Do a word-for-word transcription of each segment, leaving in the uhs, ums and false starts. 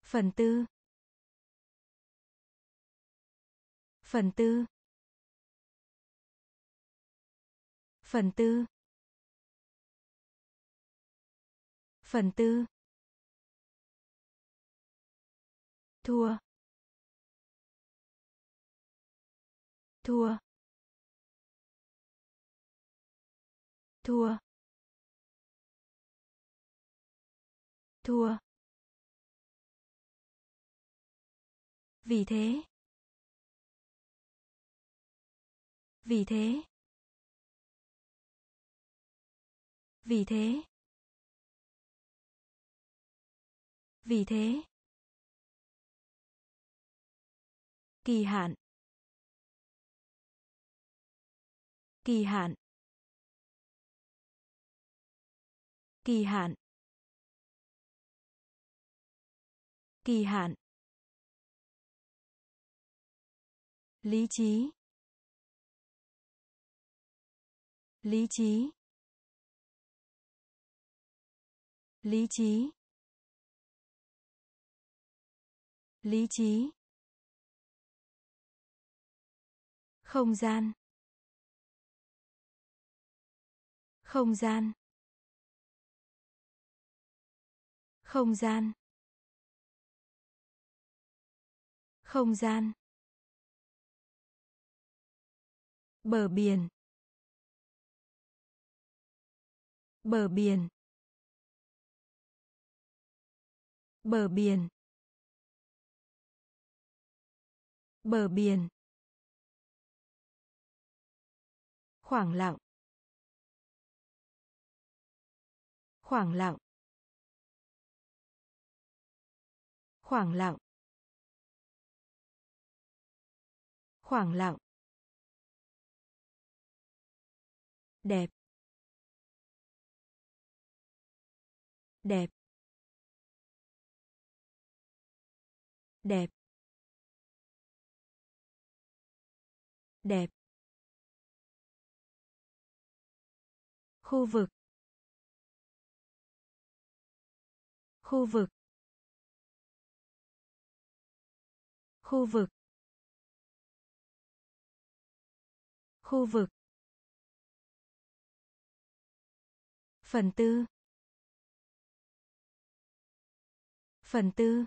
Phần tư. Phần tư. Phần tư. Phần tư. Thua. Thua. Thua. Thua. Vì thế. Vì thế. Vì thế. Vì thế. Kỳ hạn. Kỳ hạn. Kỳ hạn. Kỳ hạn. Lý trí. Lý trí. Lý trí. Lý trí. Không gian. Không gian. Không gian. Không gian. Bờ biển. Bờ biển. Bờ biển. Bờ biển. Khoảng lặng. Khoảng lặng. Khoảng lặng. Khoảng lặng. Đẹp. Đẹp. Đẹp. Đẹp. Khu vực. Khu vực. Khu vực. Khu vực. Phần tư. Phần tư.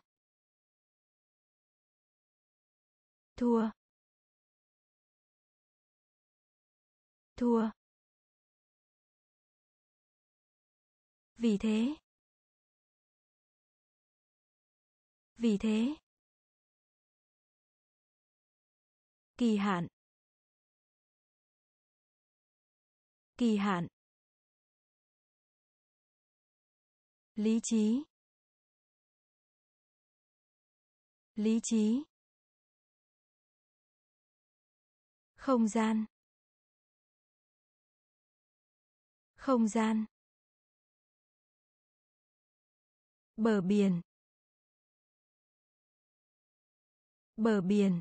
Thua. Thua. Vì thế. Vì thế. Kỳ hạn. Kỳ hạn. Lý trí. Lý trí. Không gian. Không gian. Bờ biển. Bờ biển.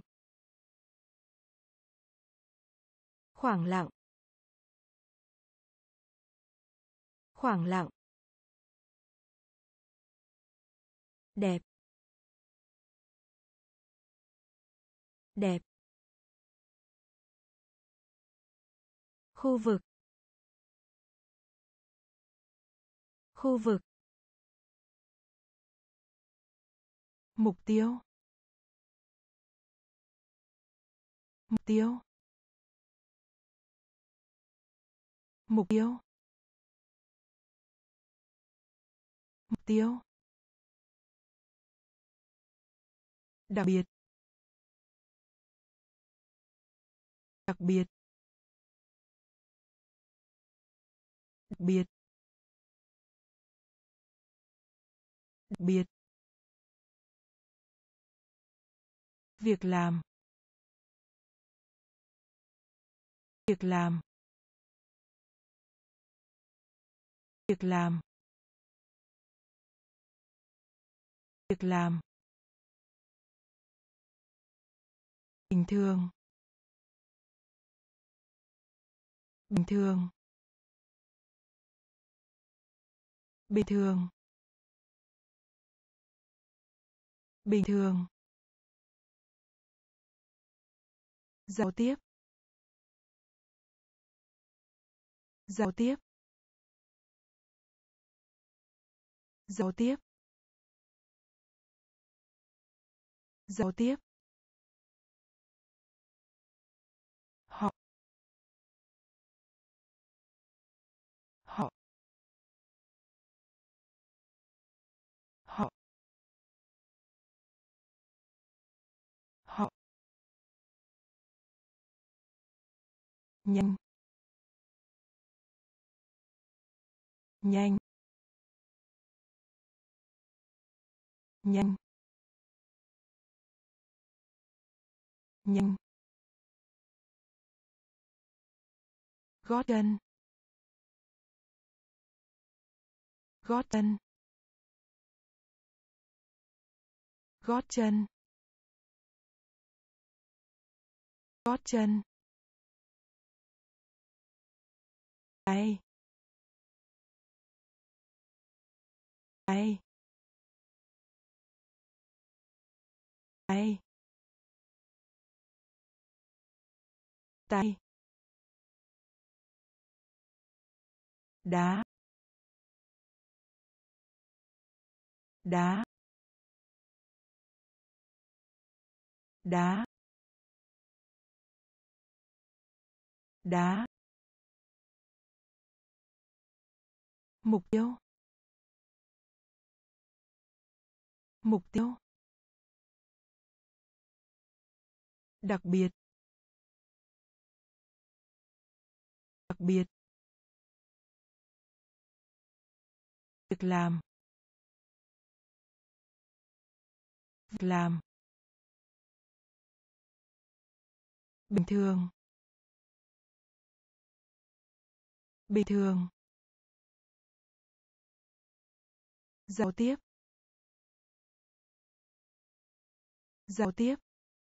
Khoảng lặng. Khoảng lặng. Đẹp. Đẹp. Khu vực. Khu vực. Mục tiêu. Mục tiêu. Mục tiêu. Mục tiêu. Đặc biệt. Đặc biệt. Đặc biệt. Đặc biệt. Việc làm. Việc làm. Việc làm. Việc làm. Bình thường. Bình thường. Bình thường. bình thường, giao tiếp, giao tiếp, giao tiếp, giao tiếp, họ, họ, họ, họ, nhanh, nhanh, nhanh, nhanh, gót chân, gót chân, gót chân, gót chân, tay, tay, tay, tay, đá, đá, đá, đá, mục tiêu, mục tiêu, đặc biệt, đặc biệt, việc làm, việc làm, bình thường, bình thường, giao tiếp, giao tiếp,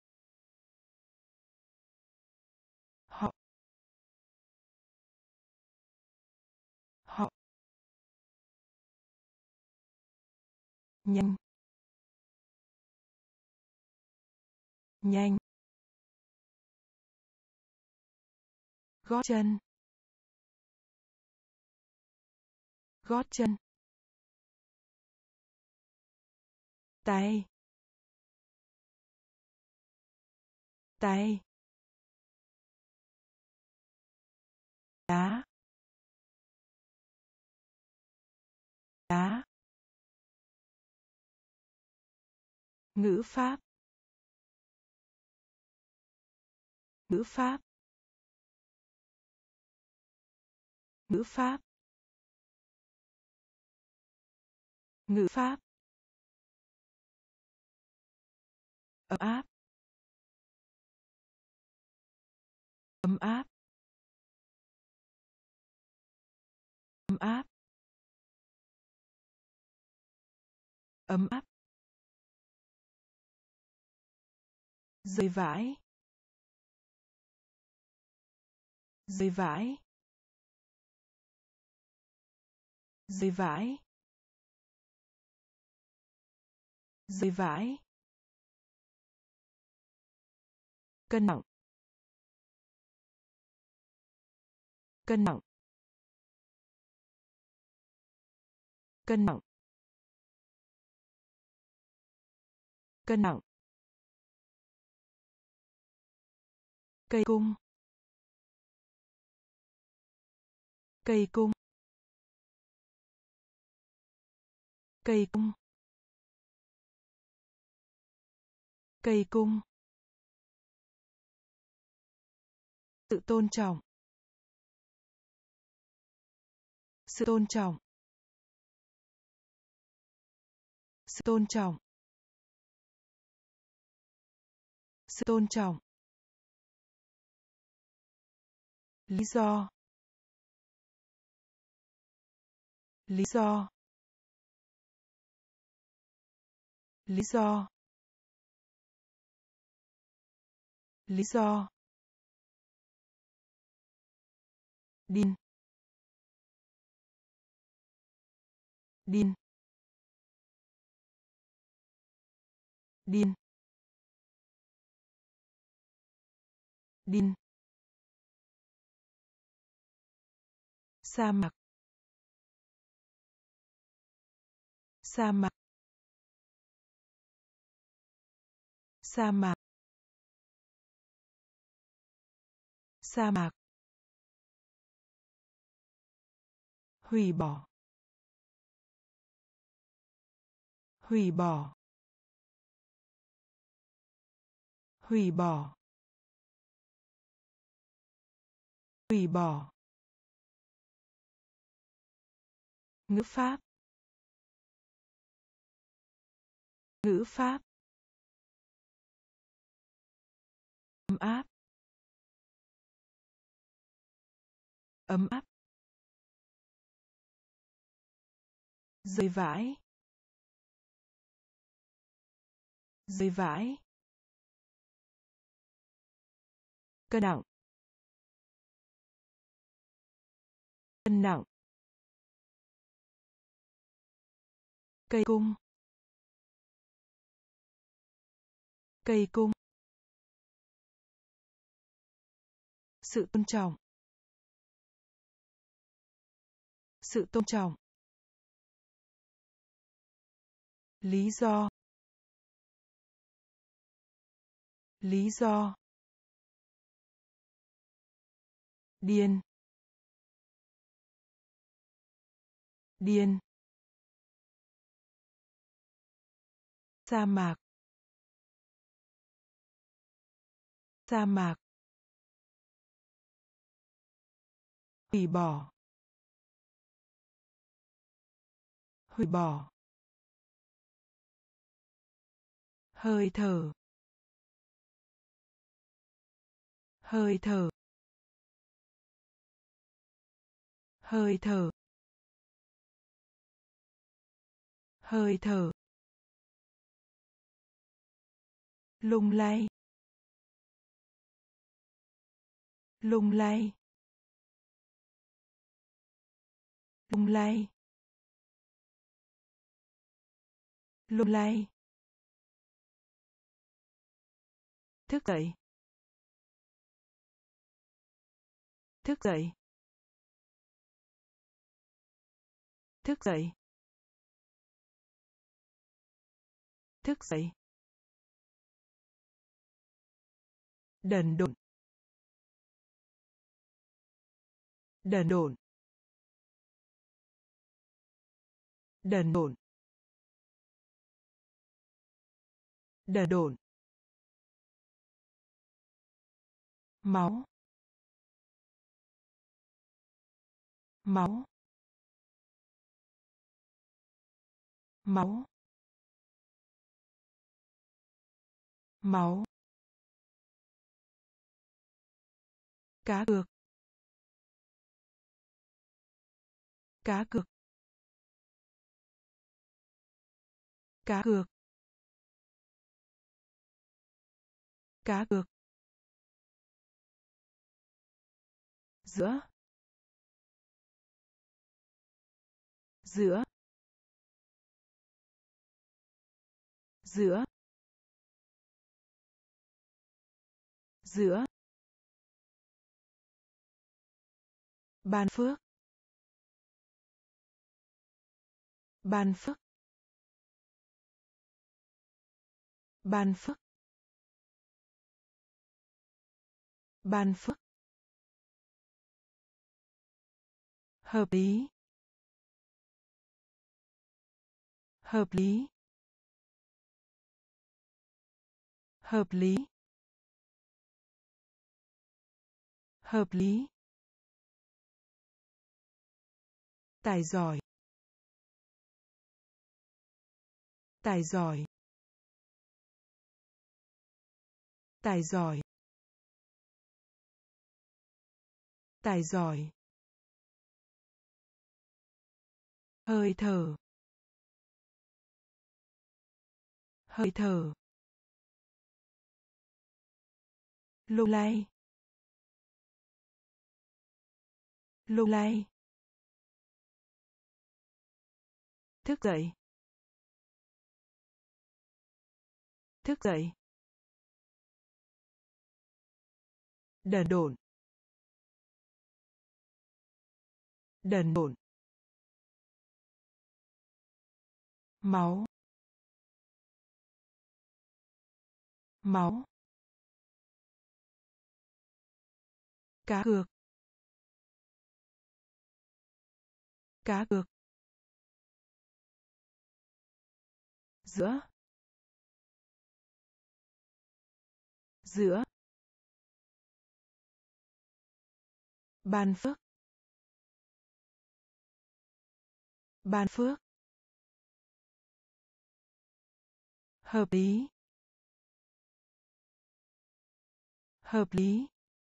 họ, họ, nhanh, nhanh, gót chân, gót chân, tay, tay, đá, đá, ngữ pháp, ngữ pháp, ngữ pháp, ngữ pháp, ấm áp, ấm áp, ấm áp, ấm áp, rơi vãi, rơi vãi, rơi vãi, rơi vãi, cân nặng, cân nặng, cân nặng, cân nặng, cây cung, cây cung, cây cung, cây cung, sự tôn trọng, sự tôn trọng, sự tôn trọng, sự tôn trọng, lý do, lý do, lý do, lý do, điên, điên, điên, điên, sa mạc, sa mạc, sa mạc, sa mạc, hủy bỏ, hủy bỏ, hủy bỏ, hủy bỏ, ngữ pháp, ngữ pháp, ấm áp, ấm áp, rơi vãi, rơi vãi, cân nặng, cân nặng, cây cung, cây cung, sự tôn trọng, sự tôn trọng, lý do, lý do, điên, điên, sa mạc, sa mạc, hủy bỏ, hủy bỏ, hơi thở, hơi thở, hơi thở, hơi thở, lung lay, lung lay, lung lay, lung lay, thức dậy, thức dậy, thức dậy, thức dậy, đần độn, đần độn, đần độn, đần độn, máu, máu, máu, máu, cá cược, cá cược, cá cược, cá cược, giữa, giữa, giữa, giữa, ban phước, ban phước, ban phước, ban phước, hợp lý, hợp lý, hợp lý, hợp lý, tài giỏi, tài giỏi, tài giỏi, tài giỏi, hơi thở, hơi thở, lung lay, lung lay, thức dậy, Thức dậy. Đần độn. Đần độn. Máu. Máu. Cá cược. Cá cược. Giữa. Giữa. Ban phước. Ban phước. Hợp lý. Hợp lý.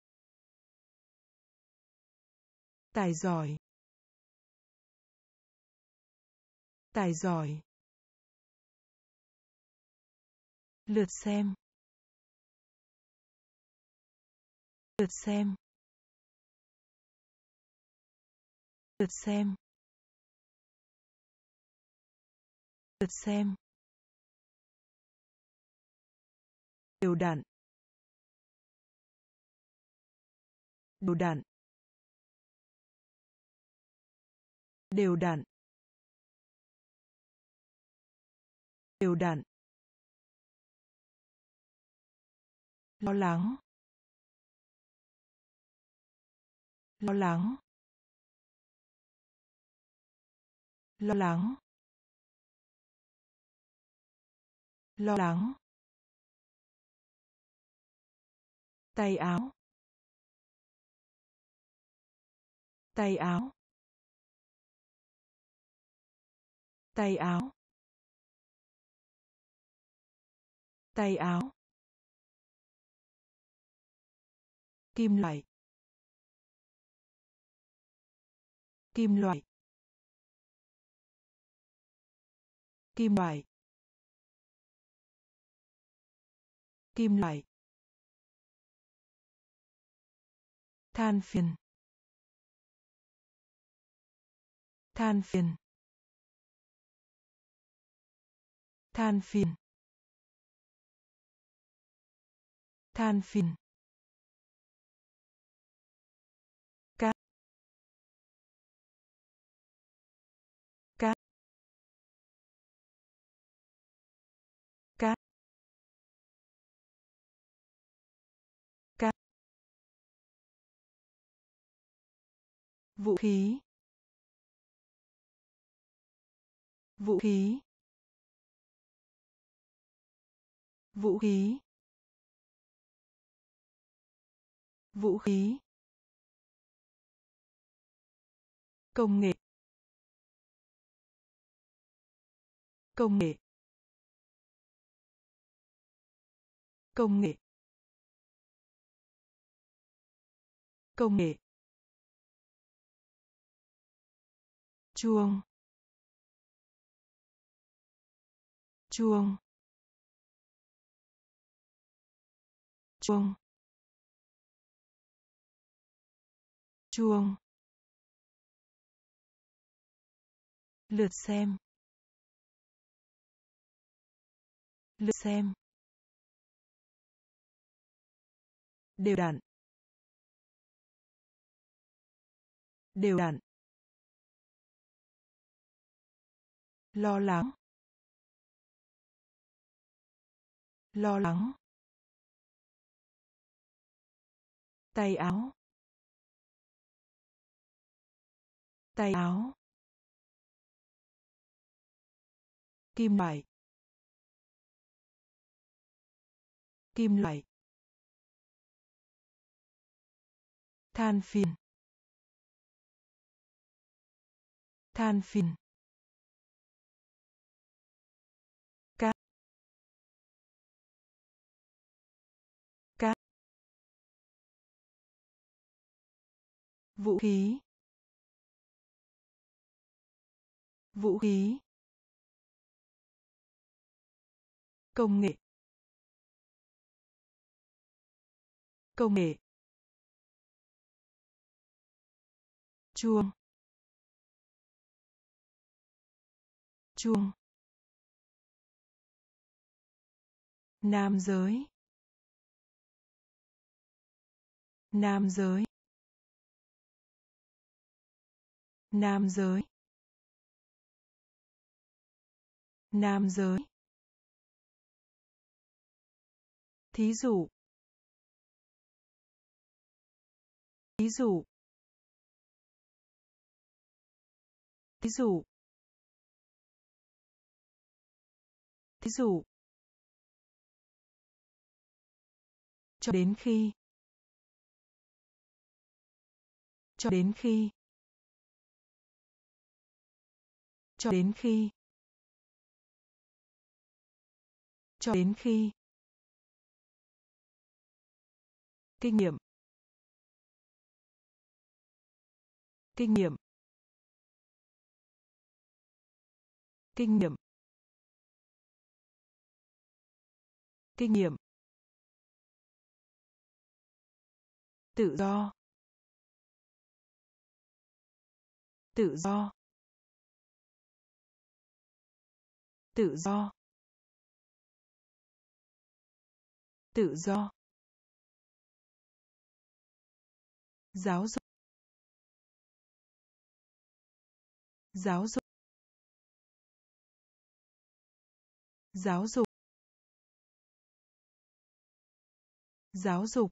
Tài giỏi. Tài giỏi. Lượt xem. Lượt xem. Lượt xem. Lượt xem. Đều đặn. Đều đặn. Đều đặn. Đều đặn. Lo lắng. Lo lắng. Lo lắng. Lo lắng. Tay áo. Tay áo. Tay áo. Tay áo. Kim loại. Kim loại. Kim loại. Kim loại. Than phiền. Than phiền. Than phiền. Than phiền. Cá. Cá. Cá. Cá. Vũ khí. Vũ khí. Vũ khí. Vũ khí. Công nghệ. Công nghệ. Công nghệ. Công nghệ. Chuông. Chuông. Chuông. Chuông. Lượt xem. Lượt xem. Đều đặn. Đều đặn. Lo lắng. Lo lắng. Tay áo. Tay áo. Kim loại. Kim loại. Than phiền. Than phiền. Cá. Cá. Vũ khí. Vũ khí. Công nghệ. Công nghệ. Chuông. Chuông. Nam giới. Nam giới. Nam giới. Nam giới. Thí dụ. Thí dụ. Thí dụ. Thí dụ. Cho đến khi. Cho đến khi. Cho đến khi. Cho đến khi. Kinh nghiệm. Kinh nghiệm. Kinh nghiệm. Kinh nghiệm. Tự do. Tự do. Tự do. Tự do. Giáo dục. Giáo dục. Giáo dục. Giáo dục.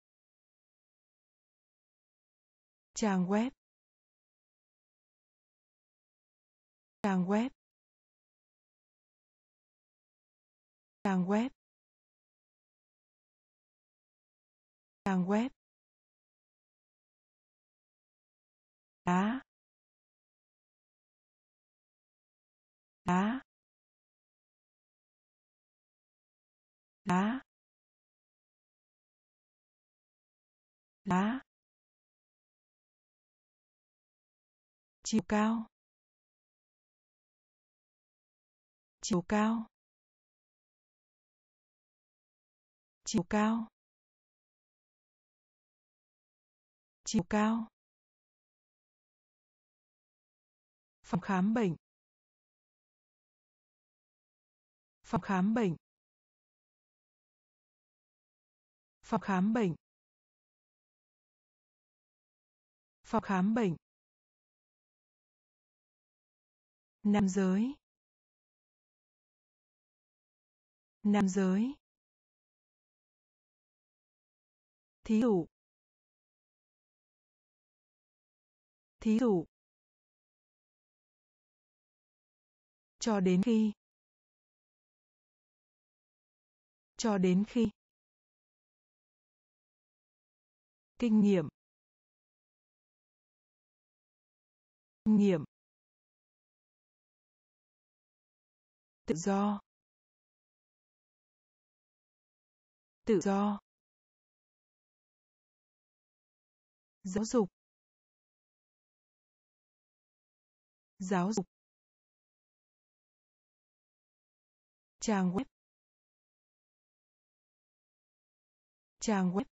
Trang web. Trang web. Trang web. Trang web. Đá. Đá. Đá. Đá. Chiều cao. Chiều cao. Chiều cao. Chiều cao. Phòng khám bệnh. Phòng khám bệnh. Phòng khám bệnh. Phòng khám bệnh. Nam giới. Nam giới. Thí dụ. Thí dụ. Cho đến khi. Cho đến khi. Kinh nghiệm. Kinh nghiệm. Tự do. Tự do. Giáo dục. Giáo dục. Trang web. Trang web.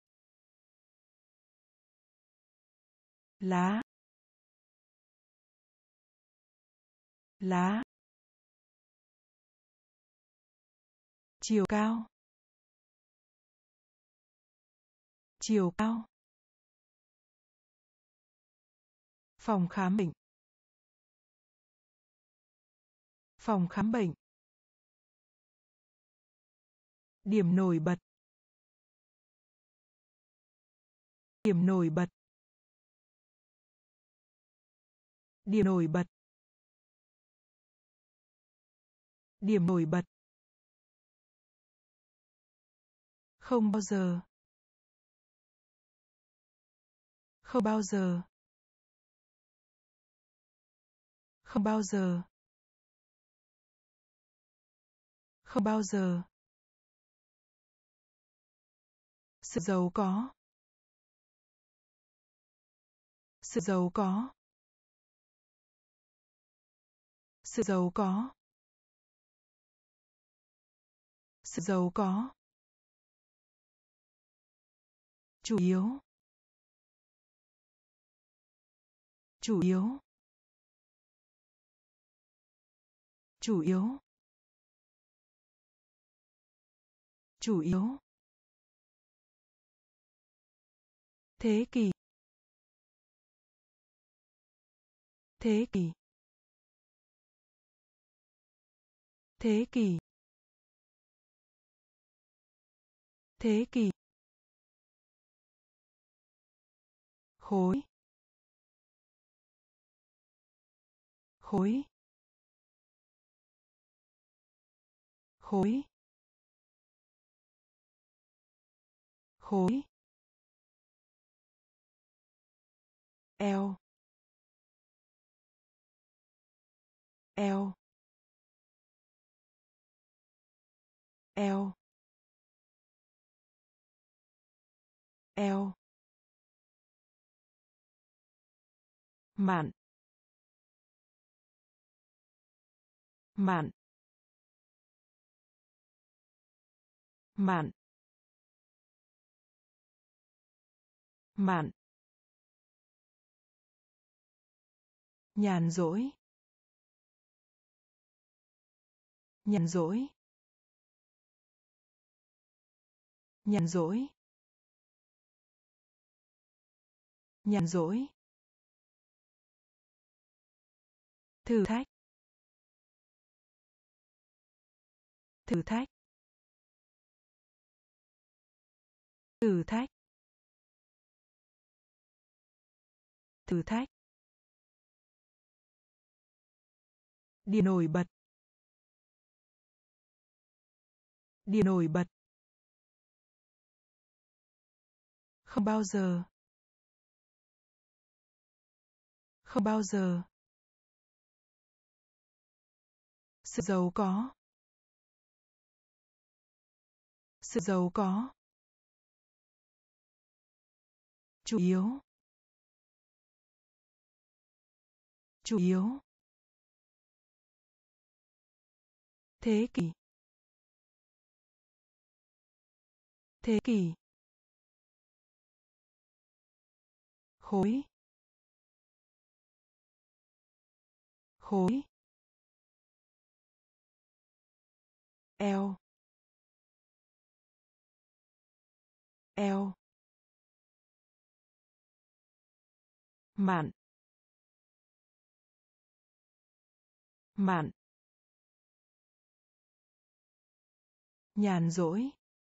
Lá. Lá. Chiều cao. Chiều cao. Phòng khám bệnh. Phòng khám bệnh. Điểm nổi bật. Điểm nổi bật. Điểm nổi bật. Điểm nổi bật. Không bao giờ. Không bao giờ. Không bao giờ. Không bao giờ. Sự giàu có. Sự giàu có. Sự giàu có. Sự giàu có. Chủ yếu. Chủ yếu. Chủ yếu. chủ yếu, thế kỷ, thế kỷ, thế kỷ, thế kỷ, khối, khối, khối, khối, eo, eo, eo, eo, mạn, mạn, mạn, mạn, nhàn rỗi, nhàn rỗi, nhàn rỗi, nhàn rỗi, thử thách, thử thách, thử thách, thử thách, điểm nổi bật, điểm nổi bật, không bao giờ, không bao giờ, sự giàu có, sự giàu có, chủ yếu, chủ yếu, thế kỷ, thế kỷ, khối, khối, eo, eo, mạn, mạn, nhàn rỗi,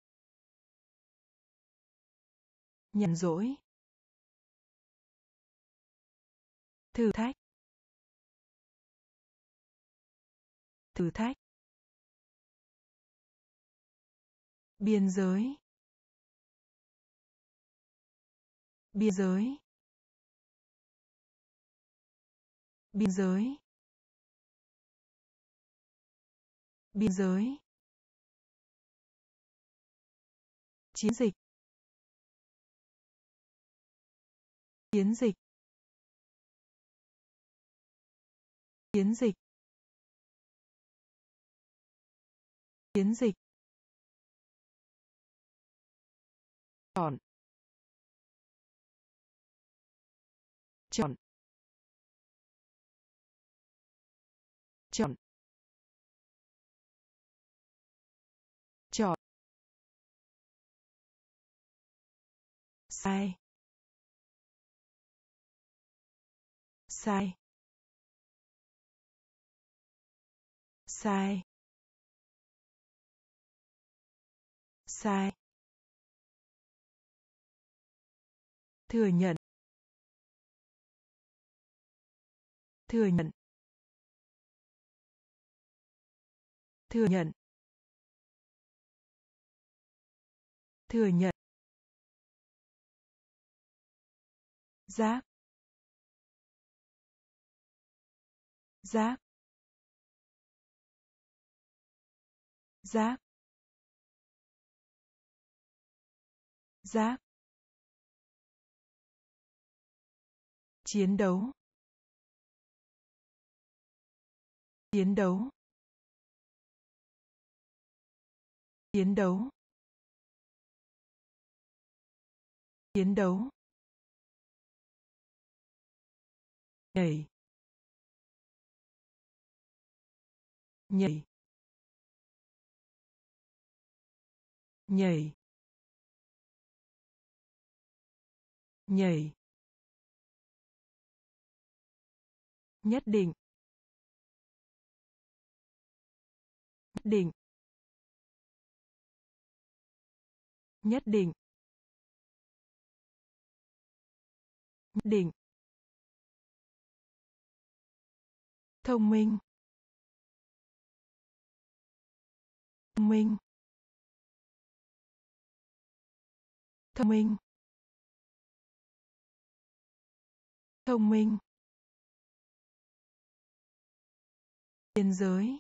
nhàn rỗi, thử thách, thử thách, biên giới, biên giới, biên giới, biên giới, chiến dịch, chiến dịch, chiến dịch, chiến dịch, chọn, chọn, chọn, chọn, sai, sai, sai, sai, thừa nhận, thừa nhận, thừa nhận, thừa nhận, giác, giác, giác, giác, chiến đấu, chiến đấu, chiến đấu, chiến đấu, nhảy, nhảy, nhảy, nhảy, nhất định, nhất định, nhất định, nhất định, thông minh, thông minh, thông minh, thông minh, biên giới,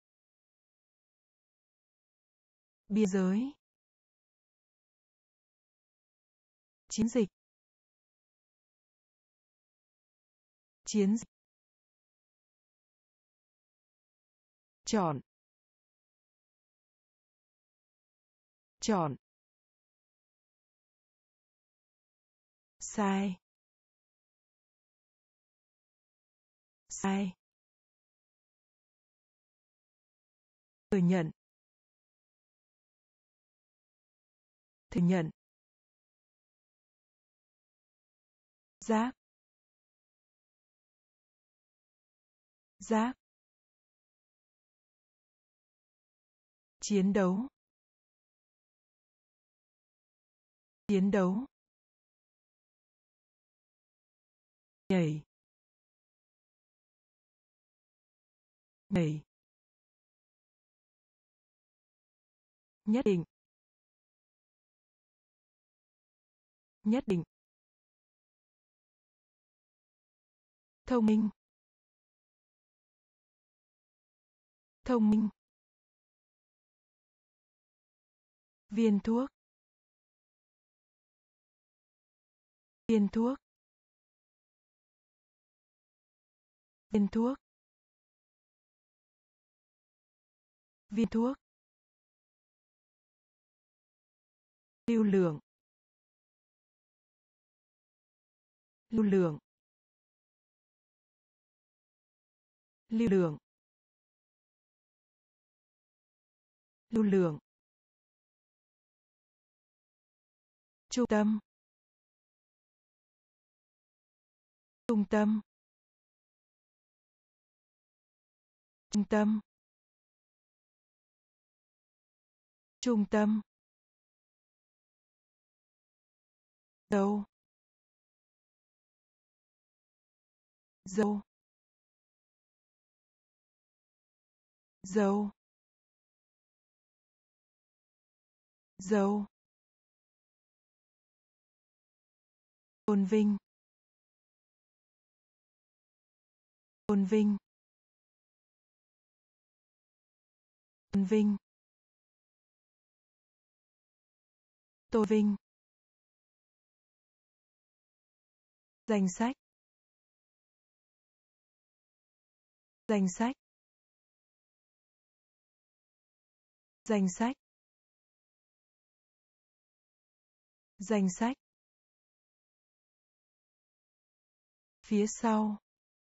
biên giới, chiến dịch, chiến dịch, chọn, chọn, sai, sai, thừa nhận, thừa nhận, giác, giác, chiến đấu, chiến đấu, nhảy, nhảy, nhất định, nhất định, thông minh, thông minh, viên thuốc, viên thuốc, viên thuốc, viên thuốc, lưu lượng, lưu lượng, lưu lượng, lưu lượng, trung tâm, trung tâm, trung tâm, trung tâm, dâu, dâu, dâu, dâu, tôn vinh, tôn vinh, tôn vinh, tôn vinh, danh sách, danh sách, danh sách, danh sách, phía sau,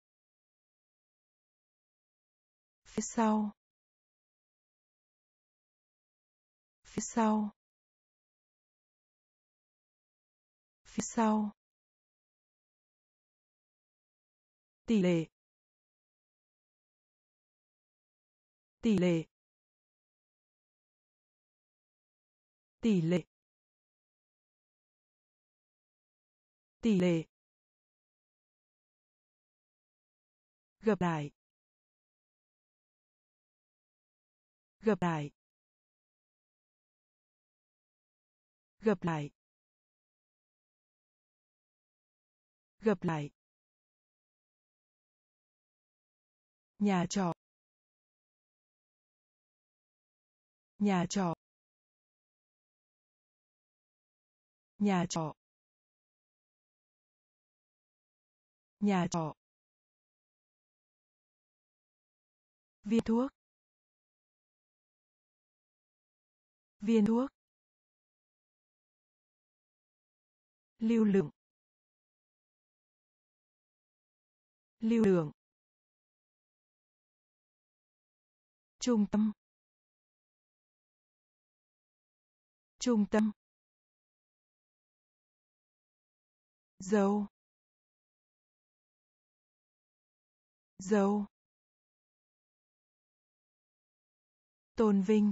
phía sau, phía sau, phía sau, tỷ lệ, tỷ lệ, tỷ lệ, tỷ lệ, gặp lại, gặp lại, gặp lại, gặp lại, nhà trọ, nhà trọ, nhà trọ, nhà trọ, viên thuốc, viên thuốc, lưu lượng, lưu lượng, trung tâm, Trung tâm. Dâu. Dâu. Tôn vinh.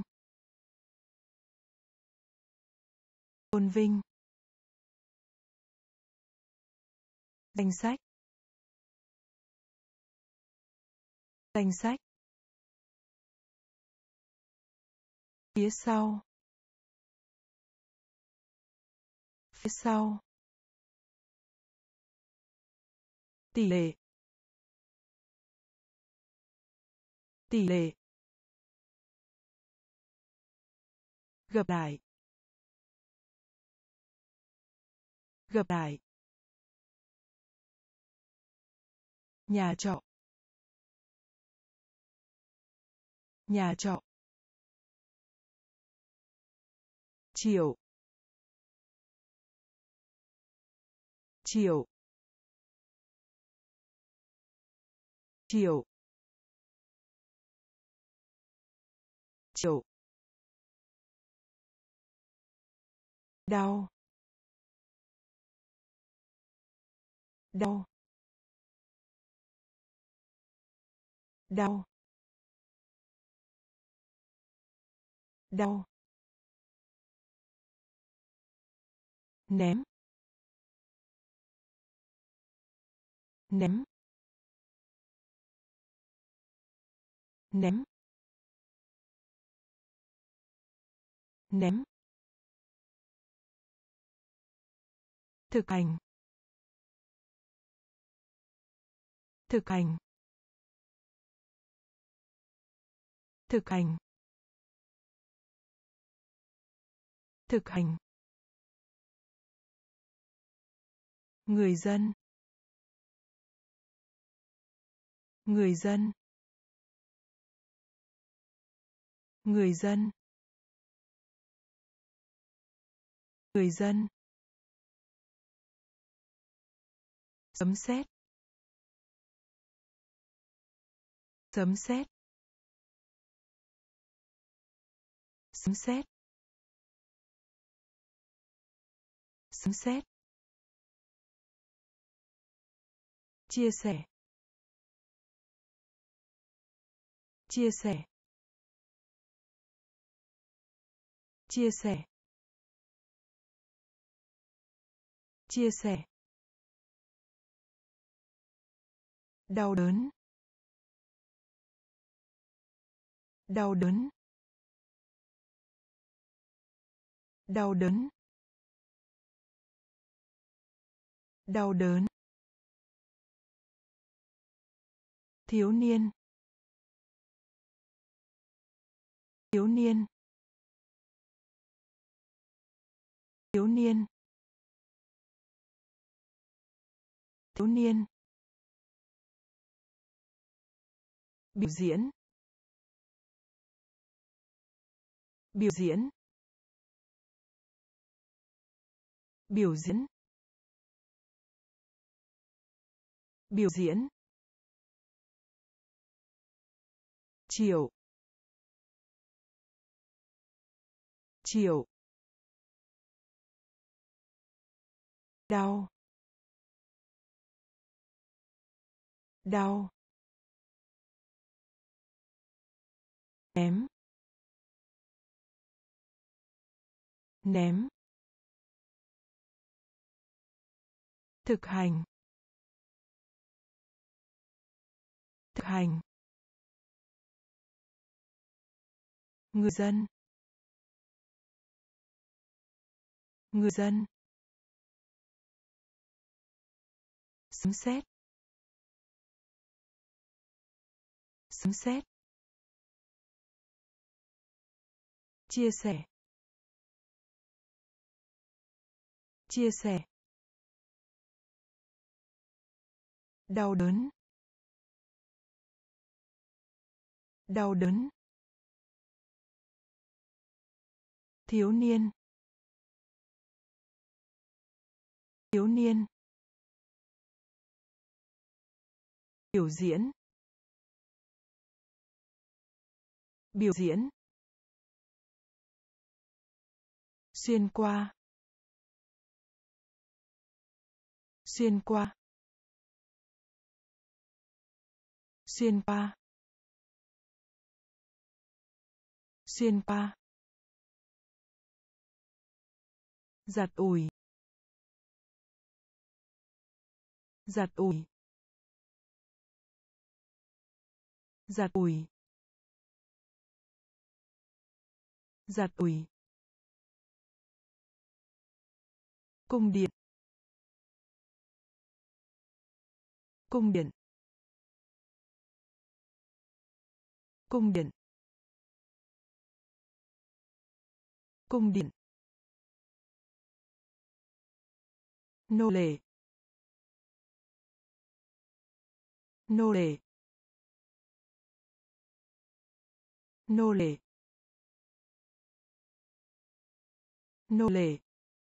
Tôn vinh. Danh sách. Danh sách. Phía sau. Phía sau. Tỷ lệ. Tỷ lệ. Gặp lại. Gặp lại. Nhà trọ. Nhà trọ. Triệu. Triệu. Triệu. Triệu. Đau. Đau. Đau. Đau. Ném. Ném. Ném. Ném. Thực hành. Thực hành. Thực hành. Thực hành. Người dân. Người dân. Người dân. Người dân. Sấm sét. Sấm sét. Sấm sét. Sấm sét. Chia sẻ. Chia sẻ. Chia sẻ. Chia sẻ. Đau đớn. Đau đớn. Đau đớn. Đau đớn. Thiếu niên. Thiếu niên. Thiếu niên. Thiếu niên. Biểu diễn. Biểu diễn. Biểu diễn. Biểu diễn. Triệu. Triệu. Đau. Đau. Ném. Ném. Thực hành. Thực hành. Người dân. Người dân. Sấm sét. Sấm sét. Chia sẻ. Chia sẻ. Đau đớn. Đau đớn. Thiếu niên. Thiếu niên. Biểu diễn. Biểu diễn. xuyên qua, xuyên qua, xuyên qua, xuyên qua, giặt ủi, giặt ủi, giặt ủi, giặt ủi, cung điện, cung điện, cung điện, cung điện, nô lệ, nô lệ, nô lệ, nô lệ,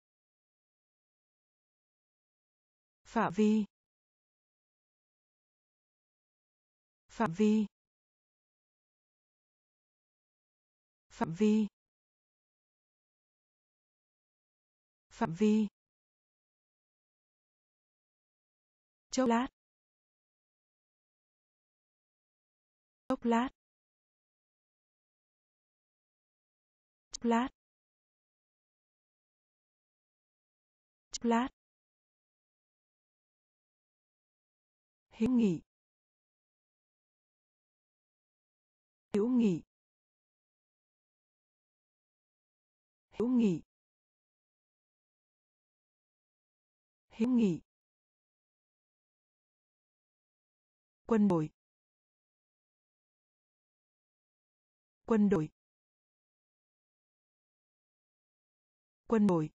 phạm vi, phạm vi, phạm vi, phạm vi, chốc lát, chốc lát, chốc lát, chốc lát, hữu nghị, hữu nghị, hữu nghị, hữu nghị, quân đội, quân đội, quân đội,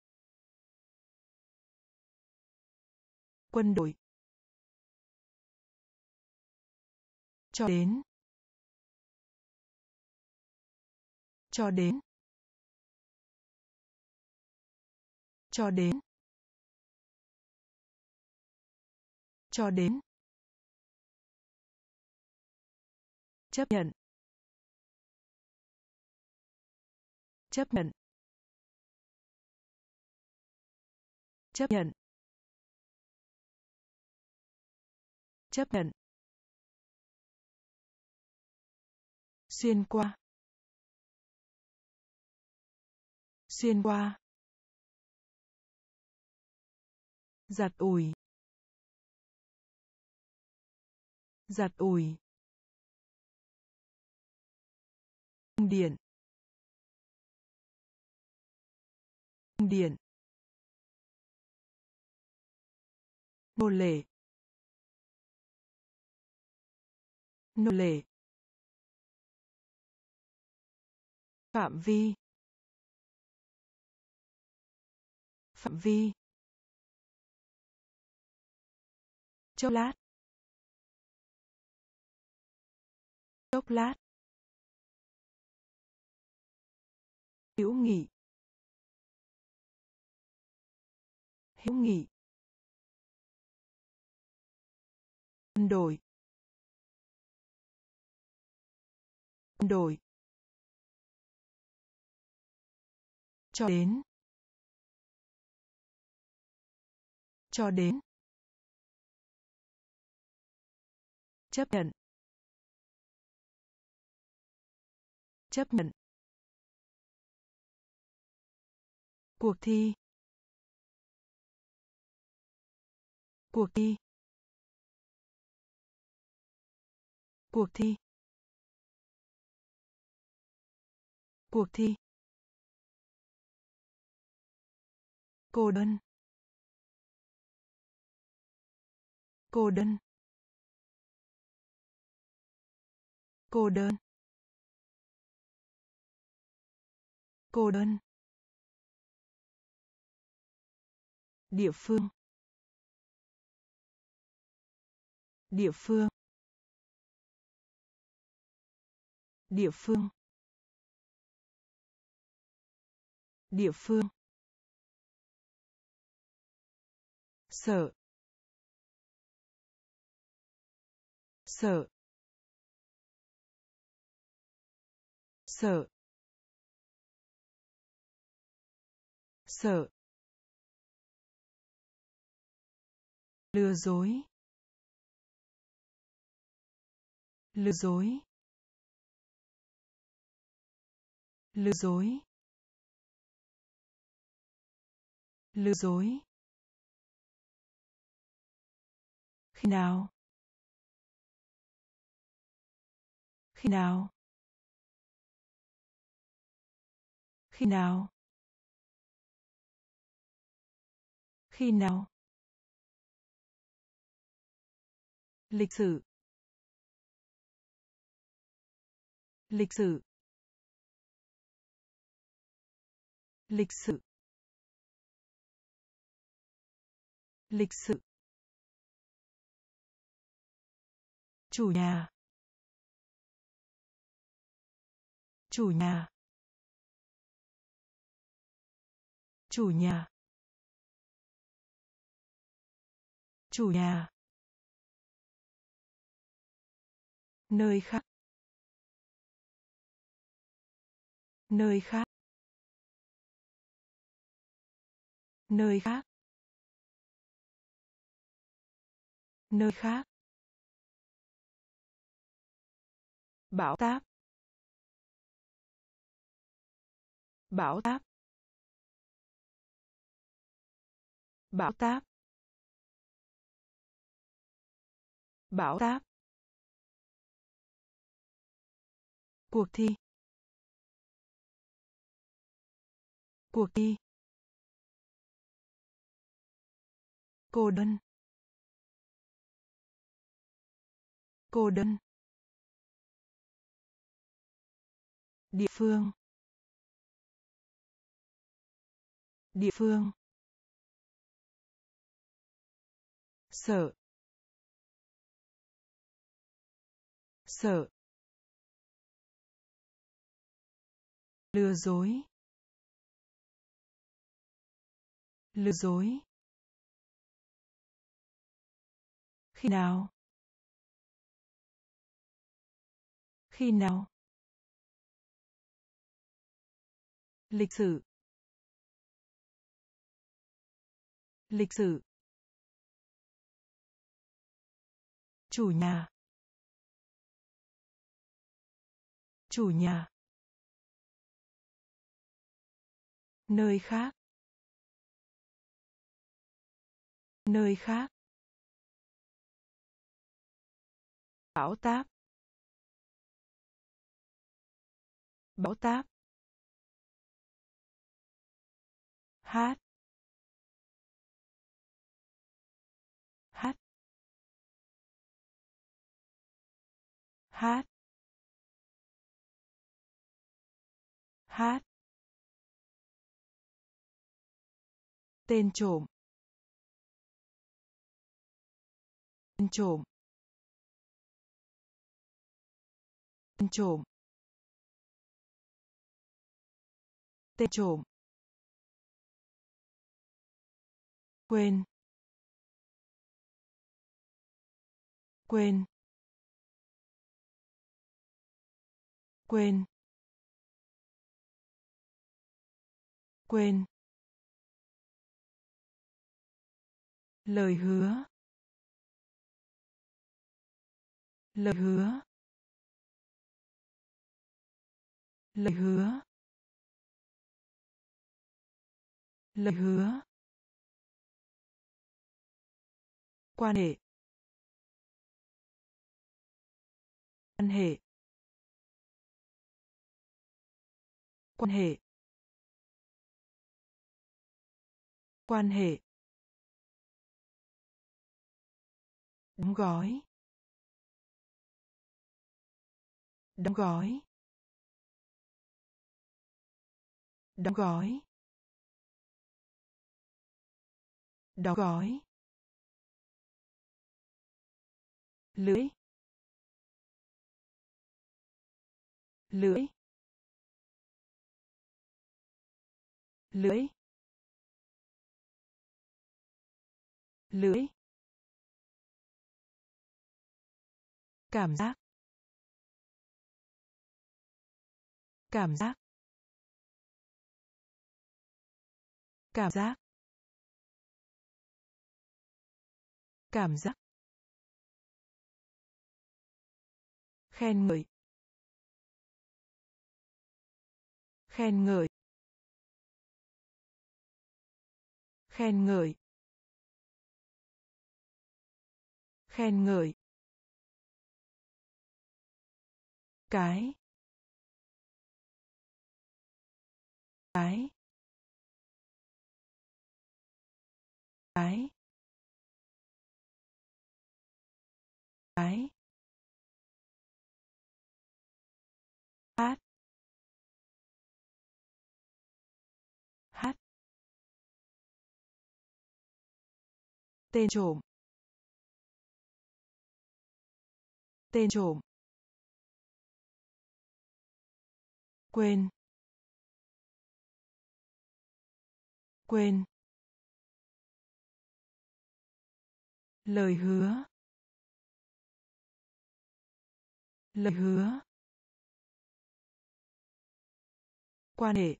quân đội, cho đến, cho đến, cho đến, cho đến, chấp nhận, chấp nhận, chấp nhận, chấp nhận, xuyên qua, xuyên qua, giặt ủi, giặt ủi, cung điện, cung điện, nô lệ, nô lệ, phạm vi, phạm vi, chốc lát, chốc lát, hữu nghị, hữu nghị, quân đội, quân đội, cho đến, cho đến, chấp nhận, chấp nhận, cuộc thi, cuộc thi, cuộc thi, cuộc thi, cô đơn, cô đơn, cô đơn, cô đơn, địa phương, địa phương, địa phương, địa phương, sợ, sợ, sợ, sợ, lừa dối, lừa dối, lừa dối, lừa dối. Khi nào? Khi nào? Khi nào? Khi nào? Lịch sử, lịch sử, lịch sử, lịch sử. Chủ nhà, chủ nhà, chủ nhà, chủ nhà. Nơi khác, nơi khác, nơi khác, nơi khác. Bão táp, bão táp, bão táp, bão táp. Cuộc thi, cuộc thi. Cô đơn, cô đơn. Địa phương, địa phương. Sợ, sợ. Lừa dối, lừa dối. Khi nào? Khi nào? Lịch sử, lịch sử. Chủ nhà, chủ nhà. Nơi khác, nơi khác. Bão táp, bão táp. Hát, hát, hát, hát. Tên trộm, tên trộm, tên trộm, tên trộm. Quên, quên, quên, quên. Lời hứa, lời hứa, lời hứa, lời hứa. Quan hệ, quan hệ, quan hệ, quan hệ. Đóng gói, đóng gói, đóng gói, đóng gói. Lưỡi, lưỡi, lưỡi, lưỡi. Cảm giác, cảm giác, Cảm giác. Cảm giác. Khen ngợi. Khen ngợi. Khen ngợi. Khen ngợi. Cái. Cái. Cái. Cái. Hát. Hát. Tên trộm. Tên trộm. Quên. Quên. Lời hứa. Lời hứa. Quan hệ.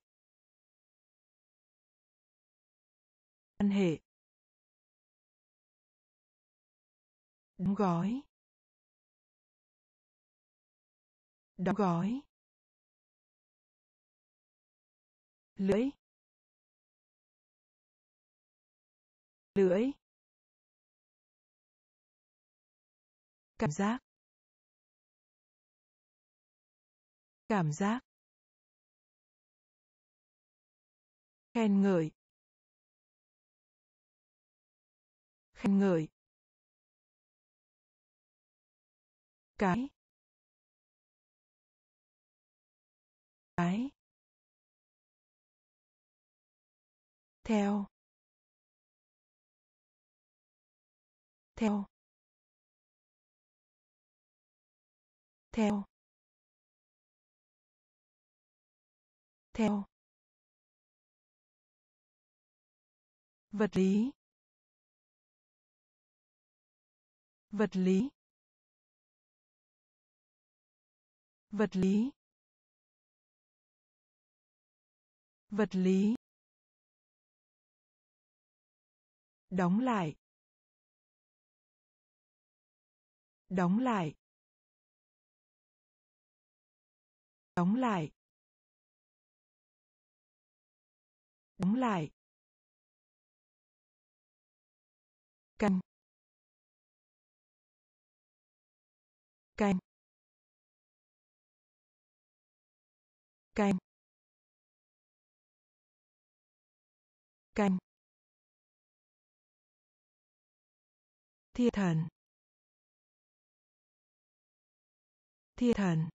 Quan hệ. Đóng gói. Đóng gói. Lưỡi. Lưỡi. Cảm giác. Cảm giác. Khen ngợi. Khen ngợi. Cái. Cái. Theo. Theo. Theo. Theo. Vật lý. Vật lý. Vật lý. Vật lý. Đóng lại. Đóng lại. Đóng lại. Đóng lại. Canh. Canh. Canh. Canh. Thiên thần. Thiên thần.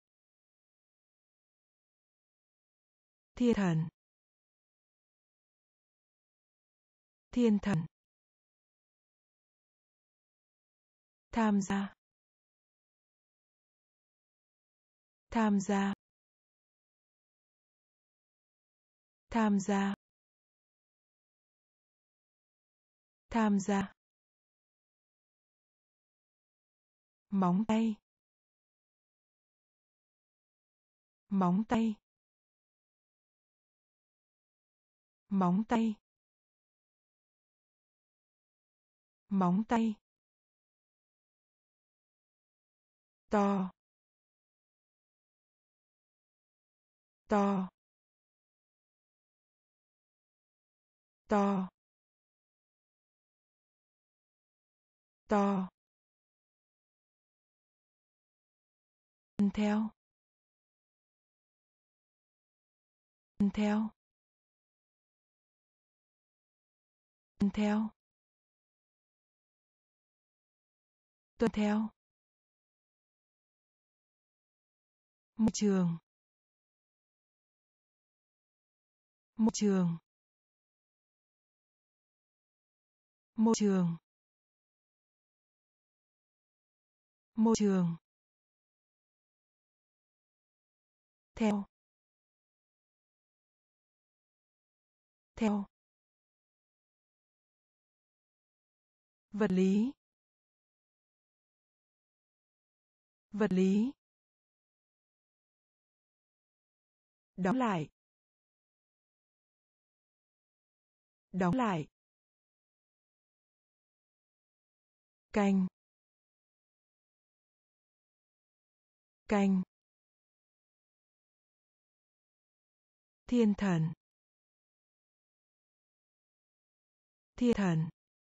Thiên thần. Thiên thần. Tham gia. Tham gia. Tham gia. Tham gia. Móng tay. Móng tay. Móng tay. Móng tay. To. To. To. To. Tuân theo. Tuân theo. Tuân theo. Tuân theo. Môi trường. Môi trường. Môi trường. Môi trường. Theo. Theo. Vật lý. Vật lý. Đóng lại. Đóng lại. Canh. Canh. Thiên thần. Thiên thần.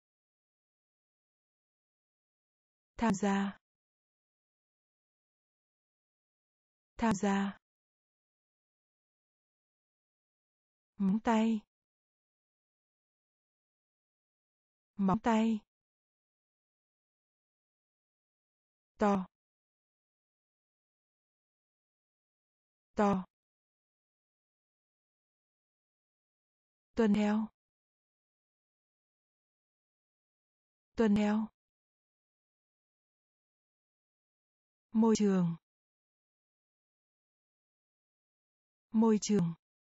Tham gia. Tham gia. Móng tay. Móng tay. To. To. Tuần theo. Tuần theo. Môi trường. Môi trường.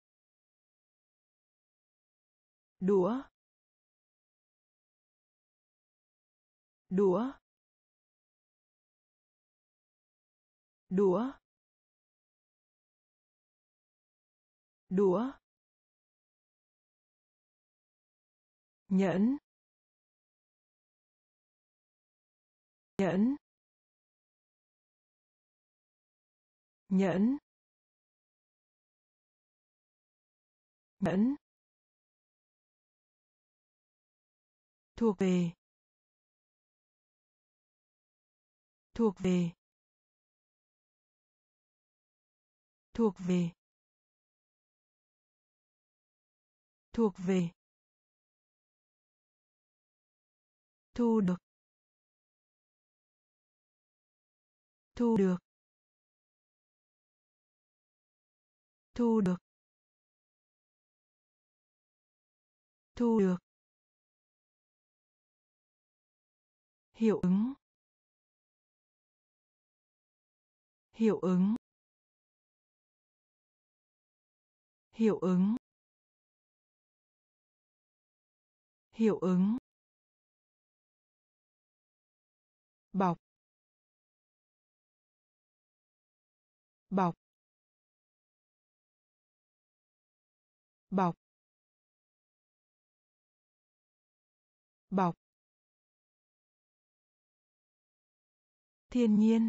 Đũa. Đũa. Đũa. Đũa. Nhẫn. Nhẫn. Nhẫn. Nhẫn. Thuộc về. Thuộc về. Thuộc về. Thuộc về. Thu được. Thu được. Thu được. Thu được. Hiệu ứng. Hiệu ứng. Hiệu ứng. Hiệu ứng. Bọc. Bọc. Bọc. Bọc. Thiên nhiên.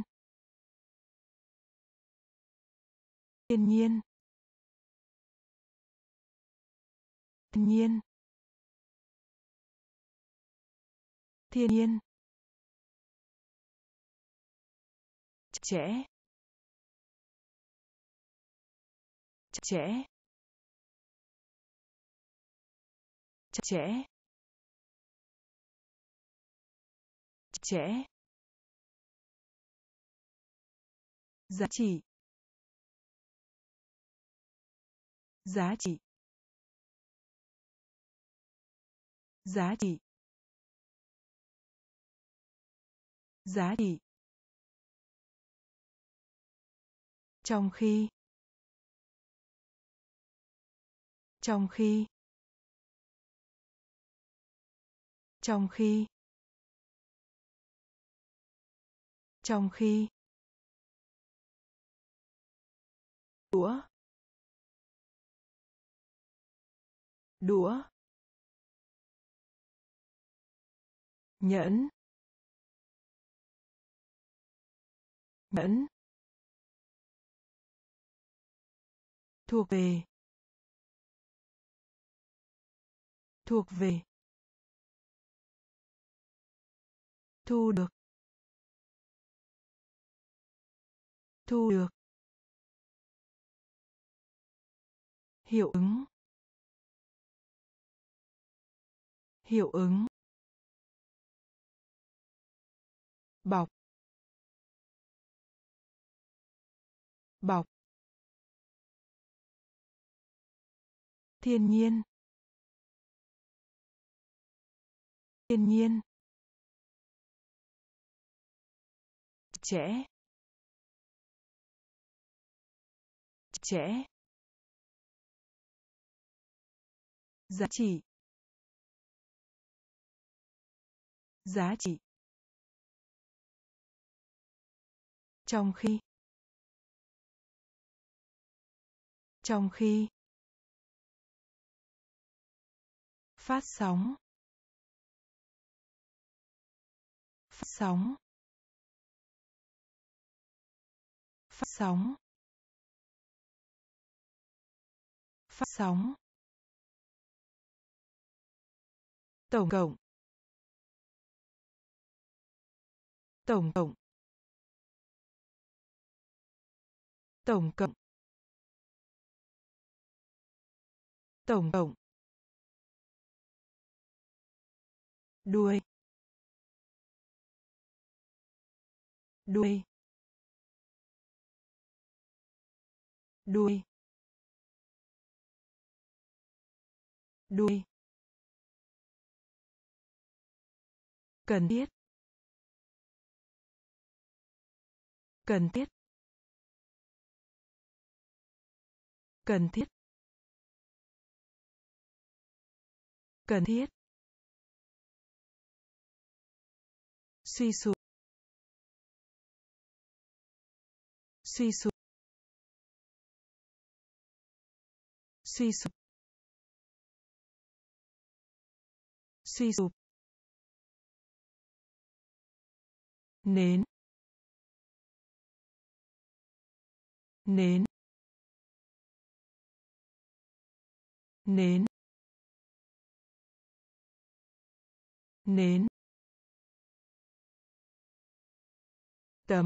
Thiên nhiên. Thiên nhiên. Thiên nhiên. Chặt chẽ. Chặt chẽ. Chặt chẽ. Chặt chẽ. Giá trị. Giá trị. Giá trị. Giá trị. Trong khi. Trong khi. Trong khi. Trong khi. Đũa. Đũa. Nhẫn. Nhẫn. Thuộc về. Thuộc về. Thu được. Thu được. Hiệu ứng. Hiệu ứng. Bọc. Bọc. Thiên nhiên. Thiên nhiên. Chặt chẽ. Chặt chẽ. Giá trị. Giá trị. Trong khi. Trong khi. Phát sóng. Phát sóng. Phát sóng. Phát sóng. Tổng cộng. Tổng cộng. Tổng cộng. Tổng cộng. Đuôi. Đuôi. Đuôi. Đuôi. Cần thiết. Cần thiết. Cần thiết. Cần thiết. Suy sụp. Suy sụp. Suy sụp. Suy sụp. Nến. Nến. Nến. Nến. Tấm.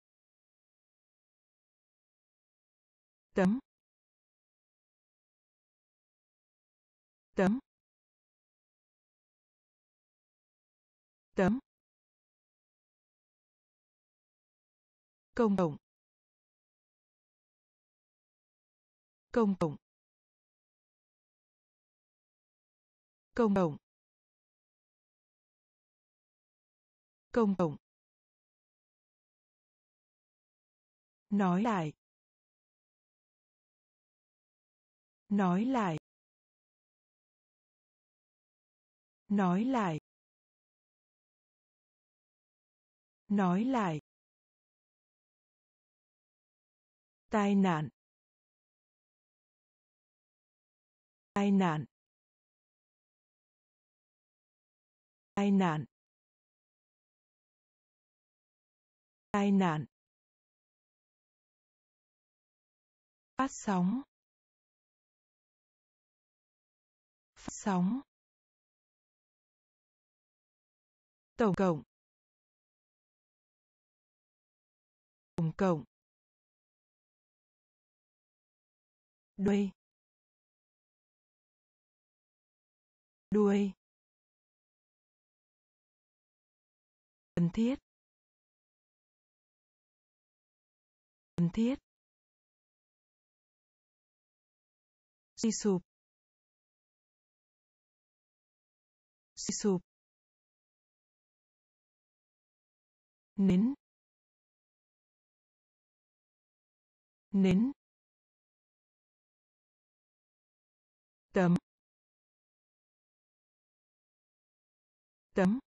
Tấm. Tấm. Tấm. Công cộng. Công cộng. Công cộng. Công cộng. Nói lại. Nói lại. Nói lại. Nói lại. Tai nạn. Tai nạn. Tai nạn. Tai nạn. Phát sóng. Phát sóng. Tổng cộng. Tổng cộng. Đuôi. Đuôi. Cần thiết. Cần thiết. Suy sụp. Suy sụp. Nến. Nến. Tấm. Tấm.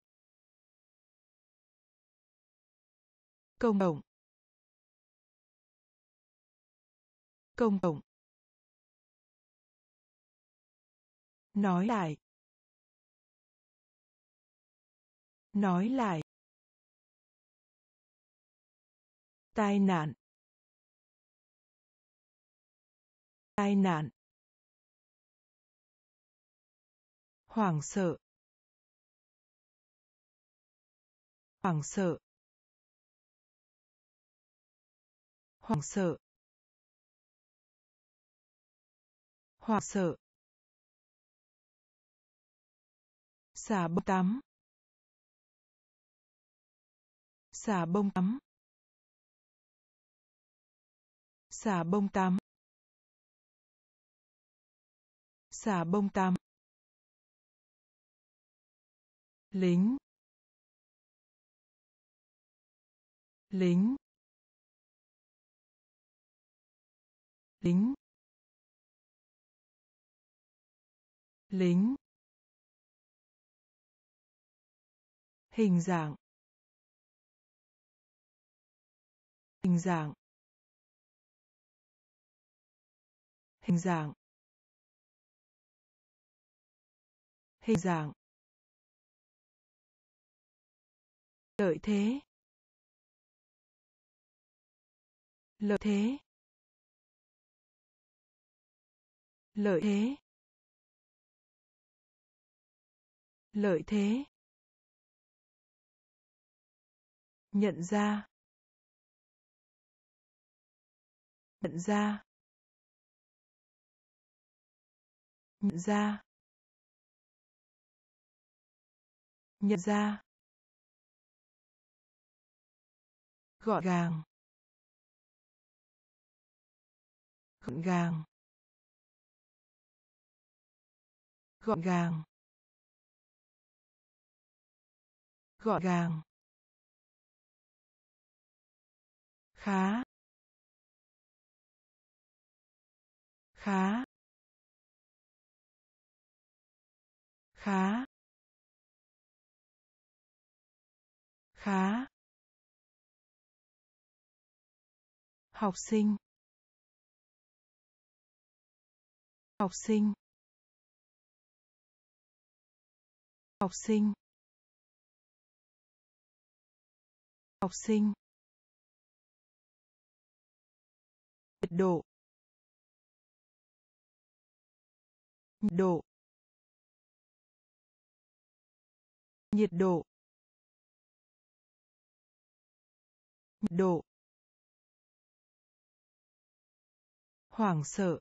Công cộng. Công cộng. Nói lại. Nói lại. Tai nạn. Tai nạn. Hoảng sợ. Hoảng sợ. Hoảng sợ. Hoảng sợ. Xả bông tắm. Xả bông tắm. Xả bông tắm. Xả bông tắm. Lính. Lính. Lính. Lính. Hình dạng. Hình dạng. Hình dạng. Hình dạng. Lợi thế. Lợi thế. Lợi thế. Lợi thế. Nhận ra. Nhận ra. Nhận ra. Nhận ra. Gọn gàng. Gọn gàng. Gọn gàng. Gọn gàng. Khá. Khá. Khá. Khá. Học sinh. Học sinh. Học sinh. Học sinh. Nhiệt độ. Nhiệt độ. Nhiệt độ. Nhiệt độ. Hoảng sợ.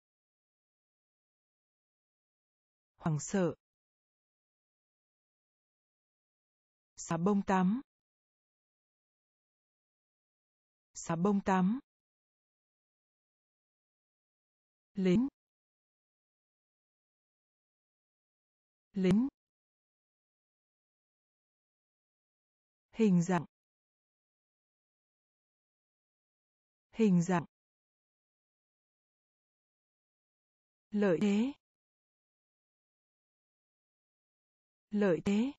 Hoảng sợ. Xà bông tắm. Xà bông tắm. Lính. Lính. Hình dạng. Hình dạng. Lợi thế. Lợi thế.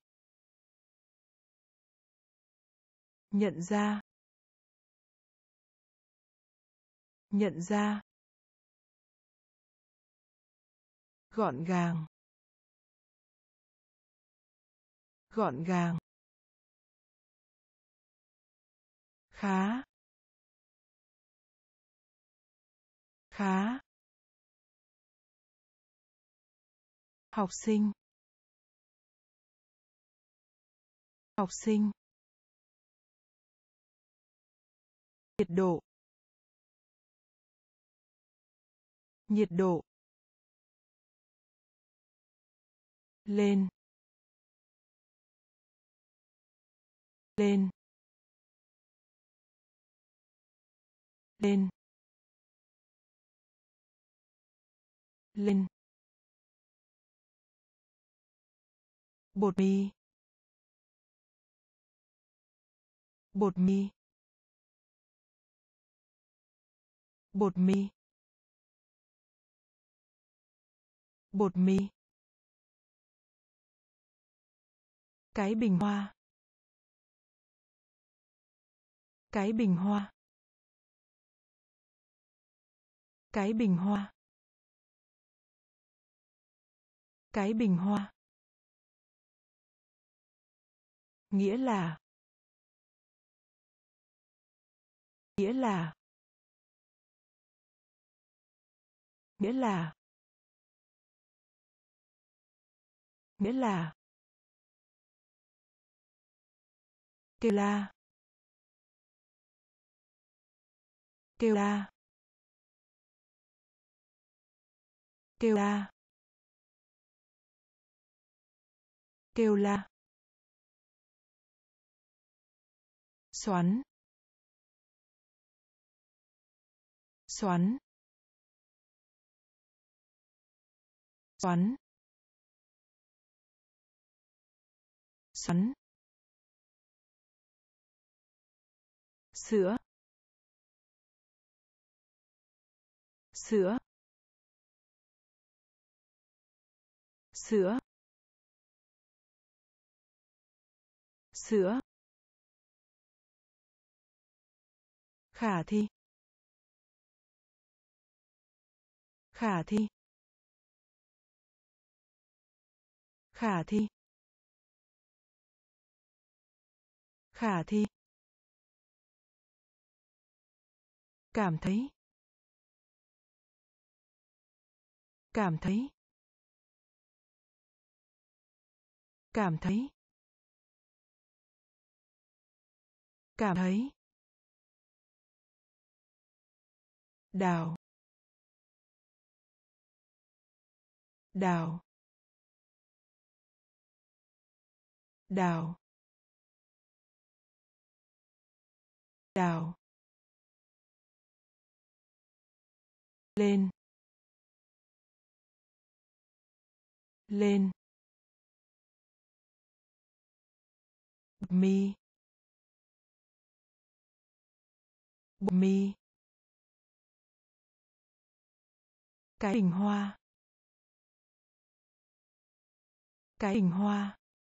Nhận ra. Nhận ra. Gọn gàng. Gọn gàng. Khá. Khá. Học sinh. Học sinh. Nhiệt độ. Nhiệt độ. Lên. Lên. Lên. Lên. Bột mì. Bột mì. Bột mì. Bột mì. Cái bình hoa. Cái bình hoa. Cái bình hoa. Cái bình hoa. Nghĩa là. Nghĩa là. Nghĩa là. Nghĩa là. Kêu la. Kêu la. Kêu la. Kêu la. Xoắn. Xoắn. Xoắn. Xoắn. Sữa. Sữa. Sữa. Sữa. Khả thi. Khả thi. khả thi, khả thi, cảm thấy, cảm thấy, cảm thấy, cảm thấy, đào, đào, đào, đào, lên, lên, bột mì, bột mì, cái hình hoa, cái hình hoa,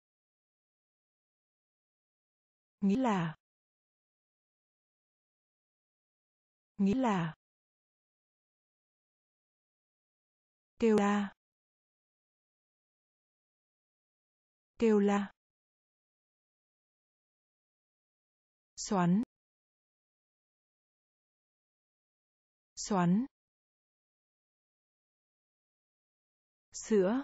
nghĩ là, nghĩ là, kêu la, kêu la, xoắn, xoắn, sữa,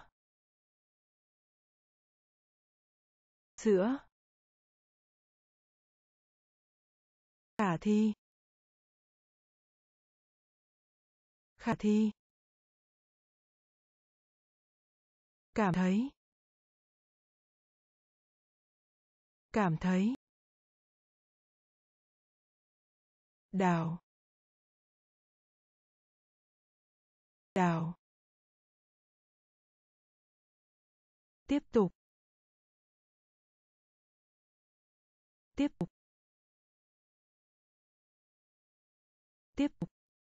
sữa, khả thi, khả thi, cảm thấy, cảm thấy, đào, đào, tiếp tục, tiếp tục, tiếp tục,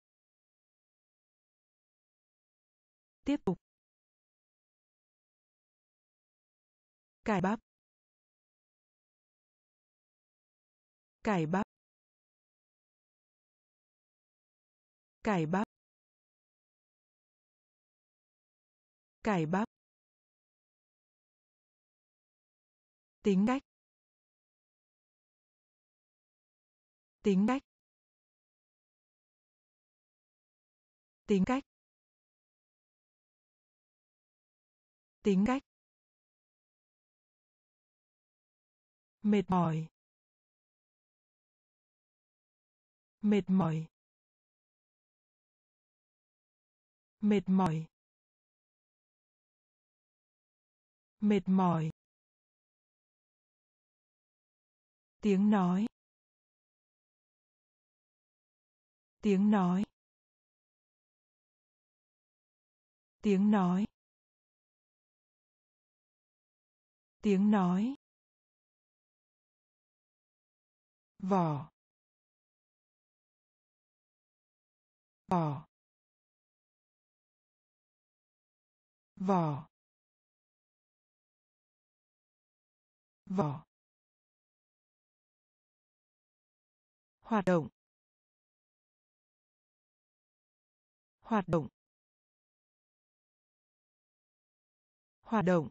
tiếp tục, cải bắp, cải bắp, cải bắp, cải bắp, tính cách, tính cách, tính cách, tính cách, mệt mỏi, mệt mỏi, mệt mỏi, mệt mỏi, tiếng nói, tiếng nói, tiếng nói, tiếng nói, vỏ, vỏ, vỏ, vỏ, hoạt động, hoạt động, hoạt động,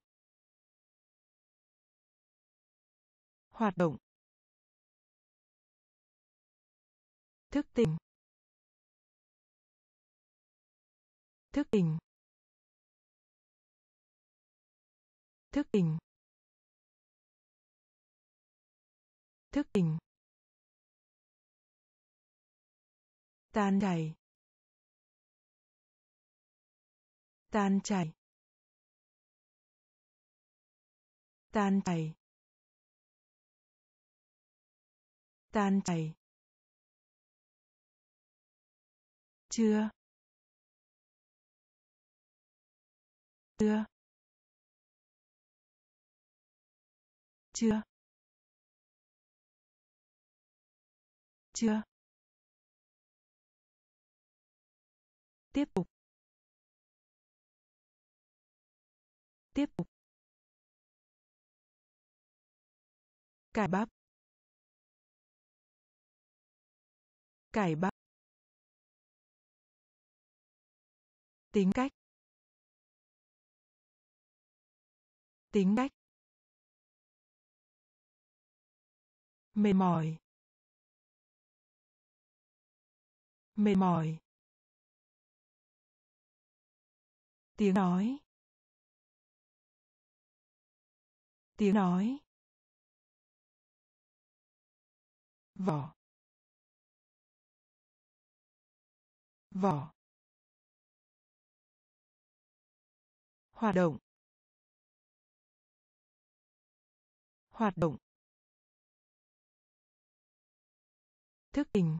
hoạt động, thức tỉnh, thức tỉnh, thức tỉnh, thức tỉnh, tan chảy, tan chảy, tan chảy, tan chảy, chưa, chưa, chưa, chưa, tiếp tục, tiếp tục, cải bắp, cải bắp, tính cách, Tính cách. Mệt mỏi. Mệt mỏi. Tiếng nói. Tiếng nói. Vỏ. Vỏ. Hoạt động. Hoạt động. Thức tỉnh.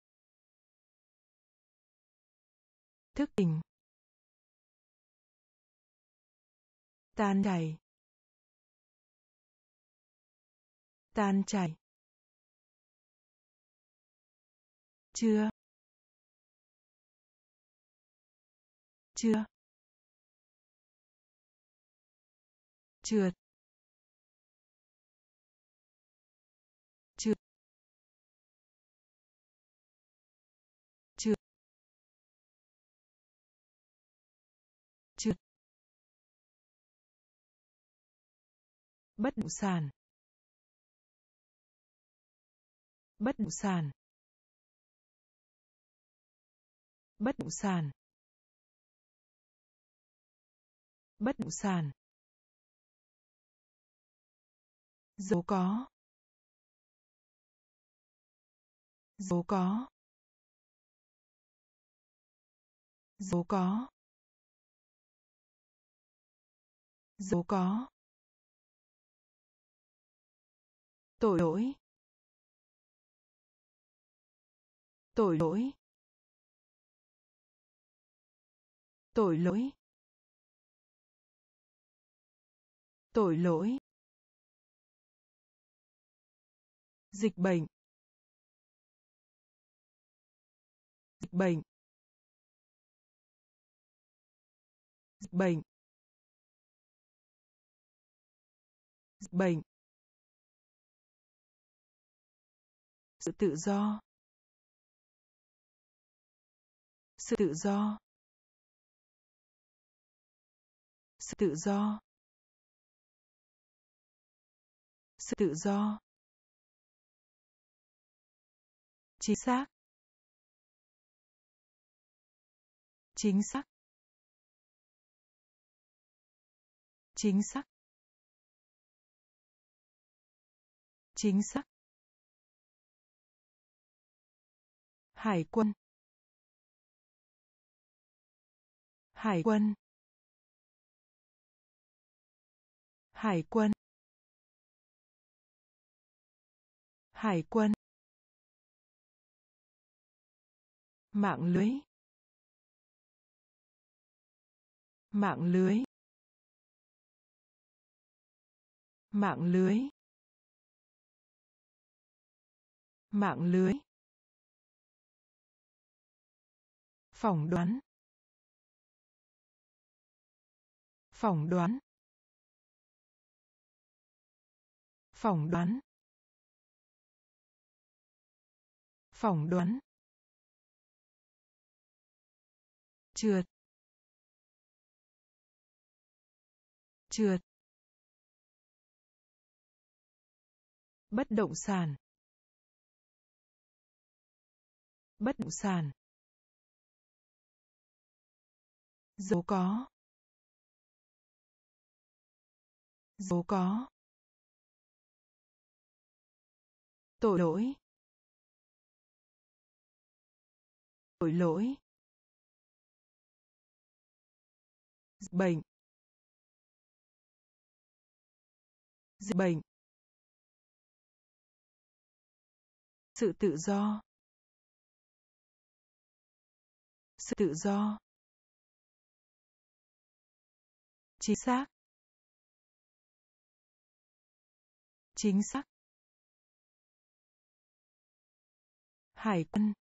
Thức tỉnh. Tan chảy. Tan chảy. Chưa. Chưa. Trượt. Trượt. Trượt. Trượt. Bất động sản. Bất động sản. Bất động sản. Bất động sản. Dấu có. Dấu có. Dấu có. Dấu có. Tội lỗi. Tội lỗi. Tội lỗi. Tội lỗi. Dịch bệnh. Dịch bệnh. Dịch bệnh. Dịch bệnh. Sự tự do. Sự tự do. Sự tự do. Sự tự do. Chính xác. Chính xác. Chính xác. Chính xác. Hải quân. Hải quân. Hải quân. Hải quân. Mạng lưới. Mạng lưới. Mạng lưới. Mạng lưới. Phỏng đoán. Phỏng đoán. Phỏng đoán. Phỏng đoán. Trượt. Trượt. Bất động sản. Bất động sản. Dấu có. Dấu có. Tội lỗi. Tội lỗi. Dịch bệnh. Dịch bệnh. Sự tự do. Sự tự do. Chính xác. Chính xác. Hải quân.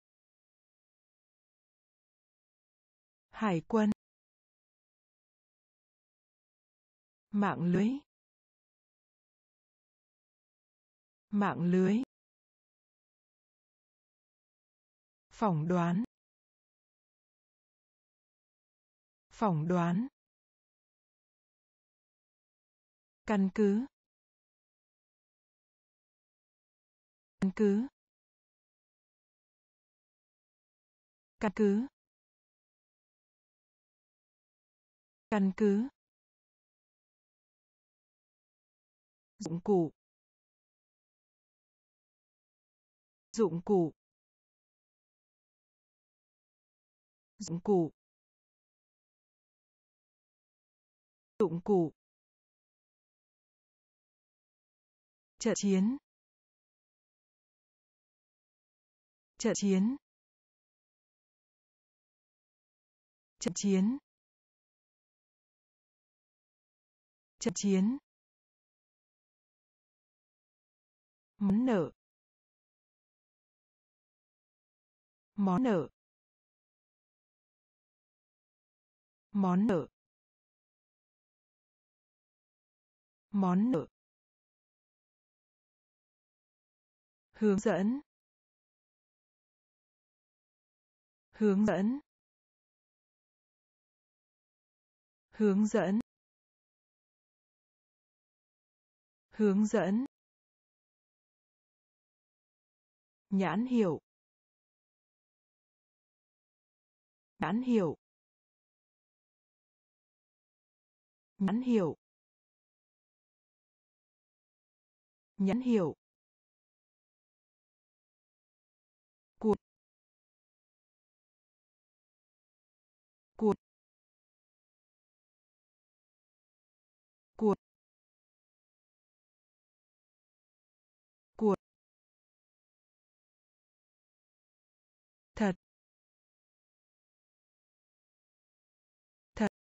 Hải quân. Mạng lưới. Mạng lưới. Phỏng đoán. Phỏng đoán. Căn cứ. Căn cứ. Căn cứ. Căn cứ. Dụng cụ. Dụng cụ. Dụng cụ. Dụng cụ. Trận chiến. Trận chiến. Trận chiến. Trận chiến. Món nợ. Món nợ. Món nợ. Món nợ. Hướng dẫn. Hướng dẫn. Hướng dẫn. Hướng dẫn. Nhãn hiệu. Nhãn hiệu. Nhãn hiệu. Nhãn hiệu. Cuộc. Cuộc. Cuộc. Cuộc. Thật. Thật.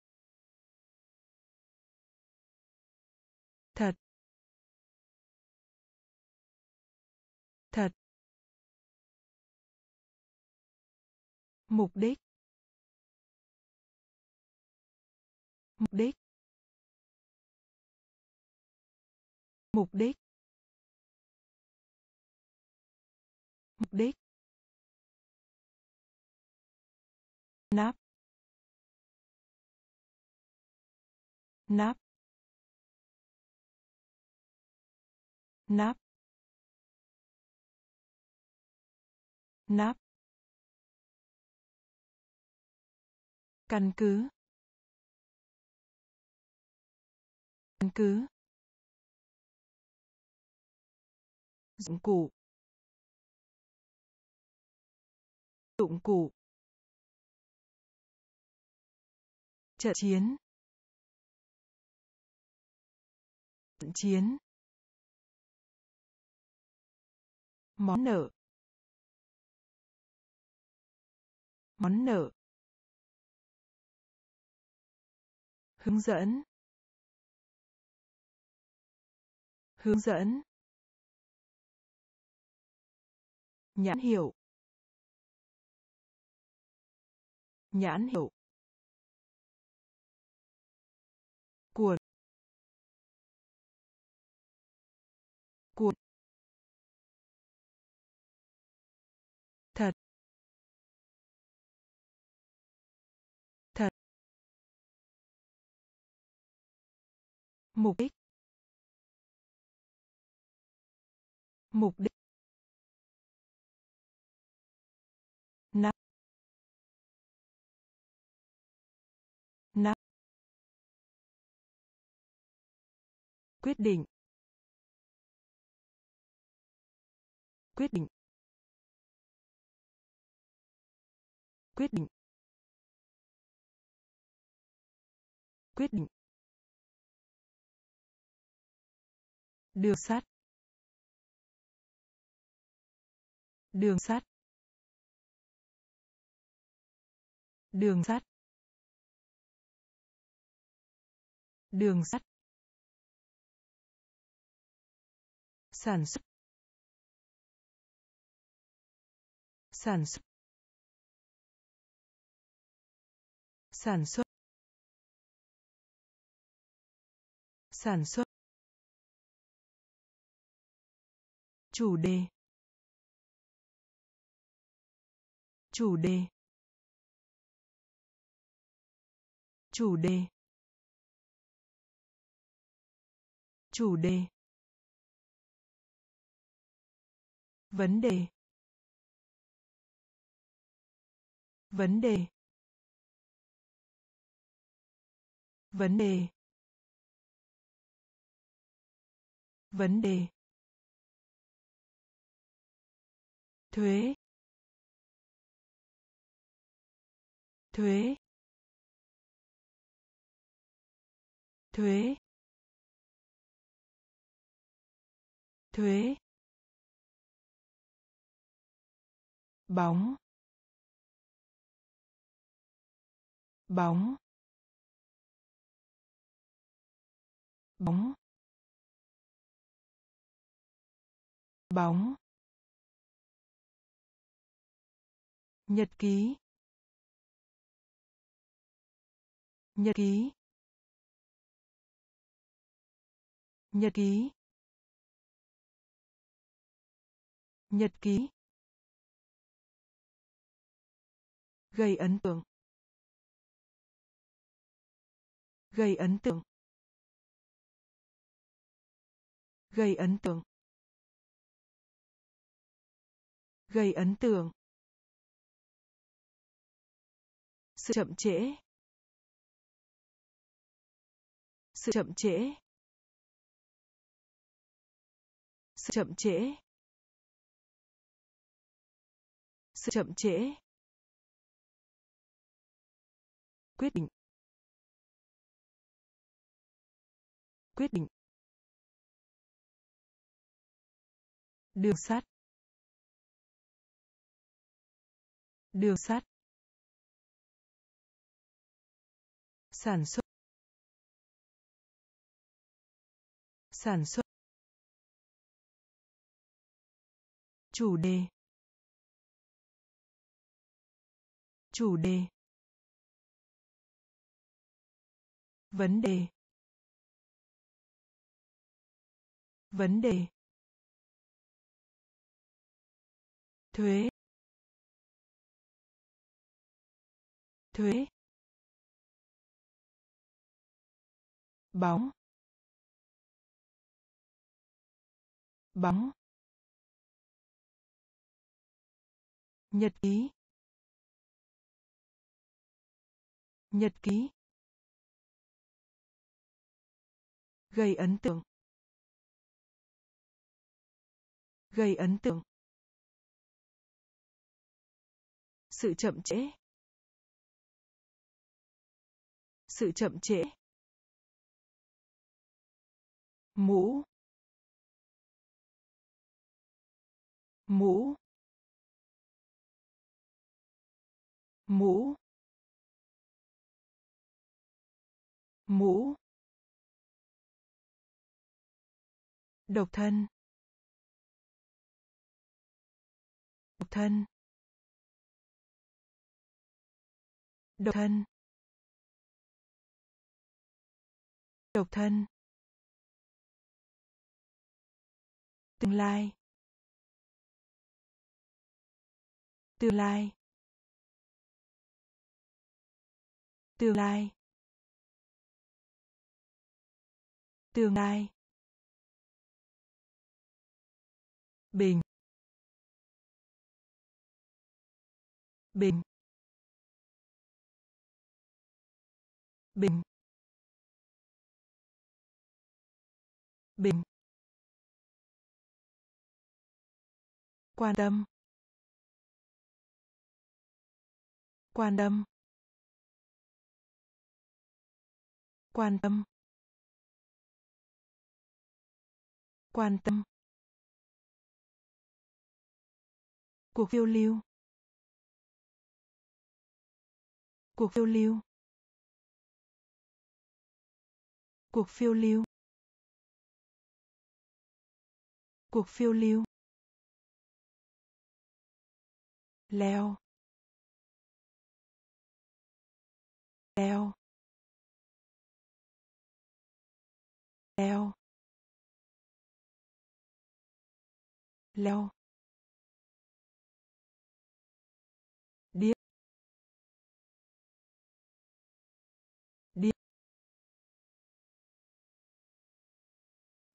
Thật. Thật. Mục đích. Mục đích. Mục đích. Mục đích. Nắp. Nắp. Nắp. Nắp. Căn cứ. Căn cứ. Dụng cụ. Dụng cụ. Trận chiến. Trận chiến. Món nợ. Món nợ. Hướng dẫn. Hướng dẫn. Nhãn hiệu. Nhãn hiệu. Cuột. Cuột. Thật. Thật. Mục đích. Mục đích. Nắp. Nắp. Quyết định. Quyết định. Quyết định. Quyết định. Đường sắt. Đường sắt. Đường sắt. Đường sắt. Sản xuất. Sản xuất. Sản xuất. Sản xuất. Chủ đề. Chủ đề. Chủ đề. Chủ đề. Vấn đề. Vấn đề. Vấn đề. Vấn đề. Thuế. Thuế. Thuế. Thuế. Bóng. Bóng. Bóng. Bóng. Nhật ký. Nhật ký. Nhật ký. Nhật ký. Gây ấn tượng. Gây ấn tượng. Gây ấn tượng. Gây ấn tượng. Sự chậm trễ. Sự chậm trễ. Sự chậm trễ. Sự chậm trễ. Quyết định. Quyết định. Đường sắt. Đường sắt. Sản xuất. Sản xuất. Chủ đề. Chủ đề. Vấn đề. Vấn đề. Thuế. Thuế. Bóng. Bóng. Nhật ký. Nhật ký. Gây ấn tượng. Gây ấn tượng. Sự chậm trễ. Sự chậm trễ. Mũ. Mũ. Mũ. Mũ. Độc thân. Độc thân. Độc thân. Độc thân. Tương lai. Tương lai. Tương lai. Tương lai. Bình. Bình. Bình. Bình. Quan tâm. Quan tâm. Quan tâm. Quan tâm. Cuộc phiêu lưu. Cuộc phiêu lưu. Cuộc phiêu lưu. Cuộc phiêu lưu. Leo. Leo. Leo. Leo. Điếc. Điếc.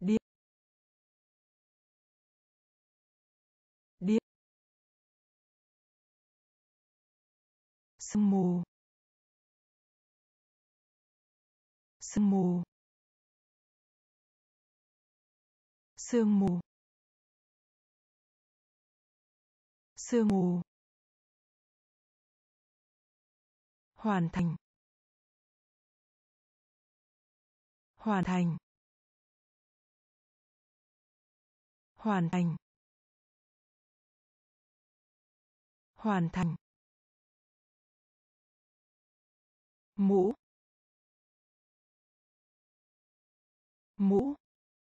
sương mù, sương mù, sương mù, sương mù, hoàn thành, hoàn thành, hoàn thành, hoàn thành, mũ, mũ,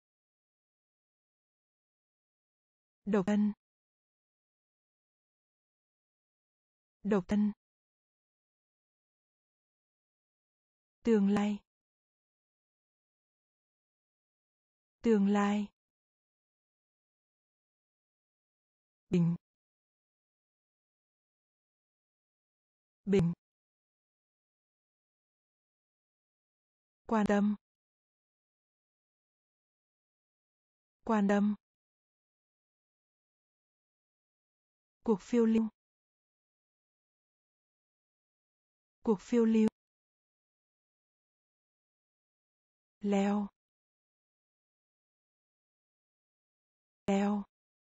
độc thân, độc thân, tương lai, tương lai, bình, bình, quan tâm, quan tâm, cuộc phiêu lưu, cuộc phiêu lưu, leo, leo,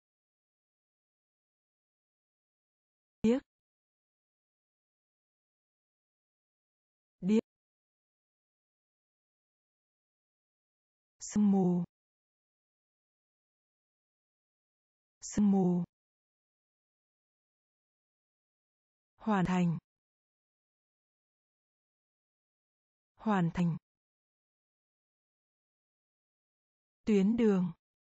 điếc, điếc, sương mù, sương mù, hoàn thành, hoàn thành, tuyến đường,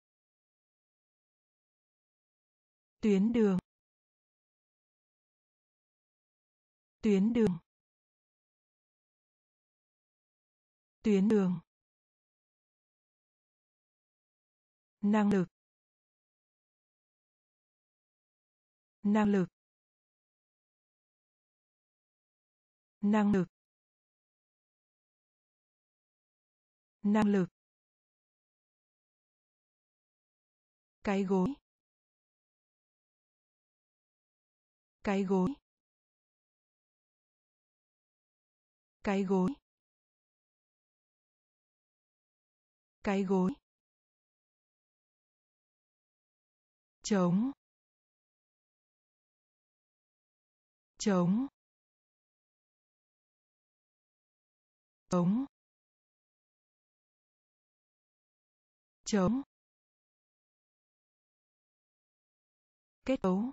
tuyến đường, tuyến đường, tuyến đường, năng lực, năng lực, năng lực, năng lực, cái gối, cái gối, cái gối, cái gối, chống, chống, chống, chống, kết cấu,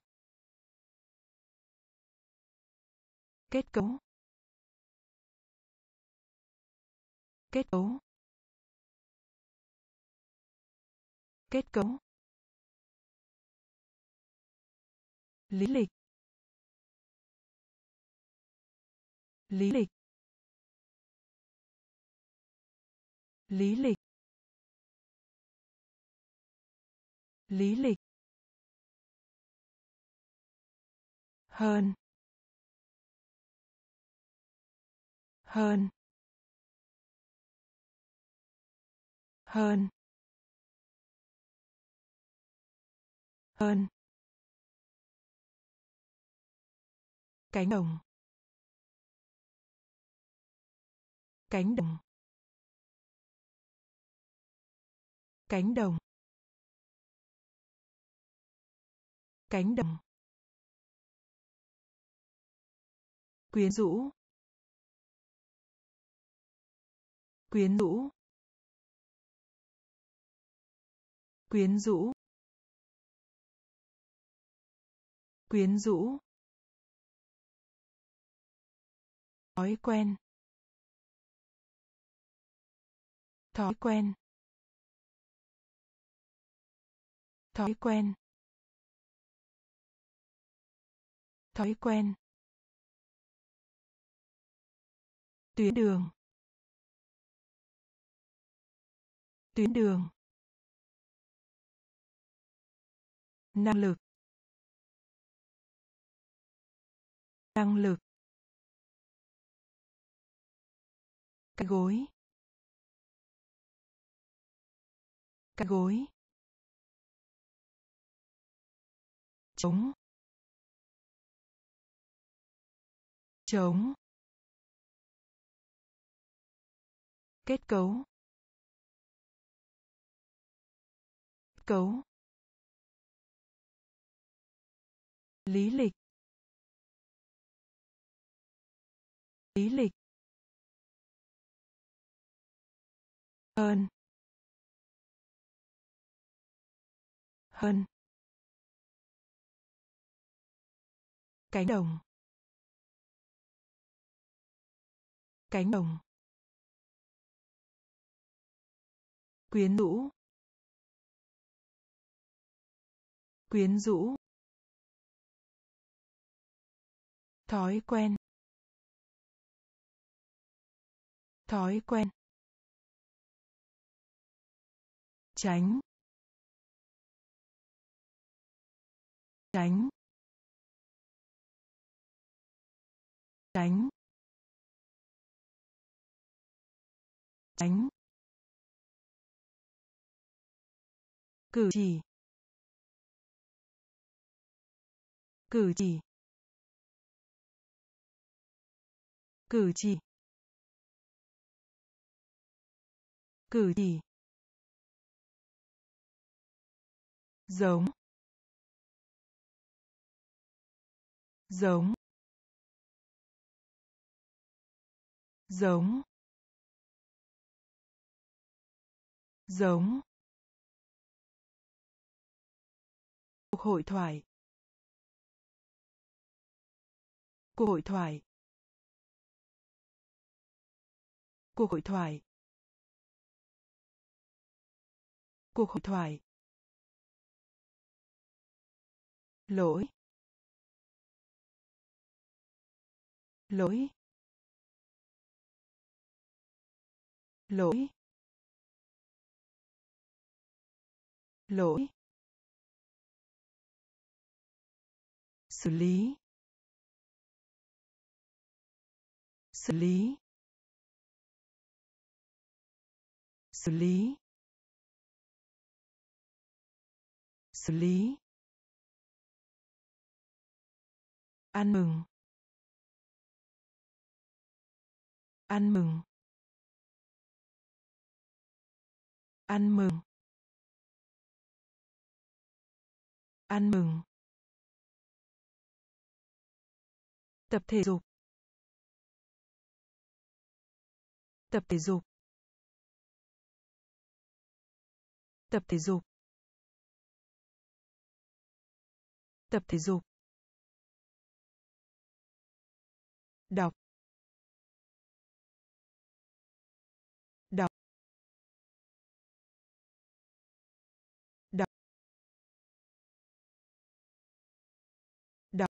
kết cấu, kết cấu, kết cấu, lý lịch, lý lịch, lý lịch, lý lịch, hơn, hơn, hơn, hơn, cánh đồng, cánh đồng, cánh đồng, cánh đồng, quyến rũ, quyến rũ, quyến rũ, quyến rũ, thói quen, thói quen, thói quen, thói quen, tuyến đường, tuyến đường, năng lực, năng lực, cái gối, cái gối, chống, chống, kết cấu, cấu, lý lịch, lý lịch, hơn, hơn, cánh đồng, cánh đồng, quyến rũ, quyến rũ, thói quen, thói quen, tránh, tránh, tránh, tránh, cử chỉ, cử chỉ, cử chỉ, cử chỉ, giống, giống, giống, giống, cuộc hội thoại, cuộc hội thoại, cuộc hội thoại, cuộc hội thoại, lỗi, lỗi, lỗi, lỗi, xử lý, xử lý, xử lý, xử lý, ăn mừng, ăn mừng, ăn mừng, ăn mừng, tập thể dục, tập thể dục, tập thể dục, tập thể dục, đọc, đọc, đọc, đọc,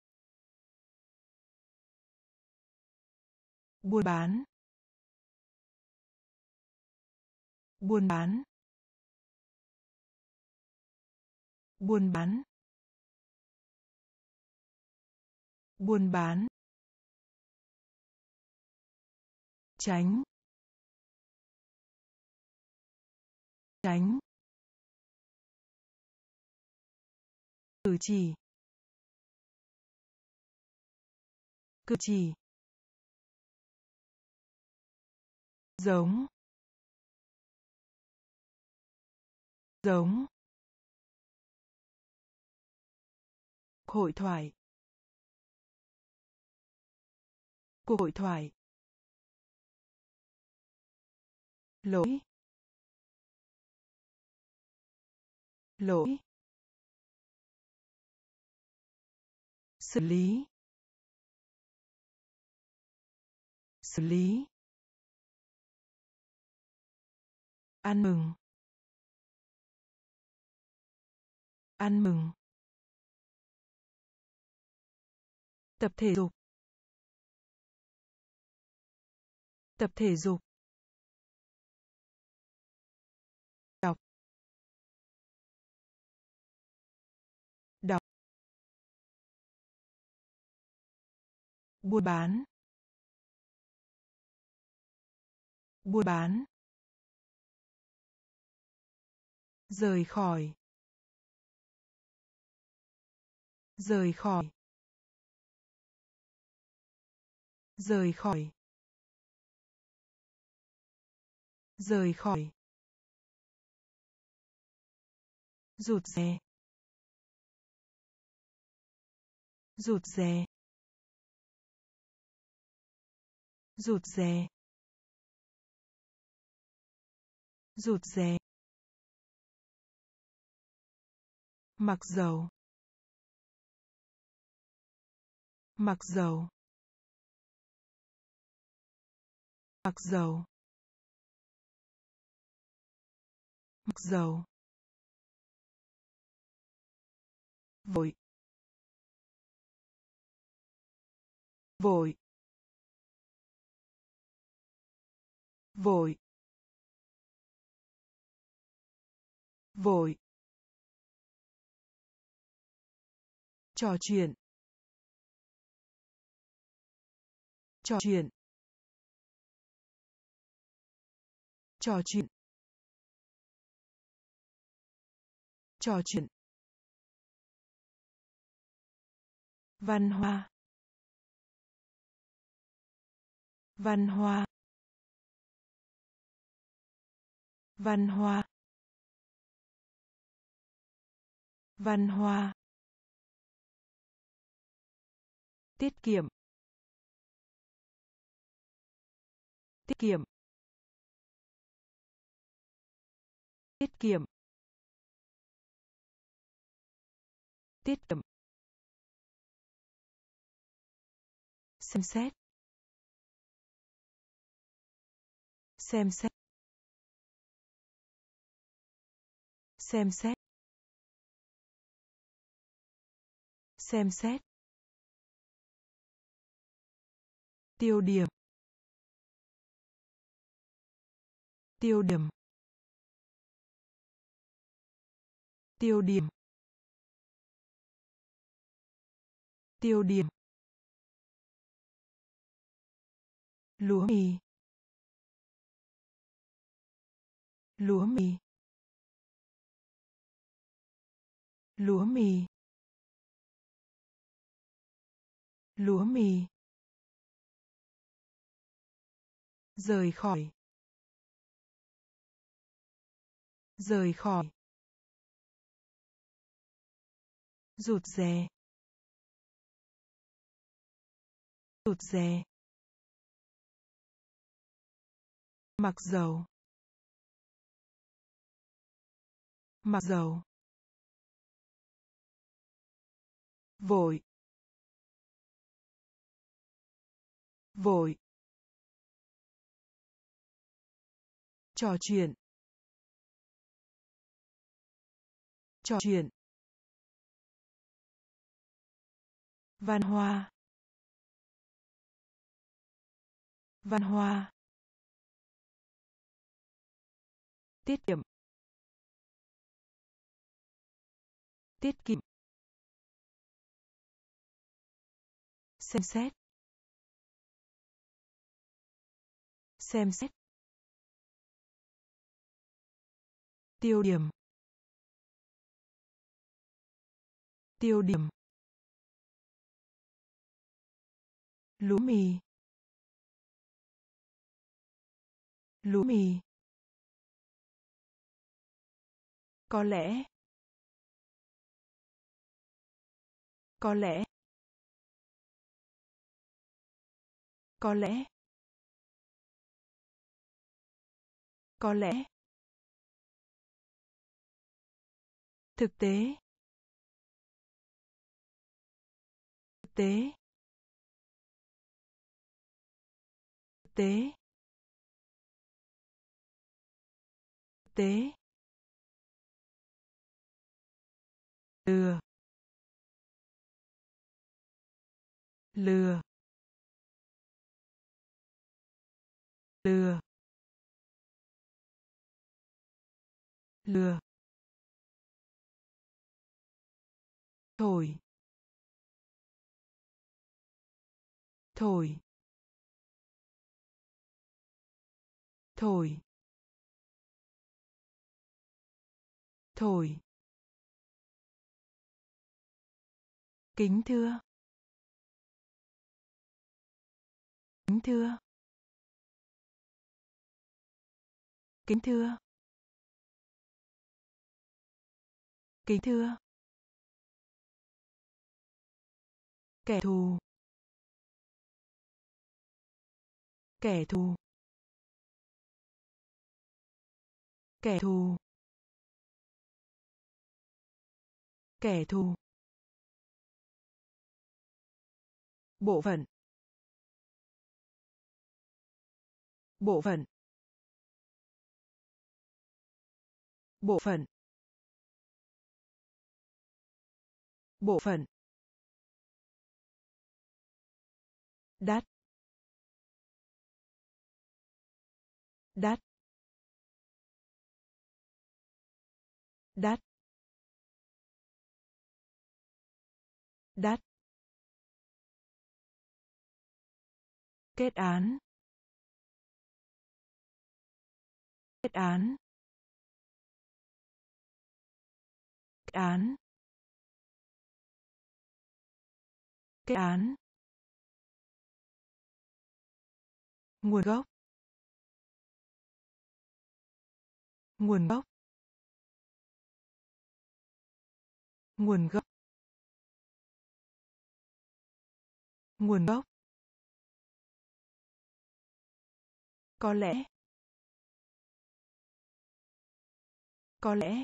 buôn bán, buôn bán, buôn bán, buôn bán, tránh, tránh, cử chỉ, cử chỉ, giống, giống, hội thoại, cuộc hội thoại, lỗi, lỗi, xử lý, xử lý, ăn mừng, ăn mừng, tập thể dục, tập thể dục, đọc, đọc, buôn bán, buôn bán, rời khỏi, rời khỏi, Rời khỏi. Rời khỏi. Rụt rè. Rụt rè. Rụt rè. Rụt rè. Mặc dầu. Mặc dầu. Mặc dầu. Mặc dầu. Vội. Vội. Vội. Vội. Trò chuyện. Trò chuyện. Trò chuyện. Trò chuyện. Văn hóa. Văn hóa. Văn hóa. Văn hóa. Tiết kiệm. Tiết kiệm. Tiết kiệm. Tiết kiệm. Xem xét. Xem xét. Xem xét. Xem xét. Tiêu điểm. Tiêu điểm. Tiêu điểm. Tiêu điểm. Lúa mì. Lúa mì. Lúa mì. Lúa mì. Rời khỏi. Rời khỏi. Rụt rè. Rụt rè. Mặc dầu. Mặc dầu. Vội. Vội. Trò chuyện. Trò chuyện. Văn hóa. Văn hóa. Tiết kiệm. Tiết kiệm. Xem xét. Xem xét. Tiêu điểm. Tiêu điểm. Lúa mì. Lúa mì. Có lẽ. Có lẽ. Có lẽ. Có lẽ. Thực tế. Thực tế. Thực tế. Thực tế. Lừa. Lừa. Lừa. Lừa. Thổi. Thổi. Thổi. Thổi. Kính thưa. Kính thưa. Kính thưa. Kính thưa. Kẻ thù. Kẻ thù. Kẻ thù. Kẻ thù. Bộ phận. Bộ phận. Bộ phận. Bộ phận. Đắt. Đắt. Đắt. Đắt. Kết án. Kết án. Kết án. Kết án. Nguồn gốc. Nguồn gốc. Nguồn gốc. Nguồn gốc. Có lẽ. Có lẽ.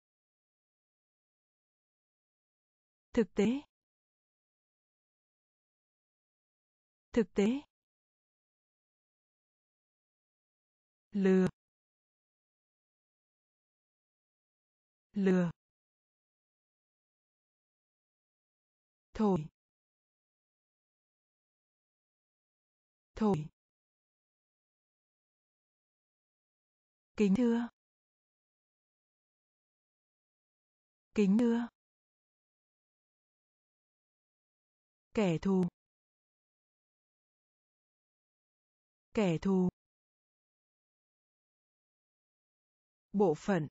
Thực tế. Thực tế. Lừa. Lừa. Thổi. Thổi. Kính thưa. Kính thưa. Kẻ thù. Kẻ thù. Bộ phận.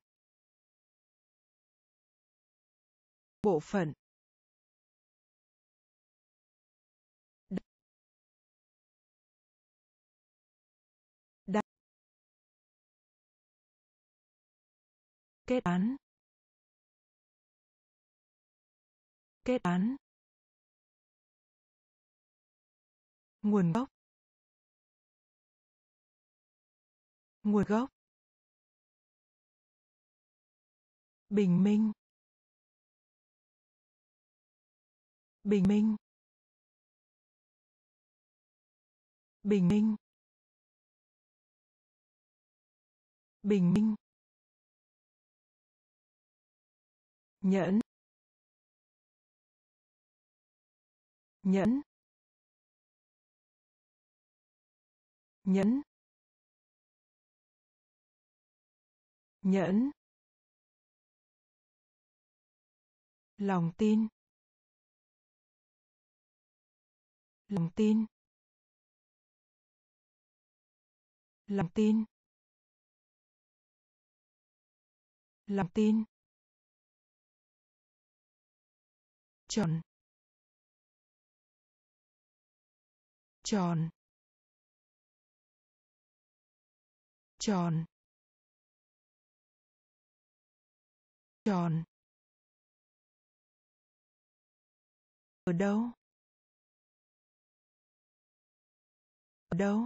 Bộ phận. Đ- đ- Kết án. Kết án. Nguồn gốc. Nguồn gốc. Bình minh. Bình minh. Bình minh. Bình minh. Nhẫn. Nhẫn. Nhẫn. Nhẫn. Lòng tin. Lòng tin. Lòng tin. Lòng tin. Tròn. Tròn. Tròn. Tròn. Ở đâu? Ở đâu?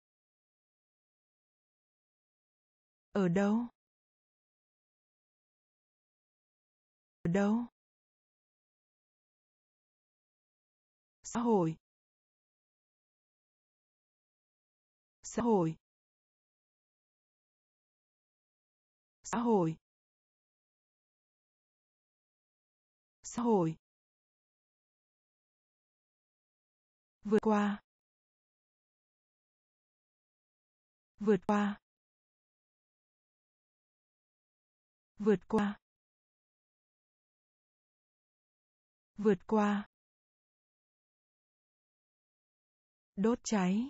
Ở đâu? Ở đâu? Xã hội. Xã hội. Xã hội. Xã hội. Vượt qua. Vượt qua. Vượt qua. Vượt qua. Đốt cháy.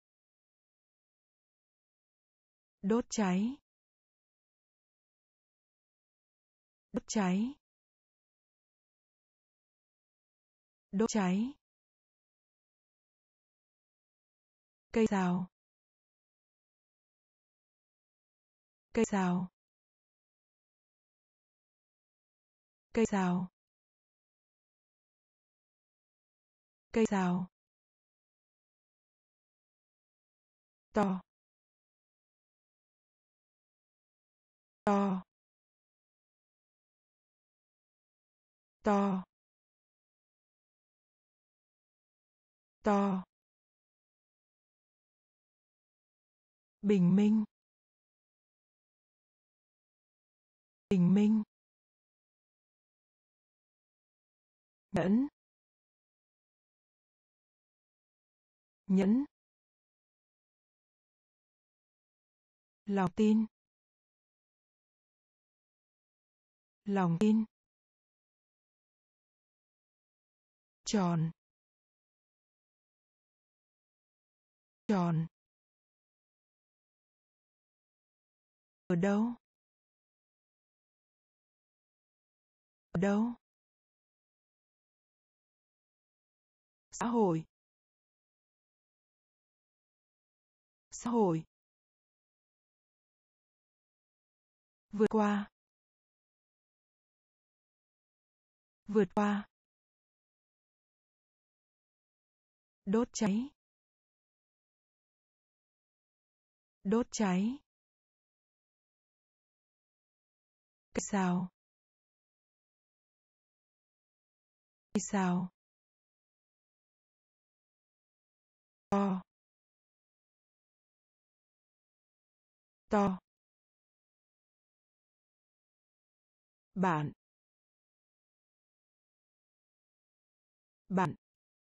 Đốt cháy. Đốt cháy. Đốt cháy. Cây sào. Cây sào. Cây sào. Cây sào. To. To. To. To. Bình minh. Bình minh. Nhẫn. Nhẫn. Lòng tin. Lòng tin. Tròn. Tròn. Ở đâu? Ở đâu? Xã hội. Xã hội. Vượt qua. Vượt qua. Đốt cháy. Đốt cháy. Cây sào. Cây sào. To. To. Bạn. Bạn.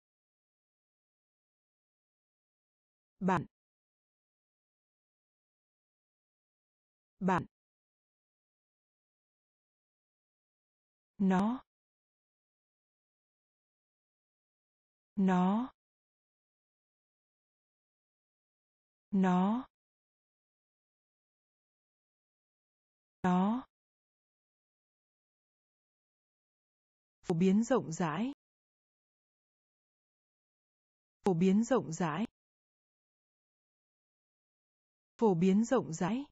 Bạn. Bạn. Nó. Nó. Nó. Nó. Phổ biến rộng rãi. Phổ biến rộng rãi. Phổ biến rộng rãi.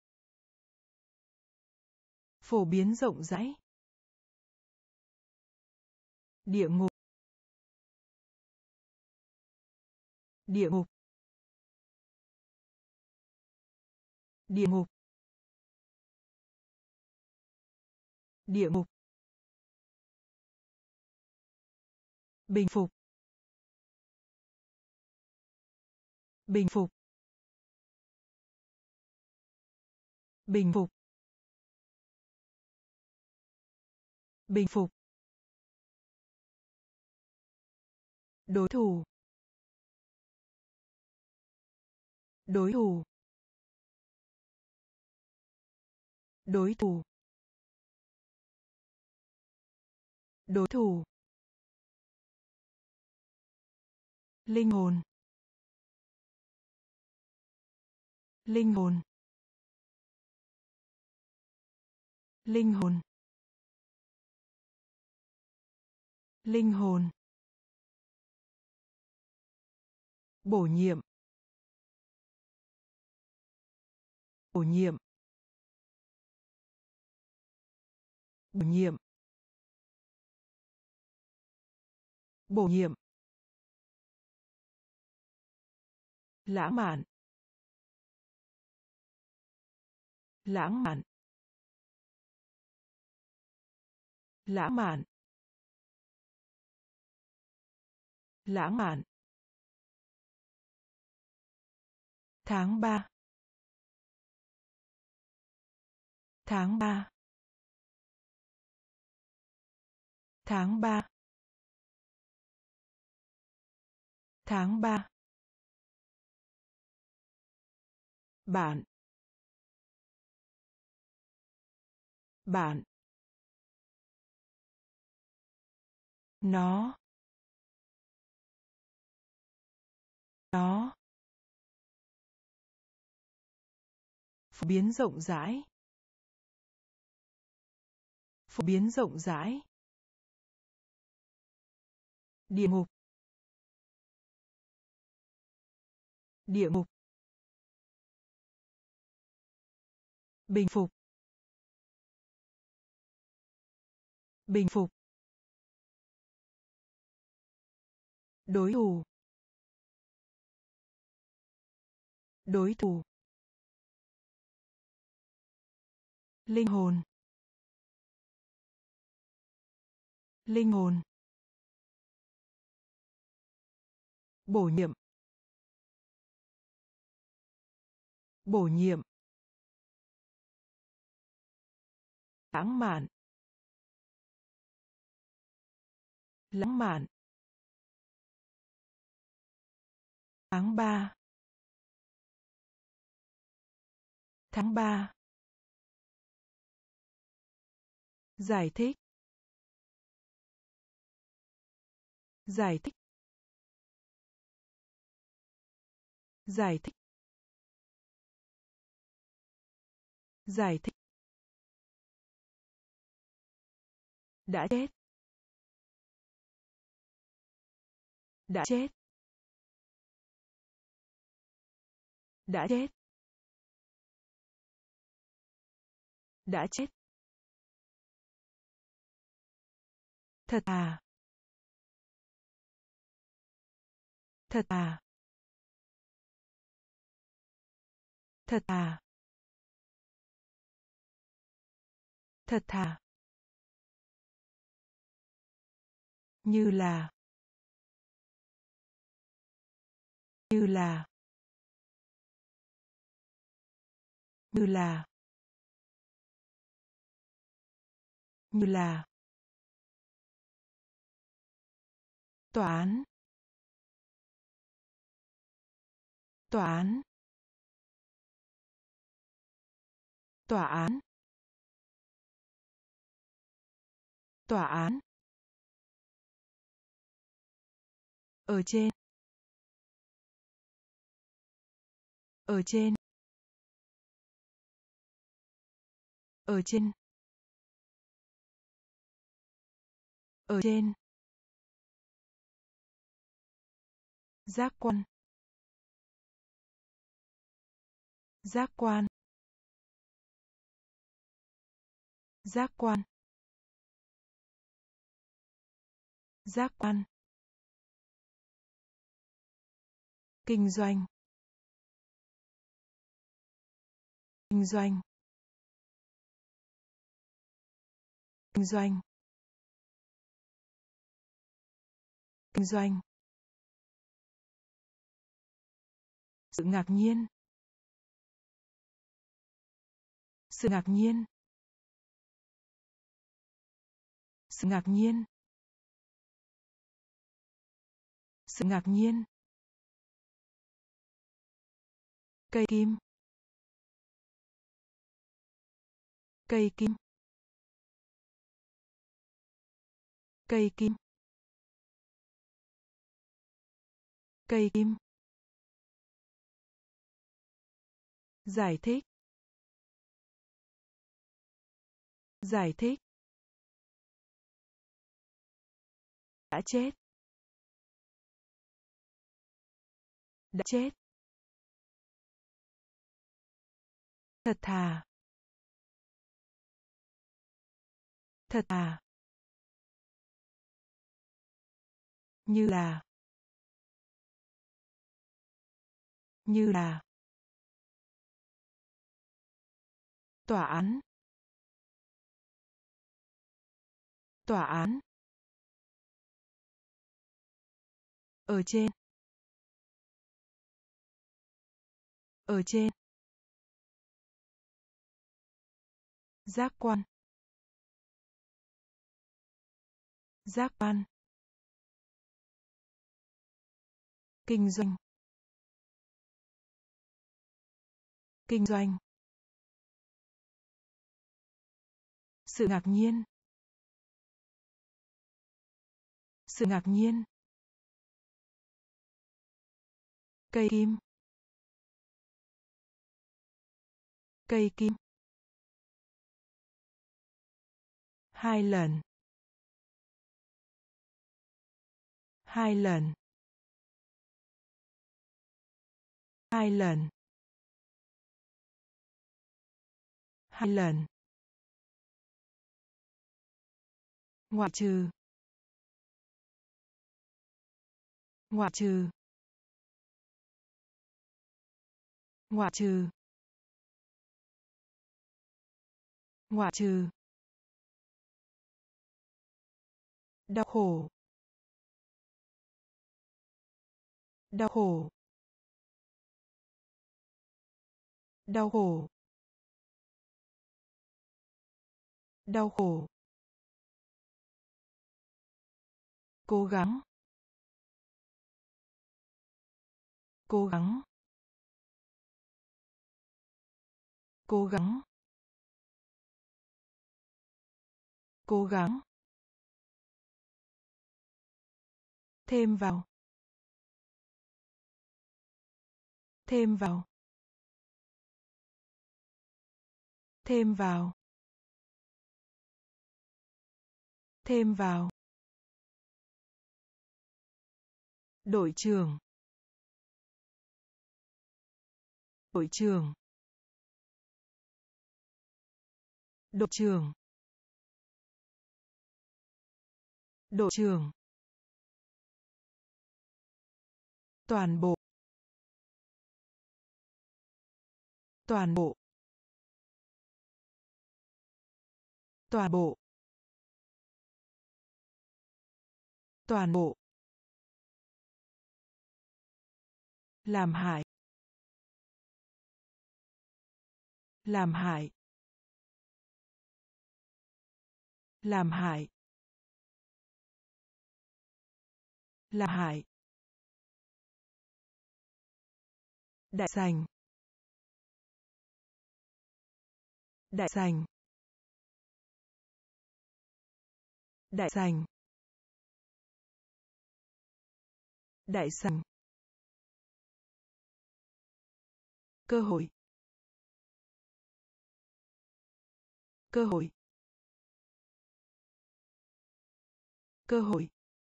Phổ biến rộng rãi. Địa ngục. Địa ngục. Địa ngục. Địa ngục. Bình phục. Bình phục. Bình phục. Bình phục. Đối thủ. Đối thủ. Đối thủ. Đối thủ. Linh hồn. Linh hồn. Linh hồn. Linh hồn. Bổ nhiệm. Bổ nhiệm. Bổ nhiệm. Bổ nhiệm. Lãng mạn. Lãng mạn. Lãng mạn. Lãng mạn. Tháng ba. Tháng ba. Tháng ba. Tháng ba. Bạn. Bạn. Nó. Nó. Phổ biến rộng rãi. Phổ biến rộng rãi. Địa ngục. Địa ngục. Bình phục. Bình phục. Đối thủ. Đối thủ. Linh hồn. Linh hồn. Bổ nhiệm. Bổ nhiệm. Lãng mạn. Lãng mạn. Tháng ba. Tháng ba. Giải thích. Giải thích. Giải thích. Giải thích. Đã chết. Đã chết. Đã chết. Đã chết. Thật à. Thật à. Thật à. Thật thà. Như là. Như là. Như là. Như là. Tòa án. Tòa án. Tòa án. Tòa án. Ở trên. Ở trên. Ở trên. Ở trên. Giác quan. Giác quan. Giác quan. Giác quan. Kinh doanh. Kinh doanh. Kinh doanh. Kinh doanh. Sự ngạc nhiên. Sự ngạc nhiên. Sự ngạc nhiên. Sự ngạc nhiên. Cây kim. Cây kim. Cây kim. Cây kim. Giải thích. Giải thích. Đã chết. Đã chết. Thật thà. Thật thà. Như là. Như là. Tòa án. Tòa án. Ở trên. Ở trên. Giác quan. Giác quan. Kinh doanh. Kinh doanh. Sự ngạc nhiên. Sự ngạc nhiên. Cây kim. Cây kim. Hai lần. Hai lần. Hai lần. Hai lần. Ngoại trừ. Ngoại trừ. Ngoại trừ. Ngoại trừ. Đau khổ. Đau khổ. Đau khổ. Đau khổ. Cố gắng. Cố gắng. Cố gắng. Cố gắng. Thêm vào. Thêm vào. Thêm vào. Thêm vào. Đội trưởng. Đội trưởng. Đội trưởng. Đội trưởng. Toàn bộ. Toàn bộ. Toàn bộ. Toàn bộ. Làm hại. Làm hại. Làm hại. Làm hại. Đại sành. Đại sành. Đại sành. Đại sành. Cơ hội. Cơ hội. Cơ hội.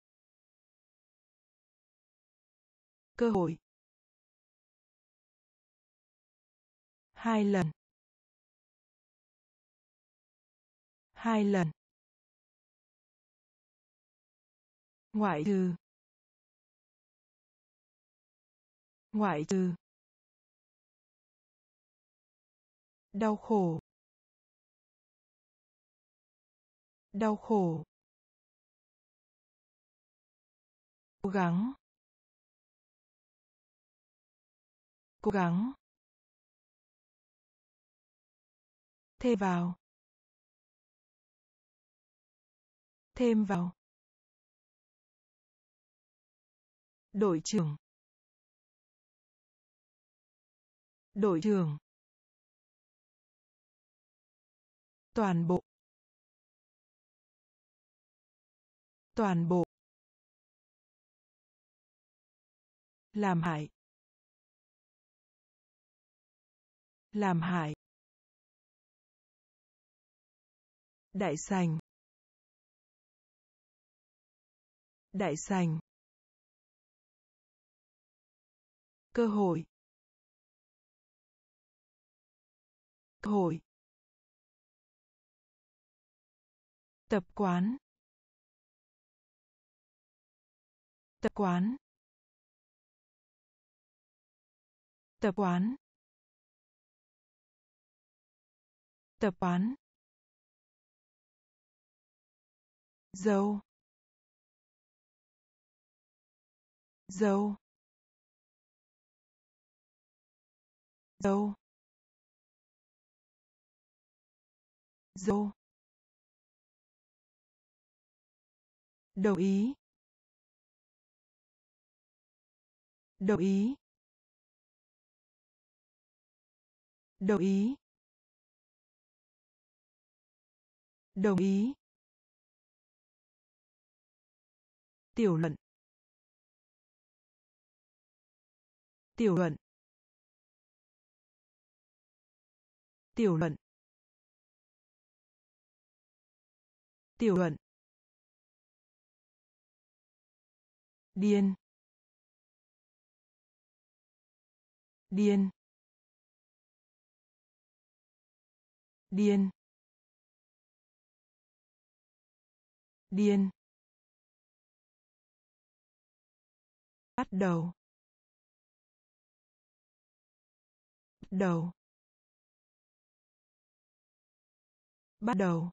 Cơ hội. Hai lần. Hai lần. Ngoại trừ. Ngoại trừ. Đau khổ. Đau khổ. Cố gắng. Cố gắng. Thêm vào. Thêm vào. Đội trưởng. Đội trưởng. Toàn bộ. Toàn bộ. Làm hại. Làm hại. Đại sành. Đại sành. Cơ hội. Cơ hội. Tập quán. Tập quán. Tập quán. Tập quán. Dâu. Dâu. Dâu. Dâu. Đồng ý. Đồng ý. Đồng ý. Đồng ý. Tiểu luận. Tiểu luận. Tiểu luận. Tiểu luận. Điên. điên, điên, điên, bắt đầu, bắt đầu, bắt đầu,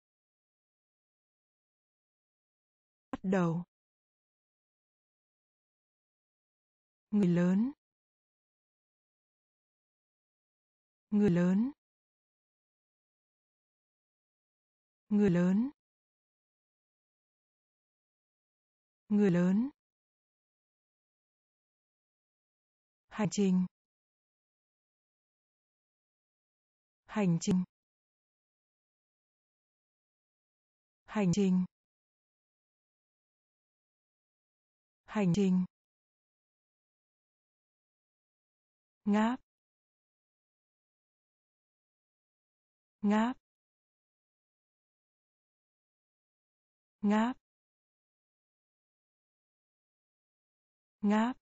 bắt đầu, người lớn, người lớn, người lớn, người lớn, hành trình, hành trình, hành trình, hành trình, ngáp, ngáp, ngáp, ngáp,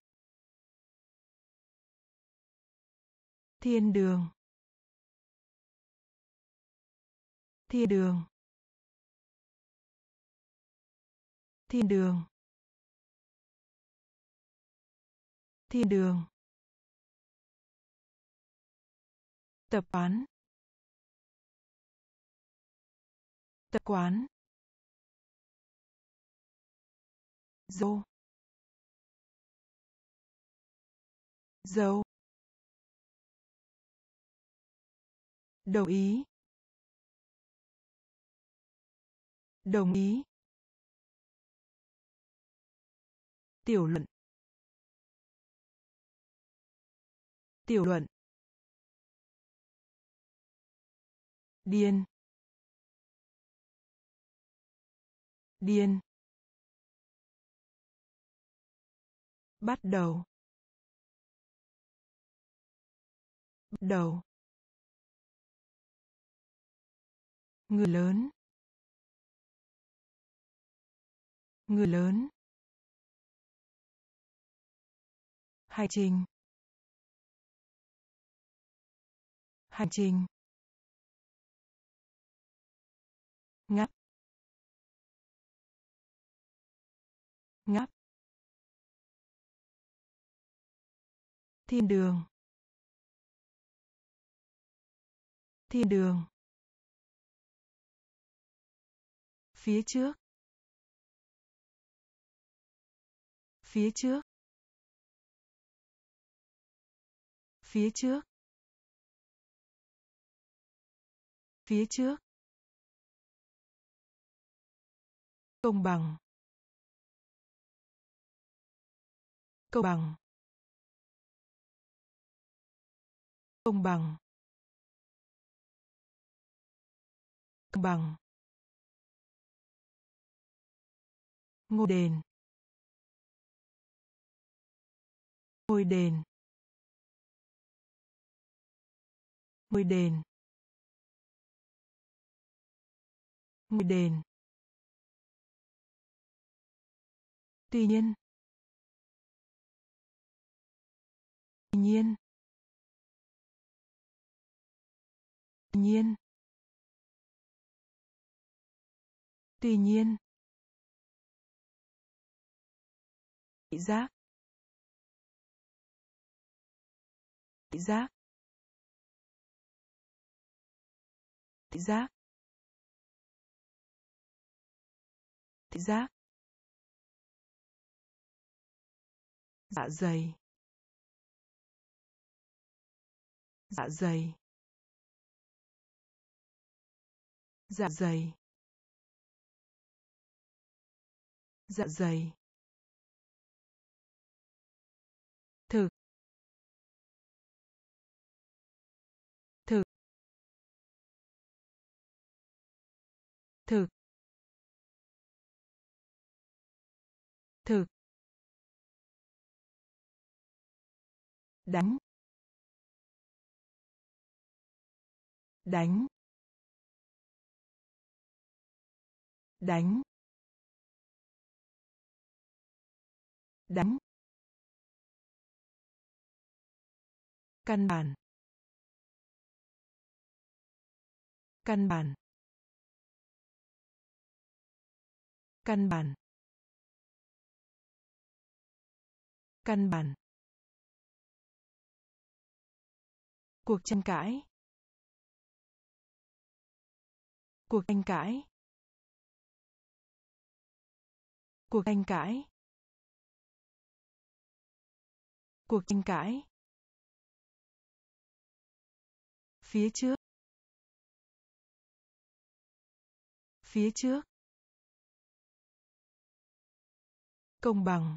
thiên đường, thiên đường, thiên đường, thiên đường, tập quán, tập quán, dâu, dâu, đồng ý, đồng ý, tiểu luận, tiểu luận, điên, điên, bắt đầu, bắt đầu, người lớn, người lớn, hành trình, hành trình, ngáp, ngáp, thiên đường, thiên đường, phía trước, phía trước, phía trước, phía trước, công bằng, công bằng, công bằng, công bằng, ngôi đền, ngôi đền, ngôi đền, ngôi đền, tuy nhiên, tuy nhiên, tuy nhiên, tuy nhiên, thị giác, thị giác, thị giác, thị giác, dạ dày, dạ dày, dạ dày, dạ dày, thực, thực, thực, thực, đánh, đánh, đánh, đánh, Căn bản. Căn bản. Căn bản. Căn bản. Cuộc tranh cãi. Cuộc tranh cãi. Cuộc tranh cãi. Cuộc tranh cãi. Phía trước. Phía trước. Công bằng.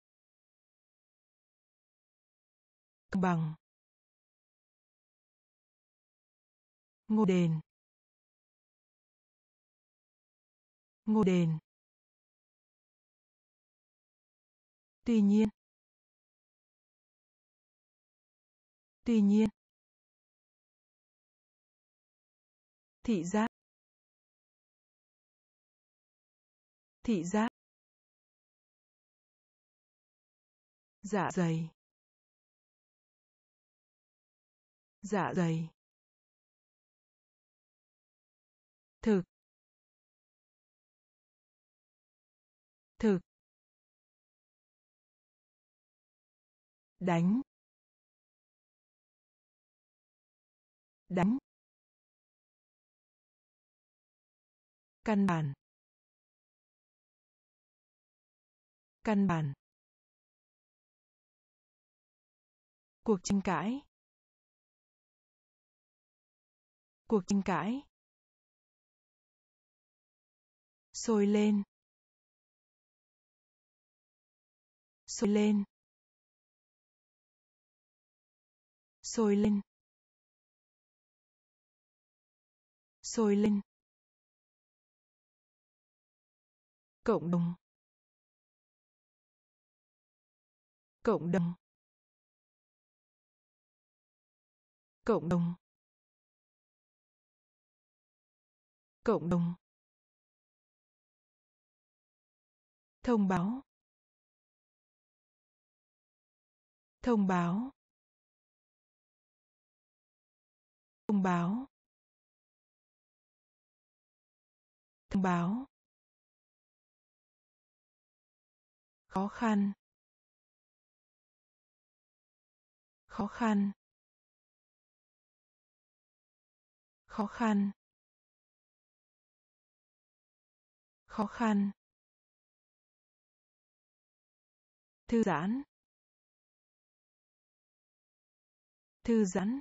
Công bằng. Ngôi đền. Ngôi đền. Tuy nhiên. Tuy nhiên. Thị giác. Thị giác. Dạ dày. Dạ dày. Thực. Thực. Đánh. Đánh. Căn bản. Căn bản. Cuộc tranh cãi. Cuộc tranh cãi. Sôi lên. Sôi lên. Sôi lên. Sôi lên. Cộng đồng. Cộng đồng. Cộng đồng. Cộng đồng. Thông báo. Thông báo. Thông báo. Thông báo. Khó khăn. Khó khăn. Khó khăn. Khó khăn. Thư giãn. Thư giãn.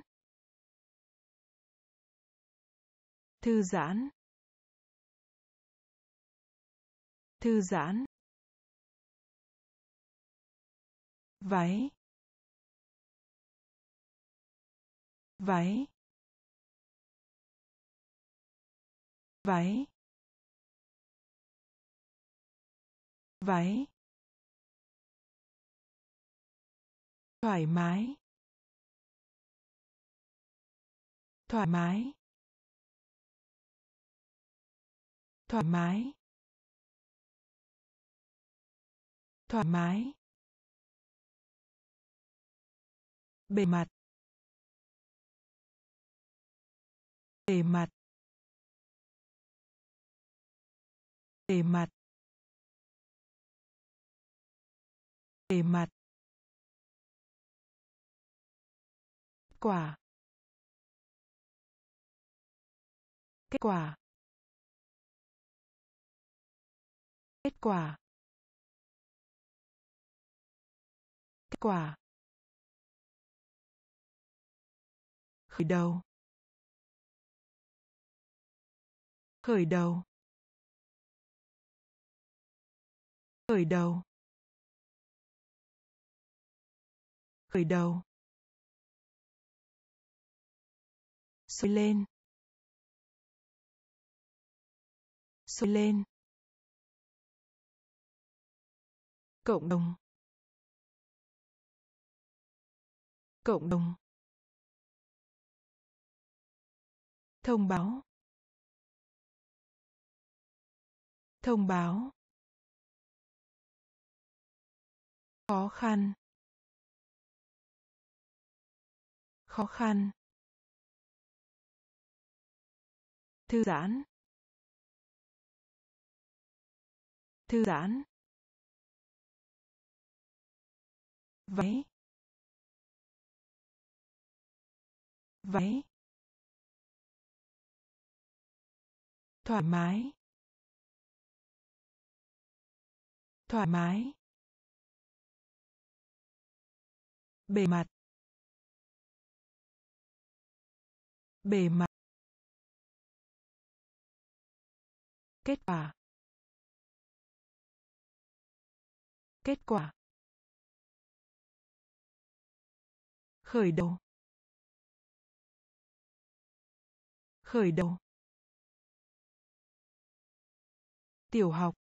Thư giãn. Thư giãn. Váy. Váy. Váy. Váy. Thoải mái. Thoải mái. Thoải mái. Thoải mái. Bề mặt. Bề mặt. Bề mặt. Bề mặt. Quả. Kết quả. Kết quả. Kết quả. Khởi đầu. Khởi đầu. Khởi đầu. Khởi đầu. Sôi lên. Sôi lên. Cộng đồng. Cộng đồng. Thông báo. Thông báo. Khó khăn. khó khăn, thư giãn, thư giãn, váy, váy, thoải mái, thoải mái, bề mặt, bề mặt, kết quả, kết quả, khởi đầu, khởi đầu, tiểu học,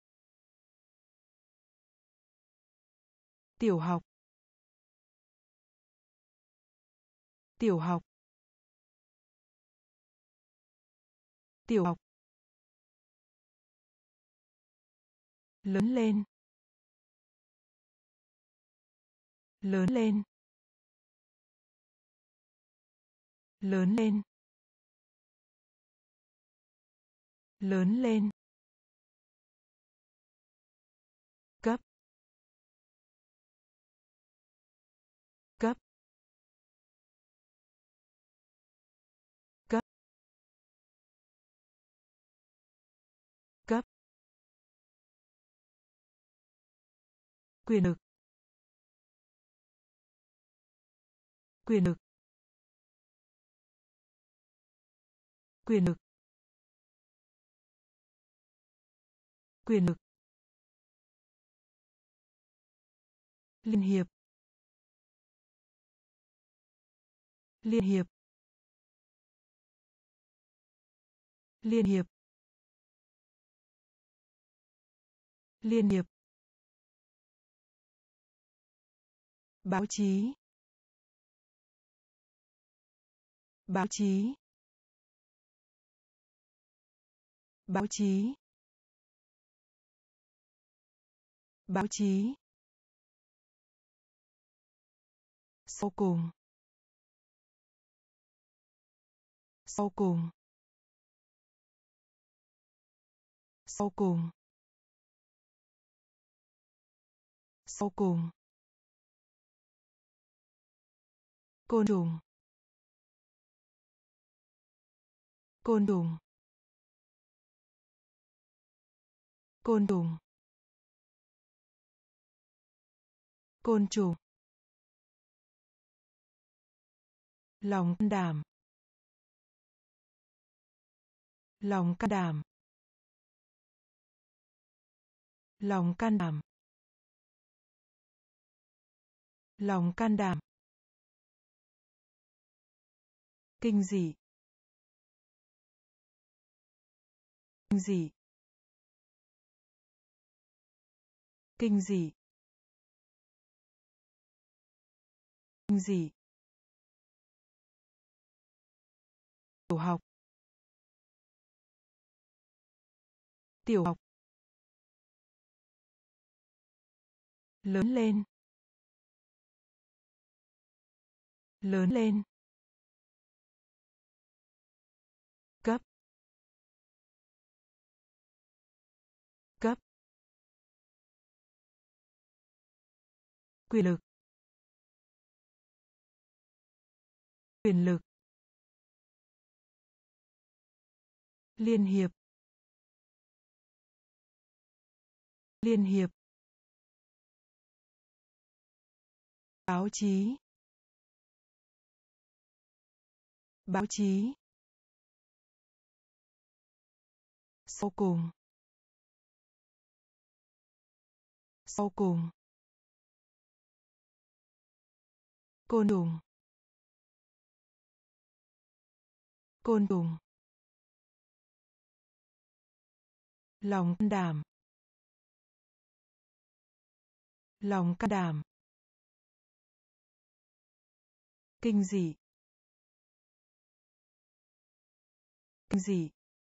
tiểu học, tiểu học, tiểu học, lớn lên, lớn lên, lớn lên, lớn lên, cấp, cấp, cấp, cấp, quyền lực, quyền lực, quyền lực, quyền lực, liên hiệp, liên hiệp, liên hiệp, liên hiệp, báo chí, báo chí, báo chí, báo chí, sau cùng, sau cùng, sau cùng, sau cùng, côn trùng, côn trùng, côn trùng, côn trùng, lòng can đảm, lòng can đảm, lòng can đảm, lòng can đảm, kinh dị, kinh dị, kinh dị, kinh dị, tiểu học, tiểu học, lớn lên, lớn lên, cấp, cấp, quyền lực, quyền lực, liên hiệp, liên hiệp, báo chí, báo chí, sau cùng, sau cùng, côn trùng, côn trùng, lòng can đảm, lòng can đảm, kinh dị, kinh dị,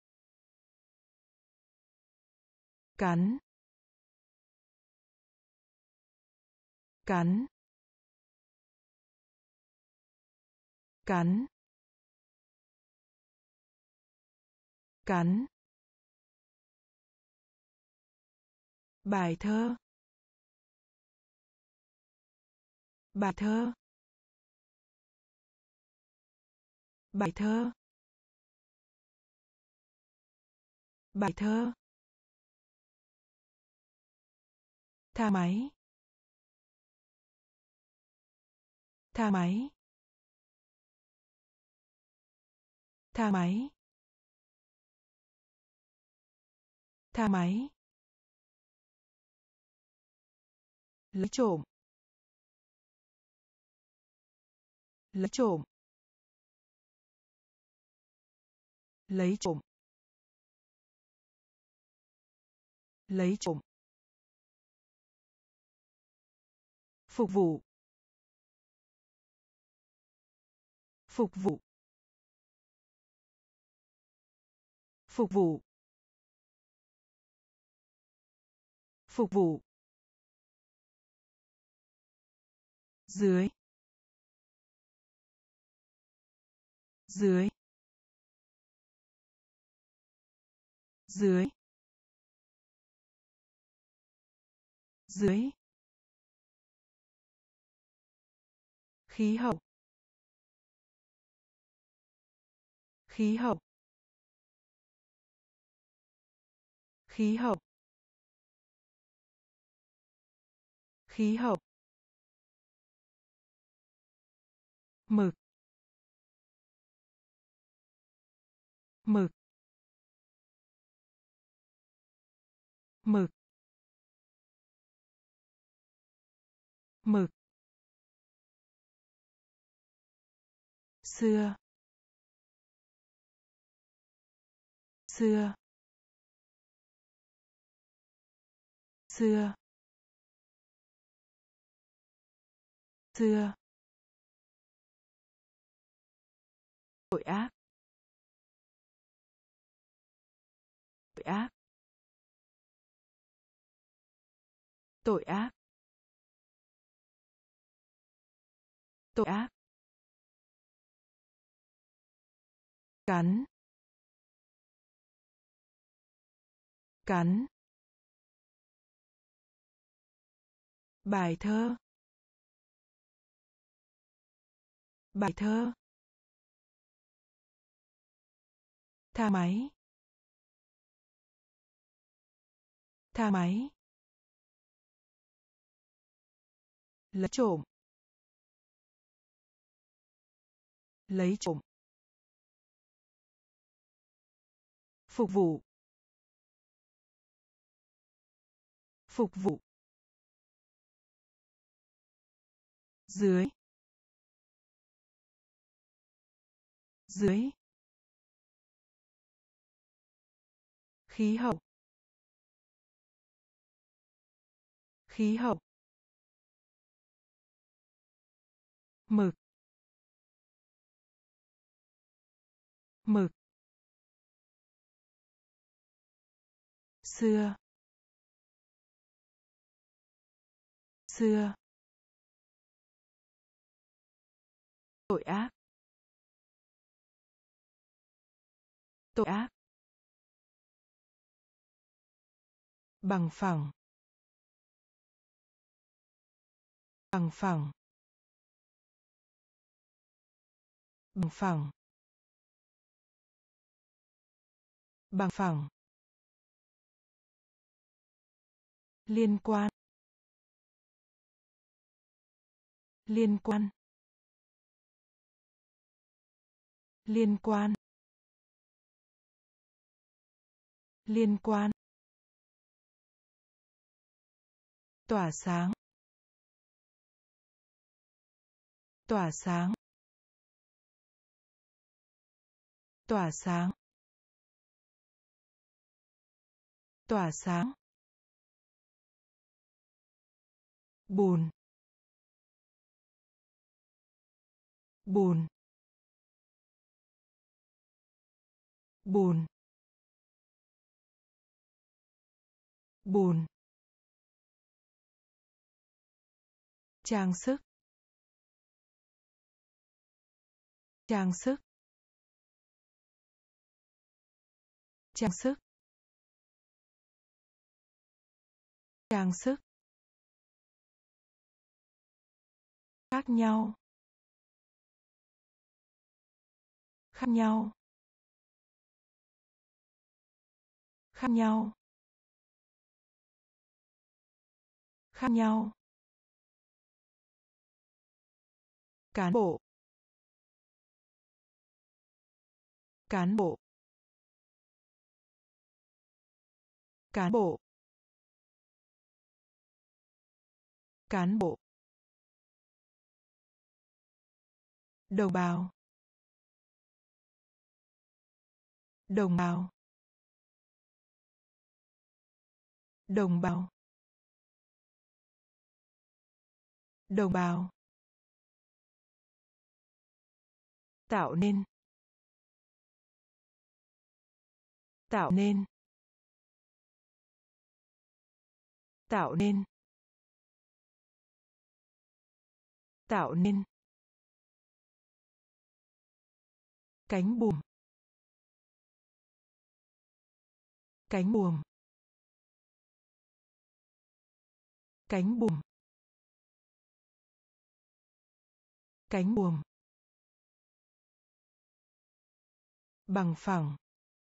cắn, cắn, cắn, cắn, bài thơ, bài thơ, bài thơ, bài thơ, thang máy, thang máy, thang máy, thang máy, lấy trộm, lấy trộm, lấy trộm, lấy trộm, phục vụ, phục vụ, phục vụ, phục vụ, dưới, dưới, dưới, dưới, khí hậu, khí hậu, khí hậu, khí hậu, mực, mực, mực, mực, xưa, xưa, xưa, xưa, tội ác, tội ác, tội ác, tội ác, cắn, cắn, bài thơ, bài thơ, thang máy, thang máy, lấy trộm, lấy trộm, phục vụ, phục vụ, dưới, dưới, khí hậu, khí hậu, mực, mực, xưa, xưa, tội ác, tội ác, bằng phẳng, bằng phẳng, bằng phẳng, bằng phẳng, liên quan, liên quan, liên quan, liên quan, tỏa sáng, tỏa sáng, tỏa sáng, tỏa sáng, bùn, bùn, bùn, bùn, trang sức, trang sức, trang sức, trang sức, khác nhau, khác nhau, khác nhau, khác nhau, cán bộ, cán bộ, cán bộ, cán bộ, đồng bào, đồng bào, đồng bào, đồng bào, tạo nên, tạo nên, tạo nên, tạo nên, cánh buồm, cánh buồm, cánh buồm, cánh buồm, bằng phẳng,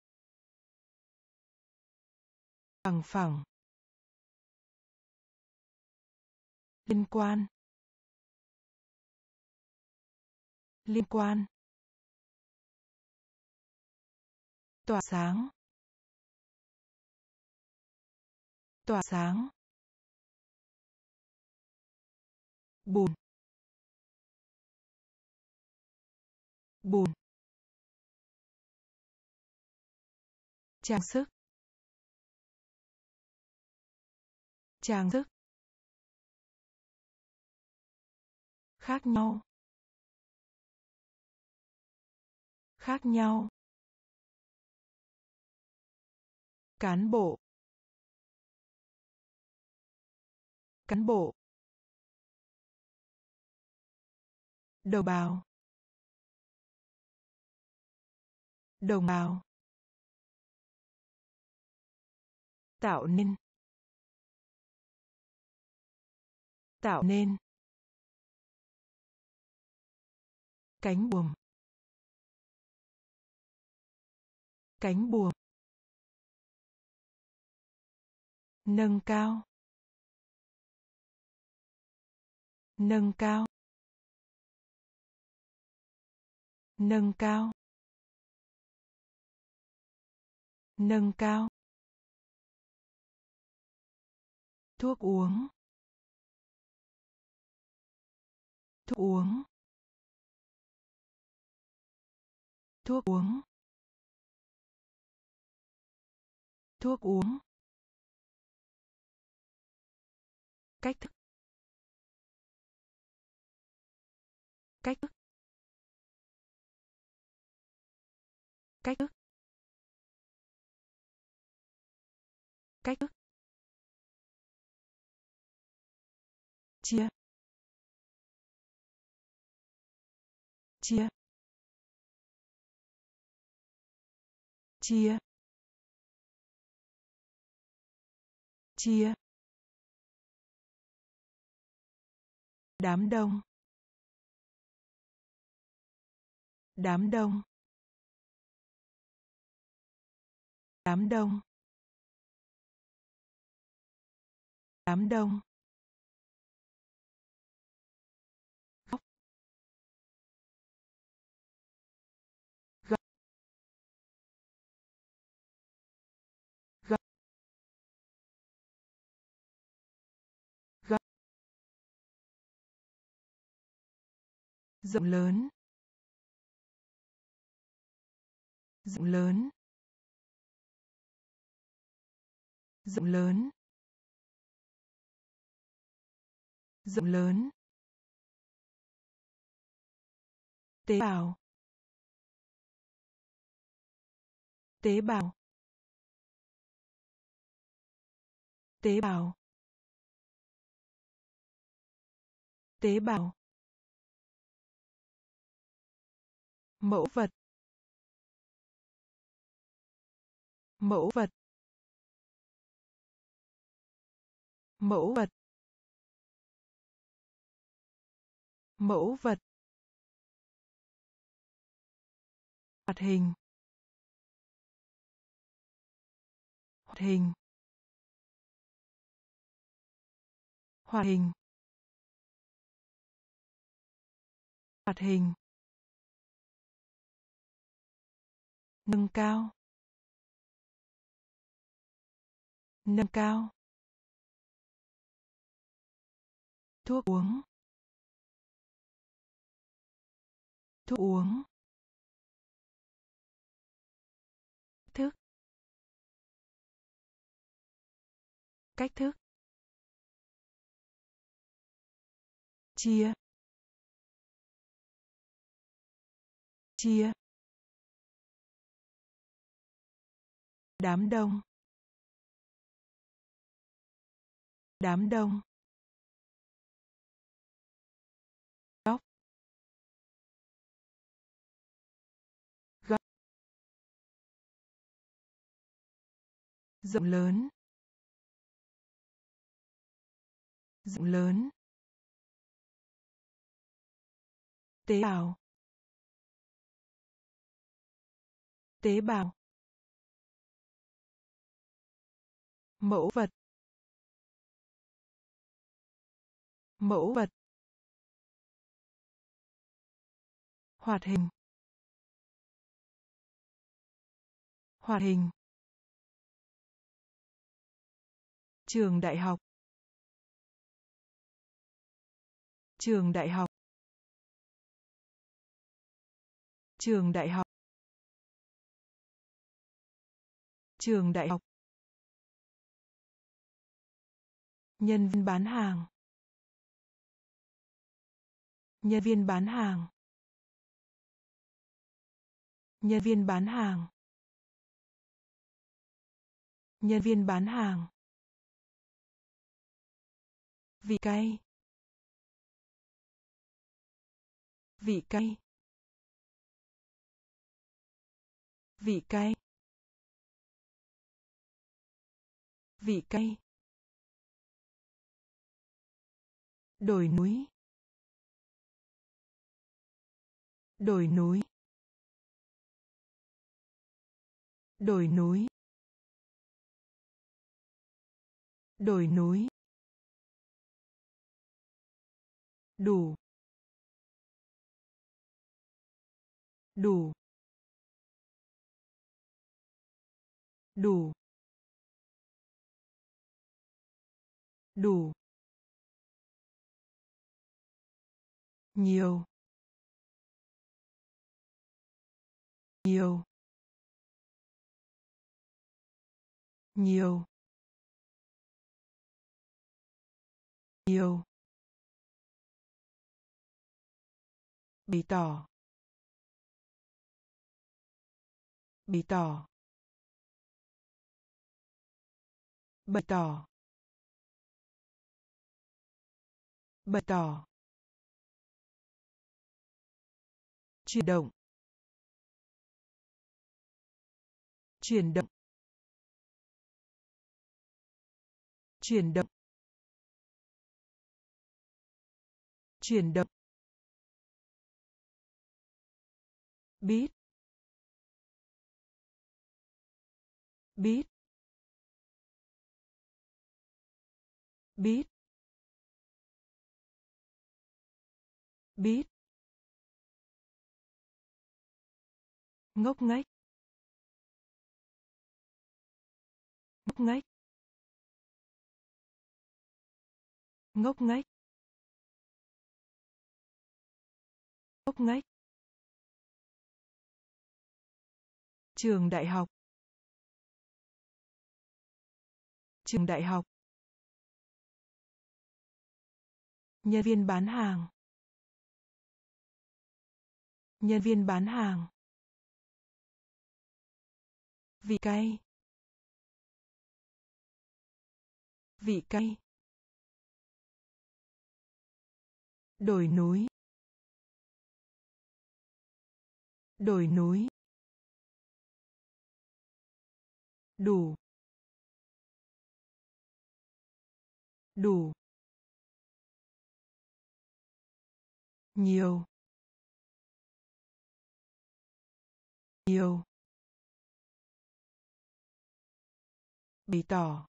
bằng phẳng, liên quan, liên quan, tỏa sáng, tỏa sáng, bùn, bùn, trang sức, trang sức, khác nhau, khác nhau, cán bộ, cán bộ, đồng bào, đồng bào, tạo nên, tạo nên, cánh buồm, cánh buồm, nâng cao, nâng cao, nâng cao, nâng cao, thuốc uống, thuốc uống, thuốc uống, thuốc uống, cách thức, cách thức, cách thức, cách thức, chia, chia, chia, chia, đám đông, đám đông, đám đông, đám đông, góc, góc, góc, góc, rộng lớn, rộng lớn, rộng lớn, rộng lớn, tế bào, tế bào, tế bào, tế bào, Mẫu vật. Mẫu vật. Mẫu vật. Mẫu vật. Hoạt hình. Hoạt hình. Hoạt hình. Hoạt hình. Nâng cao. Nâng cao. Thuốc uống. Thuốc uống. Thức. Cách thức. Chia. Chia. Đám đông. Đám đông. Góc. Góc. Rộng lớn. Rộng lớn. Tế bào. Tế bào. Mẫu vật. Mẫu vật. Hoạt hình. Hoạt hình. Trường đại học. Trường đại học. Trường đại học. Trường đại học. Nhân viên bán hàng. Nhân viên bán hàng. Nhân viên bán hàng. Nhân viên bán hàng. Vị cay. Vị cay. Vị cay. Vị cay. Đồi núi. Đồi núi. Đồi núi. Đồi núi. Đủ. Đủ. Đủ. Đủ. Nhiều. Nhiều. Nhiều. Nhiều. Bày tỏ. Bày tỏ. Bày tỏ. Bày tỏ. Chuyển động. Chuyển động. Chuyển động. Chuyển động. Biết. Biết. Biết. Biết. Ngốc nghếch. Ngốc nghếch. Ngốc nghếch. Ngốc nghếch. Trường đại học. Trường đại học. Nhân viên bán hàng. Nhân viên bán hàng. Vị cay. Vị cay. Đồi núi. đồi núi, đủ, đủ, nhiều, nhiều, bày tỏ,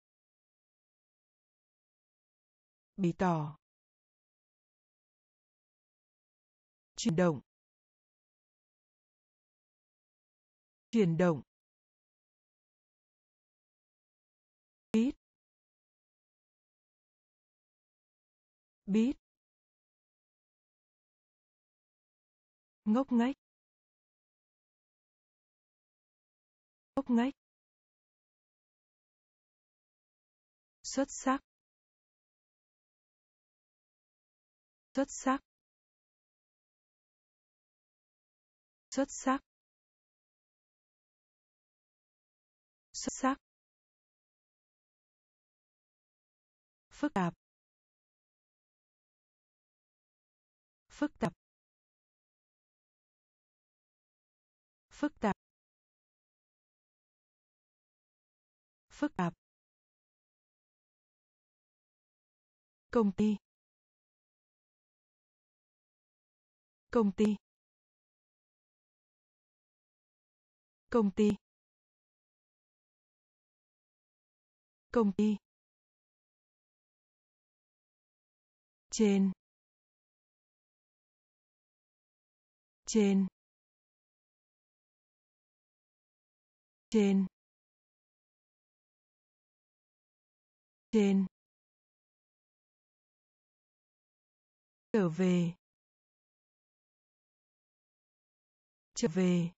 bày tỏ, chuyển động, chuyển động, biết, biết, ngốc nghếch, ngốc nghếch, xuất sắc, xuất sắc, xuất sắc, xuất sắc, phức tạp, phức tạp, phức tạp, phức tạp, công ty, công ty, công ty, công ty, trên, trên, trên, trên, trở về, trở về,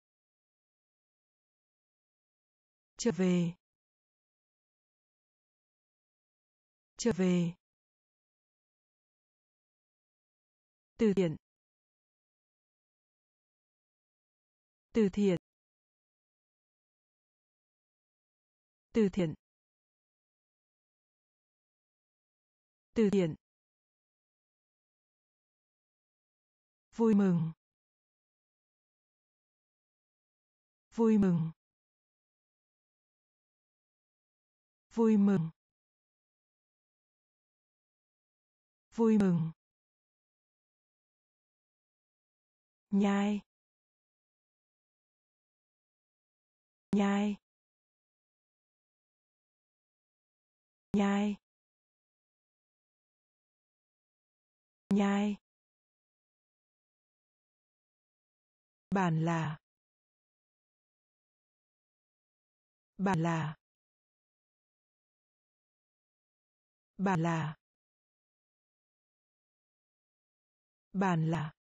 trở về, trở về, từ thiện, từ thiện, từ thiện, từ thiện, vui mừng, vui mừng, vui mừng, vui mừng, nhai, nhai, nhai, nhai, bản là, bản là, bản là, bản là,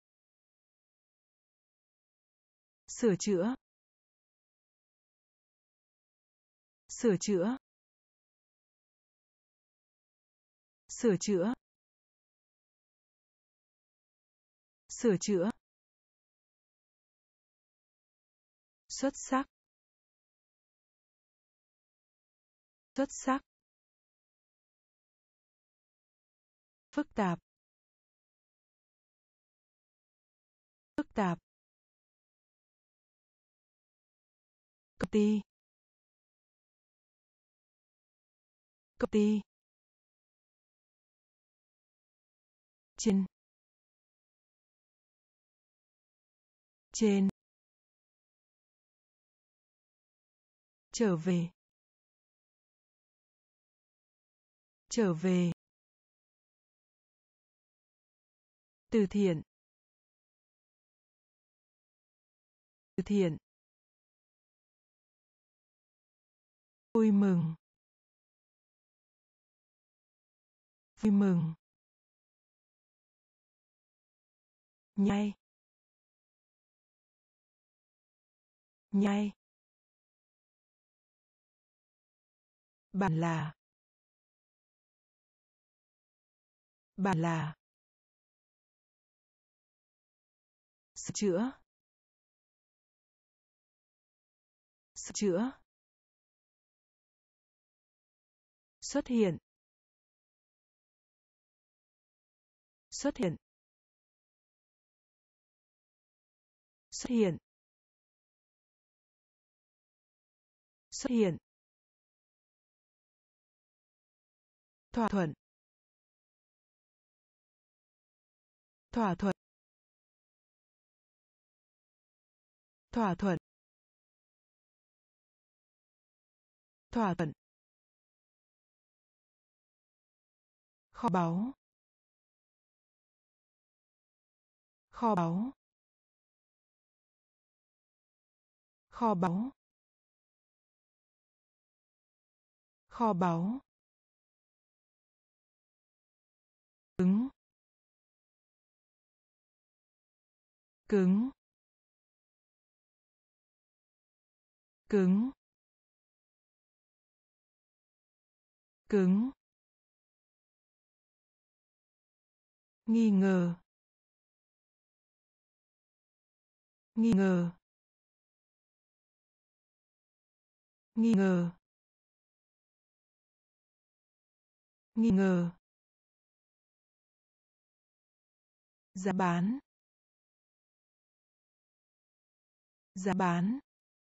sửa chữa, sửa chữa, sửa chữa, sửa chữa, xuất sắc, xuất sắc, phức tạp, phức tạp, công ty, công ty, trên, trên, trở về, trở về, từ thiện, từ thiện, vui mừng, vui mừng, nhai, nhai, bản là, bản là, sửa chữa, sửa chữa, xuất hiện, xuất hiện, xuất hiện, xuất hiện, thỏa thuận, thỏa thuận, thỏa thuận, thỏa thuận, kho báu, kho báu, kho báu, kho báu, cứng, cứng, cứng, cứng, nghi ngờ, nghi ngờ, nghi ngờ, nghi ngờ, giá bán, giá bán,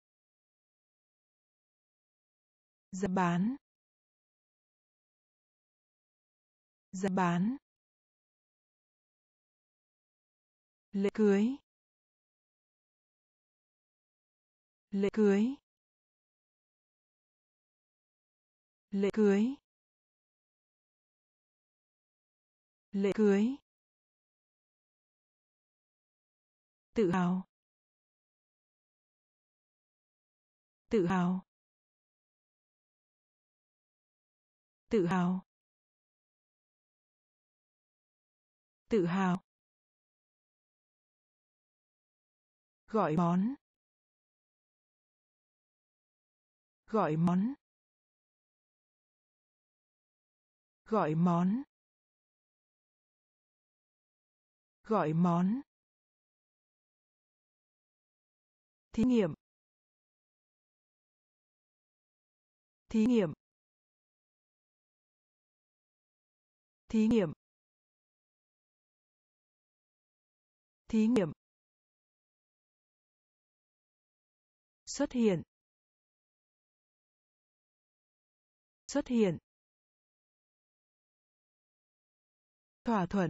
giá bán, giá bán, lễ cưới, lễ cưới, lễ cưới, lễ cưới, tự hào, tự hào, tự hào, tự hào, gọi món, gọi món, gọi món, gọi món, thí nghiệm, thí nghiệm, thí nghiệm, thí nghiệm, xuất hiện, xuất hiện, thỏa thuận,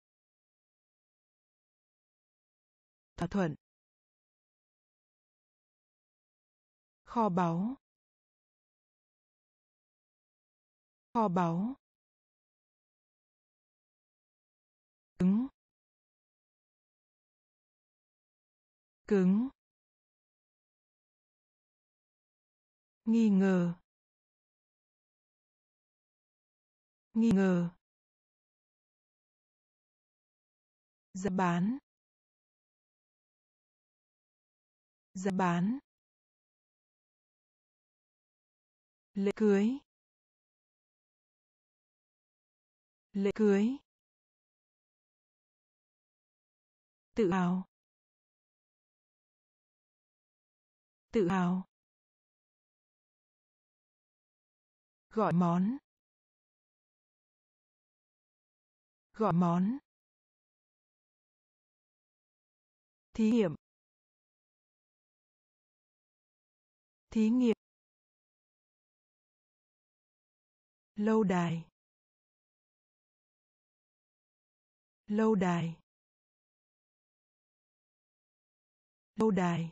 thỏa thuận, kho báu, kho báu, cứng, cứng, nghi ngờ, nghi ngờ, giá bán, giá bán, lễ cưới, lễ cưới, tự hào, tự hào, gọi món, gọi món, thí nghiệm, thí nghiệm, lâu đài, lâu đài, lâu đài,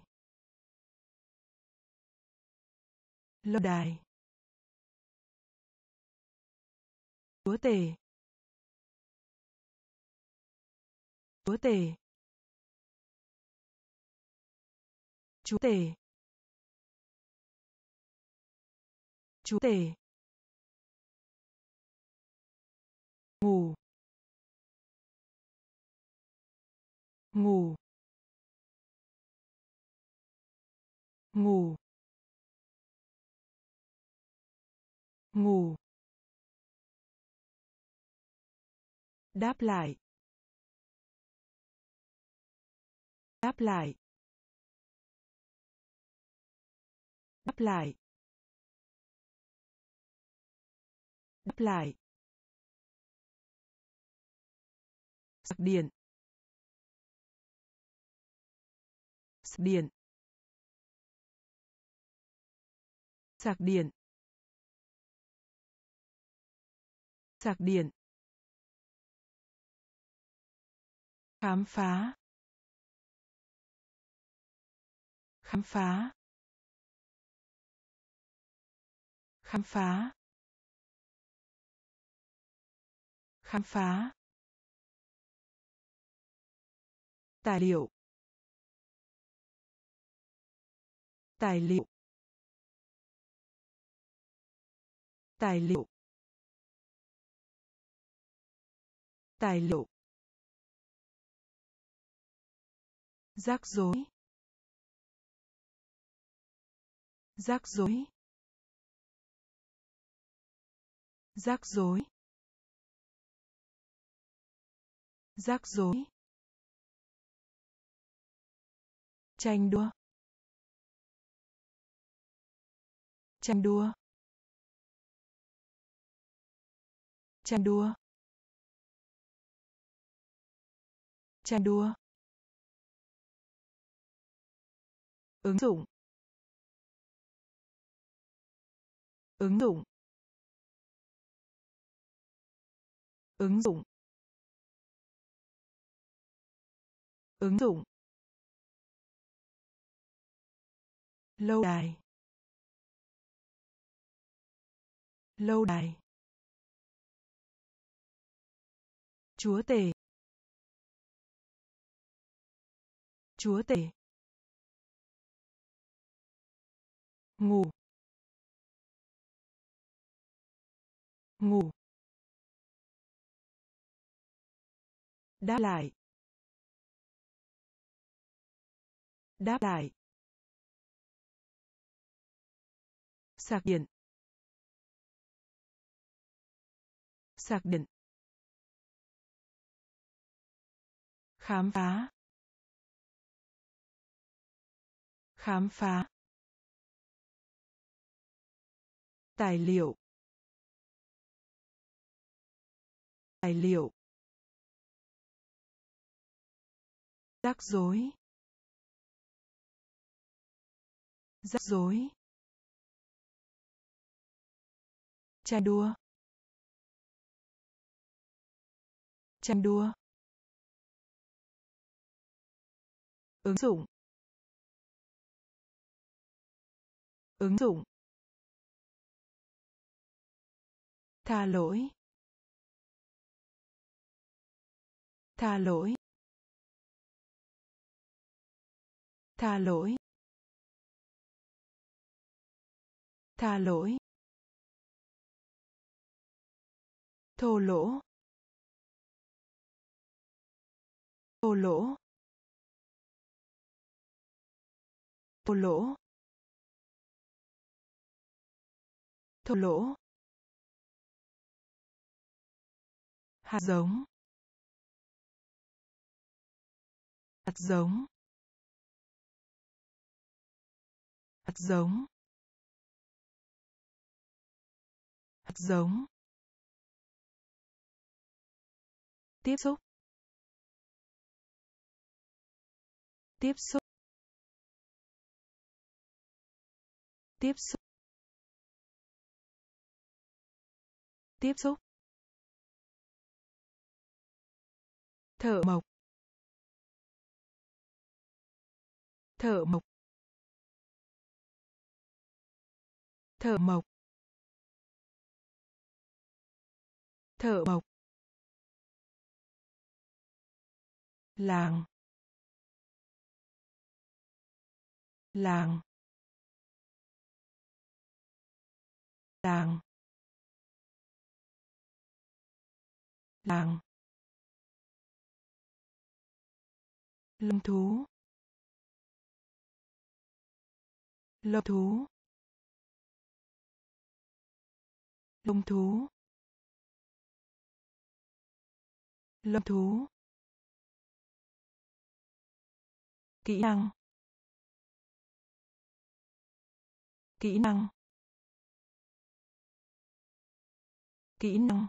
lâu đài, chúa tể, chúa tể, chúa tể, chúa tể, ngủ, ngủ, ngủ, ngủ, đáp lại, đáp lại, đáp lại, đáp lại, sạc điện, Sạc điện. Sạc điện. Sạc điện. Khám phá. Khám phá. Khám phá. Khám phá. Tài liệu. Tài liệu. Tài liệu. Tài liệu. Rắc rối. Rắc rối. Rắc rối. Rắc rối. Tranh đua. Tranh đua. Tranh đua. Tranh đua. Ứng dụng. Ứng dụng. Ứng dụng. Ứng dụng. Lâu đài. Lâu đài. Chúa tể. Chúa tể. Ngủ. Ngủ. Đáp lại. Đáp lại. Sạc điện. Sạc điện. Khám phá. Khám phá. Tài liệu. Tài liệu. Rắc rối. Rắc rối. Tranh đua. Tranh đua. Ứng dụng. Ứng dụng. Tha lỗi. Tha lỗi. Tha lỗi. Tha lỗi. Thô lỗ. Thô lỗ. Thô lỗ. Thô lỗ. Hạt giống. Hạt giống. Hạt giống. Hạt giống. Tiếp xúc. Tiếp xúc. Tiếp xúc. Tiếp xúc. Thợ mộc. Thợ mộc. Thợ mộc. Thợ mộc. Làng. Làng. Làng. Làng. Lông thú. Lông thú. Lông thú. Lông thú. Kỹ năng. Kỹ năng. Kỹ năng.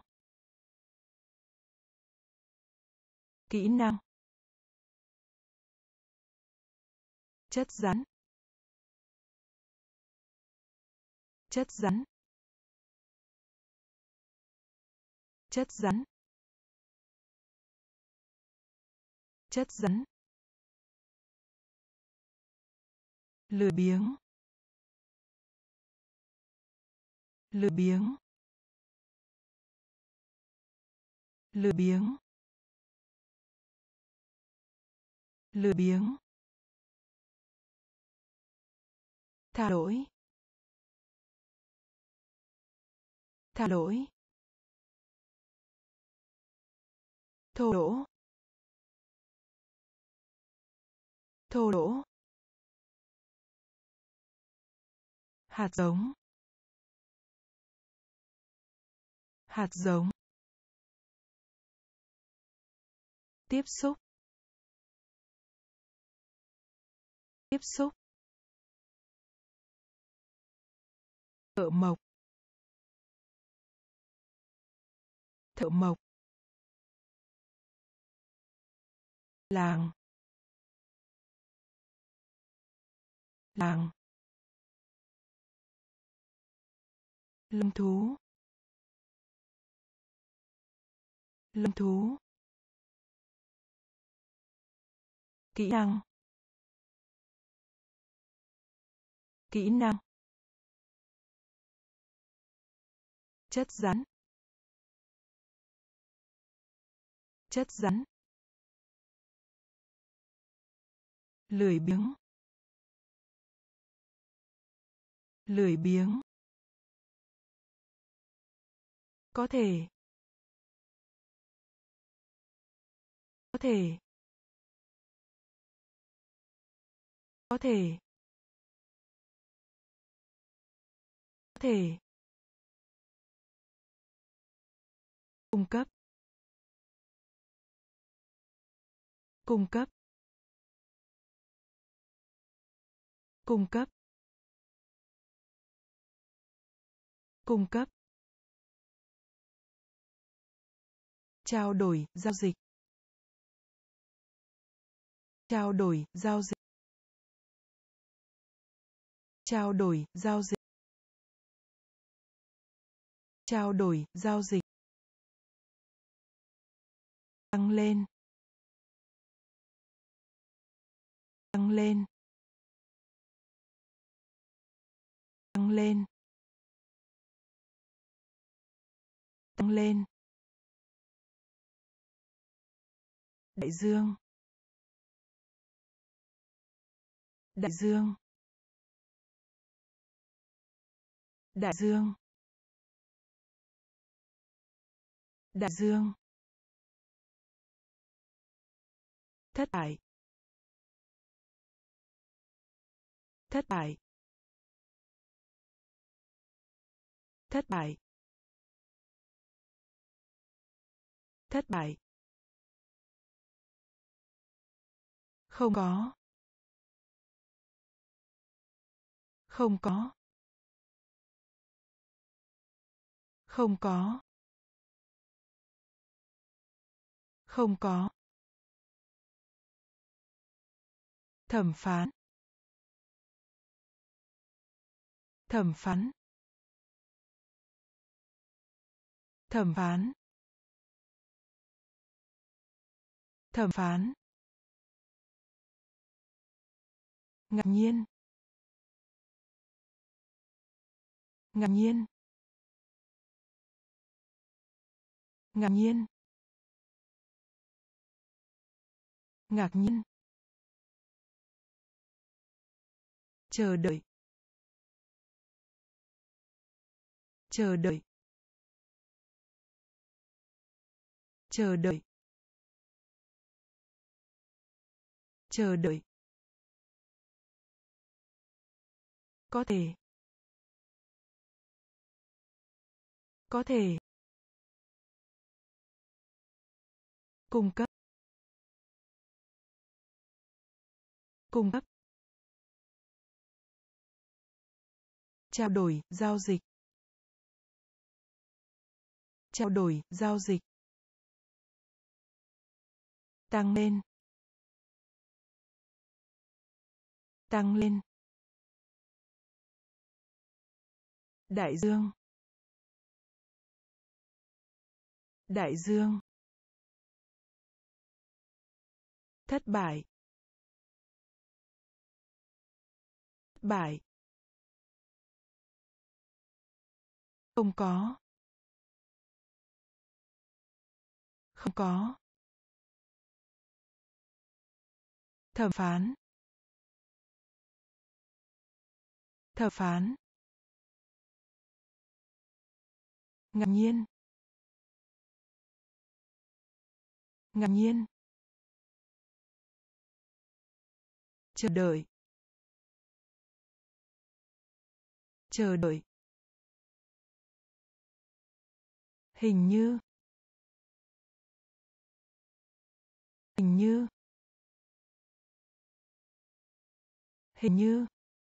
Kỹ năng. Chất rắn. Chất rắn. Chất rắn. Chất rắn. Lười biếng. Lười biếng. Lười biếng. Lười biếng. Tha lỗi. Tha lỗi. Thô lỗ. Thô lỗ. Hạt giống. Hạt giống. Tiếp xúc. Tiếp xúc. Thợ mộc. Thợ mộc. Làng. Làng. Lông thú. Lông thú. Kỹ năng. Kỹ năng. Chất rắn. Chất rắn. Lười biếng. Lười biếng. Có thể. Có thể. Có thể. Có thể. Cung cấp. Cung cấp. Cung cấp. Cung cấp. Trao đổi, giao dịch. Trao đổi, giao dịch. Trao đổi, giao dịch. Trao đổi, giao dịch. Tăng lên. Tăng lên. Tăng lên. Tăng lên. Đại dương. Đại dương. Đại dương. Đại dương. Thất bại. Thất bại. Thất bại. Thất bại. Không có. Không có. Không có. Không có. Thẩm phán. Thẩm phán. Thẩm phán. Thẩm phán. Ngạc nhiên. Ngạc nhiên. Ngạc nhiên. Ngạc nhiên. Chờ đợi. Chờ đợi. Chờ đợi. Chờ đợi. Có thể. Có thể. Cung cấp. Cung cấp. Trao đổi, giao dịch. Trao đổi, giao dịch. Tăng lên. Tăng lên. Đại dương. Đại dương. Thất bại. Thất bại. Không có. Không có. Thẩm phán. Thẩm phán. Ngạc nhiên. Ngạc nhiên. Chờ đợi. Chờ đợi. Hình như. Hình như. Hình như.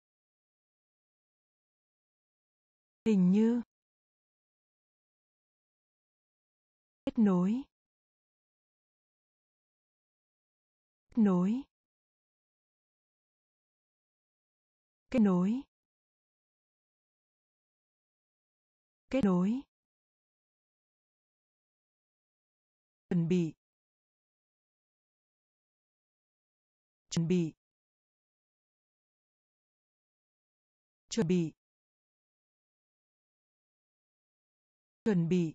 Hình như. Kết nối. Kết nối. Kết nối. Kết nối. Chuẩn bị. Chuẩn bị. Chuẩn bị. Chuẩn bị.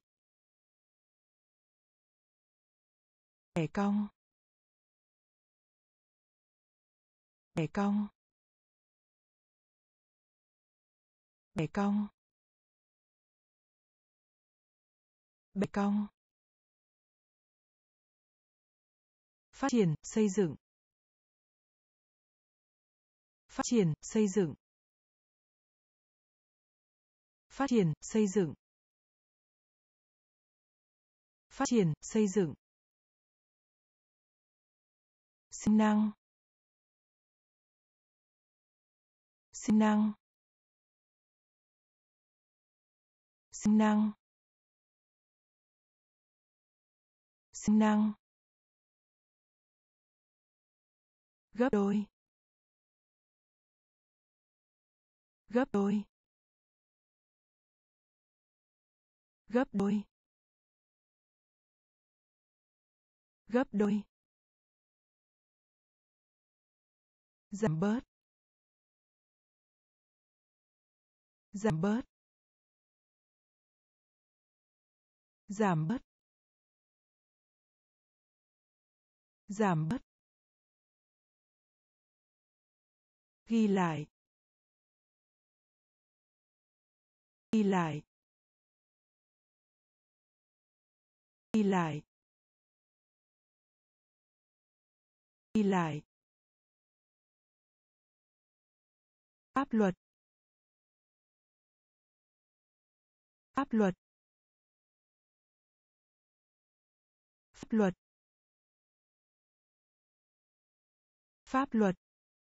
Bẻ cong. Bẻ cong. Bẻ cong. Bẻ cong. Phát triển, xây dựng. Phát triển, xây dựng. Phát triển, xây dựng. Phát triển, xây dựng. Sinh năng. Sinh năng. Sinh năng. Sinh năng. Gấp đôi. Gấp đôi. Gấp đôi. Gấp đôi. Giảm bớt. Giảm bớt. Giảm bớt. Giảm bớt. Ghi lại. Ghi lại. Ghi lại. Ghi lại. Pháp luật. Pháp luật. Pháp luật. Pháp luật.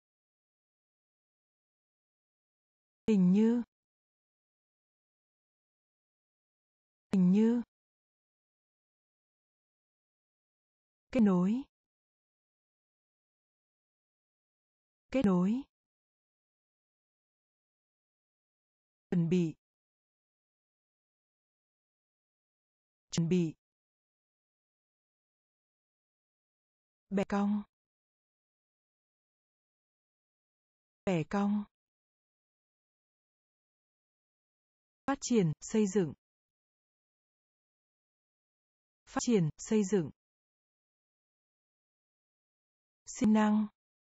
Hình như. Hình như. Kết nối. Kết nối. Chuẩn bị. Chuẩn bị. Bẻ cong. Bẻ cong. Phát triển, xây dựng. Phát triển, xây dựng. Sinh năng.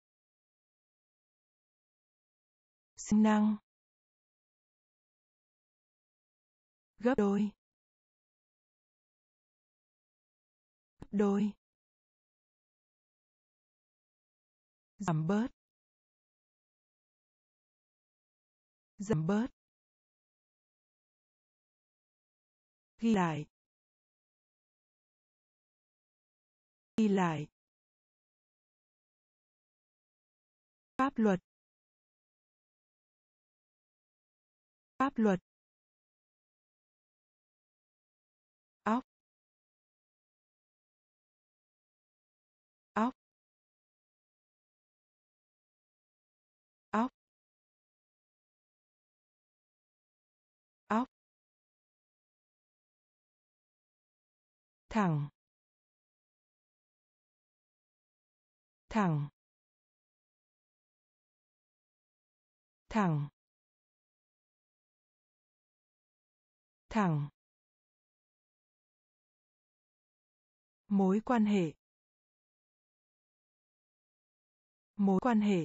Sinh năng. Gấp đôi. Gấp đôi. Giảm bớt. Giảm bớt. Ghi lại. Ghi lại. Pháp luật. Pháp luật. Óc. Óc. thẳng thẳng thẳng thẳng mối quan hệ mối quan hệ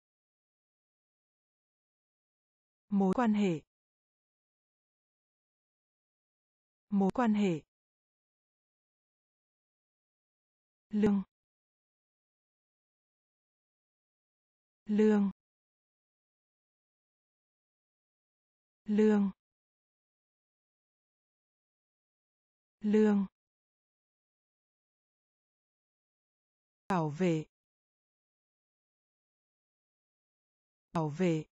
mối quan hệ mối quan hệ lương lương lương lương bảo vệ bảo vệ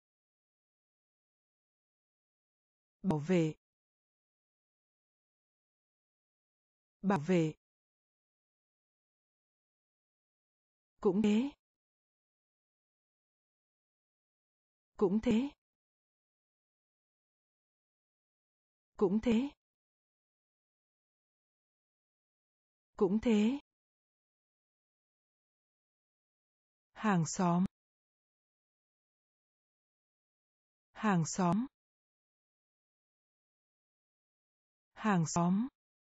bảo vệ bảo vệ cũng thế cũng thế cũng thế cũng thế hàng xóm hàng xóm hàng xóm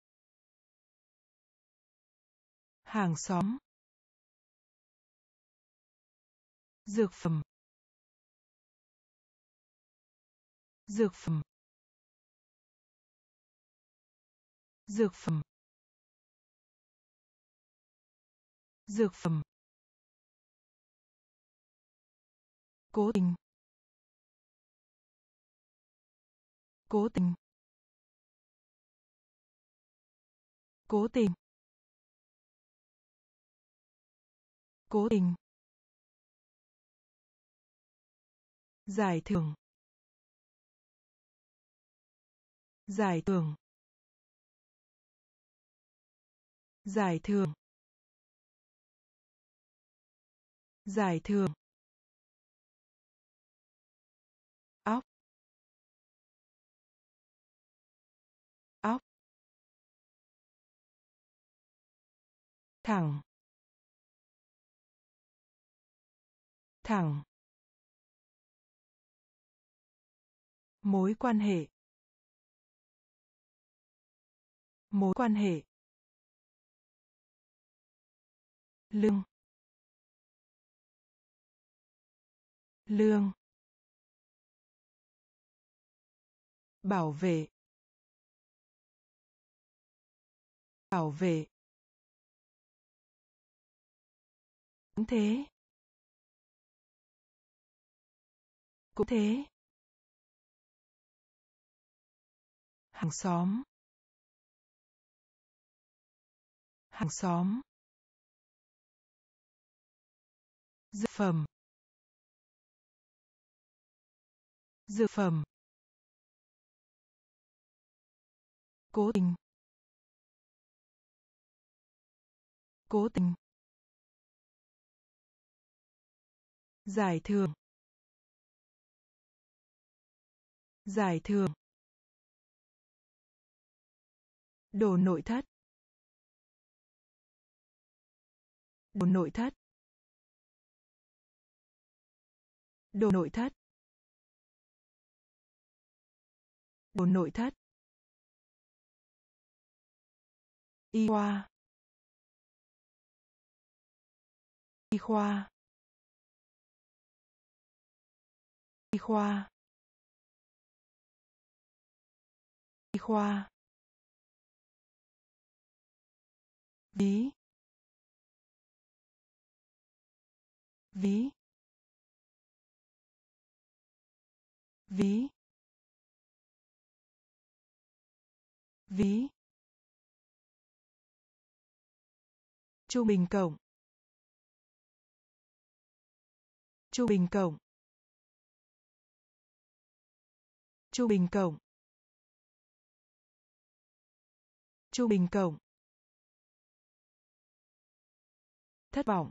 hàng xóm dược phẩm dược phẩm dược phẩm dược phẩm cố tình cố tình cố tình cố tình giải thưởng giải thưởng giải thưởng giải thưởng óc óc thẳng thẳng mối quan hệ mối quan hệ lương lương bảo vệ bảo vệ cũng thế cũng thế hàng xóm hàng xóm dược phẩm dược phẩm cố tình cố tình giải thưởng giải thưởng đồ nội thất đồ nội thất đồ nội thất đồ nội thất y khoa y khoa y khoa y khoa ví ví ví ví trung bình cộng trung bình cộng trung bình cộng trung bình cộng thất vọng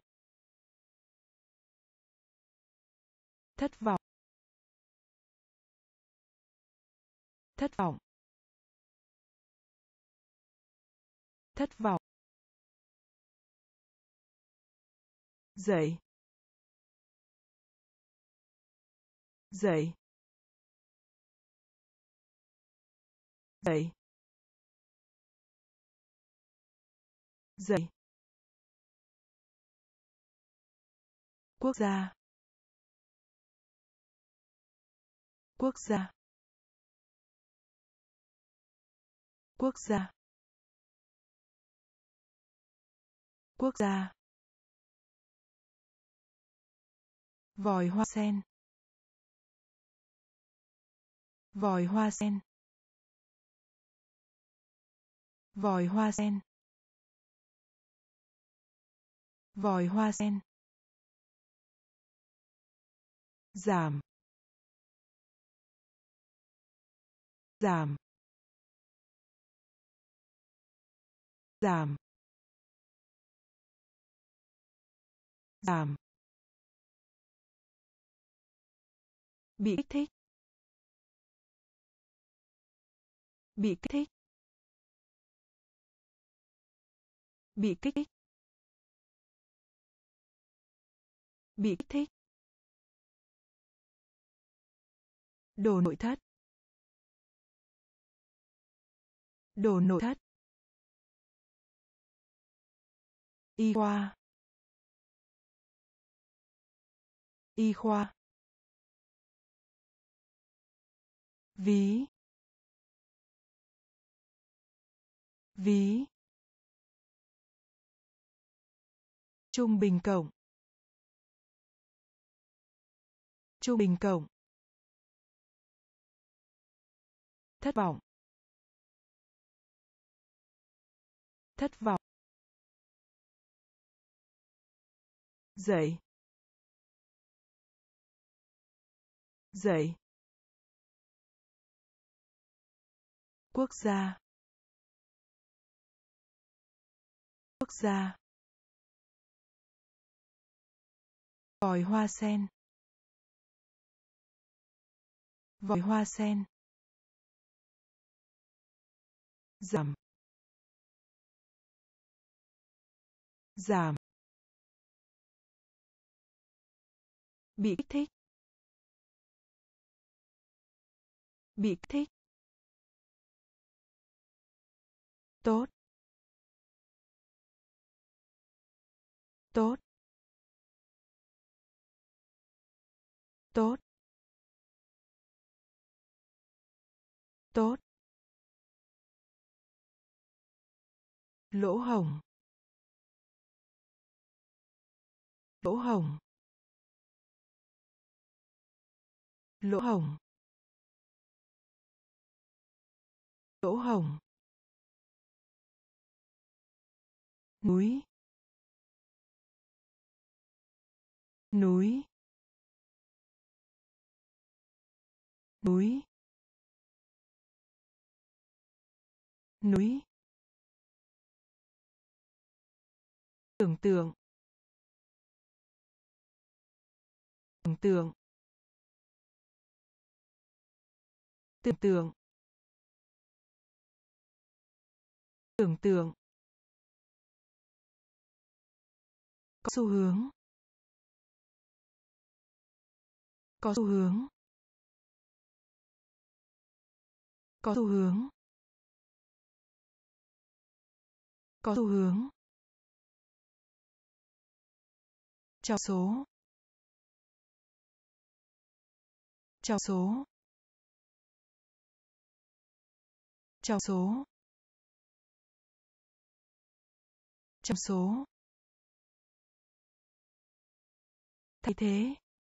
thất vọng thất vọng Thất vọng. Dậy. Dậy. Dậy. Dậy. Quốc gia. Quốc gia. Quốc gia. Quốc gia. Vòi hoa sen. Vòi hoa sen. Vòi hoa sen. Vòi hoa sen. Giảm. Giảm. Giảm. Giảm. Bị kích thích. Bị kích thích. Bị kích thích. Bị kích thích. Đồ nội thất. Đồ nội thất. Y khoa. Y khoa. Ví. Ví. Trung bình cộng. Trung bình cộng. Thất vọng. Thất vọng. Dậy. Dậy. Quốc gia. Quốc gia. Vòi hoa sen. Vòi hoa sen. Giảm. Giảm. Bị kích thích. Bị kích thích. Tốt. Tốt. Tốt. Tốt. Lỗ hổng. Lỗ hổng. Lỗ hổng. Lỗ hổng. Núi. Núi. Núi. Núi. Tưởng tượng. Tưởng tượng. Tưởng tượng. Tưởng tượng. Có xu hướng. Có xu hướng. Có xu hướng. Có xu hướng. Trong số. Trong số. Trong số. Trong số. Thay thế.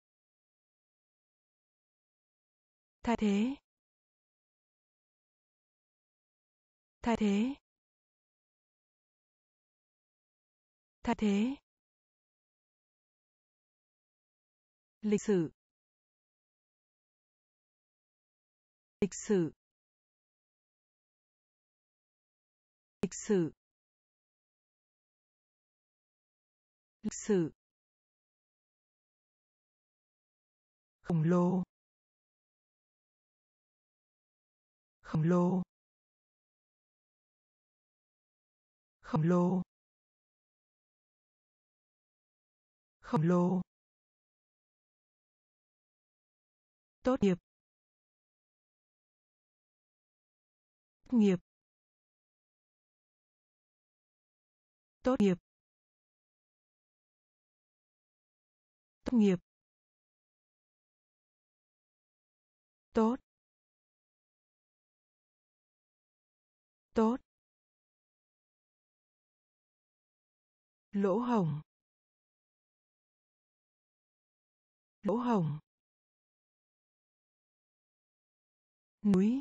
Thay thế. Thay thế. Thay thế. Lịch sử. Lịch sử. Lịch sử. Lịch sử. Khổng lồ. Khổng lồ. khổng lồ, khổng lồ, tốt nghiệp, tốt nghiệp, tốt nghiệp, tốt nghiệp, tốt, tốt, lỗ hổng, lỗ hổng, núi,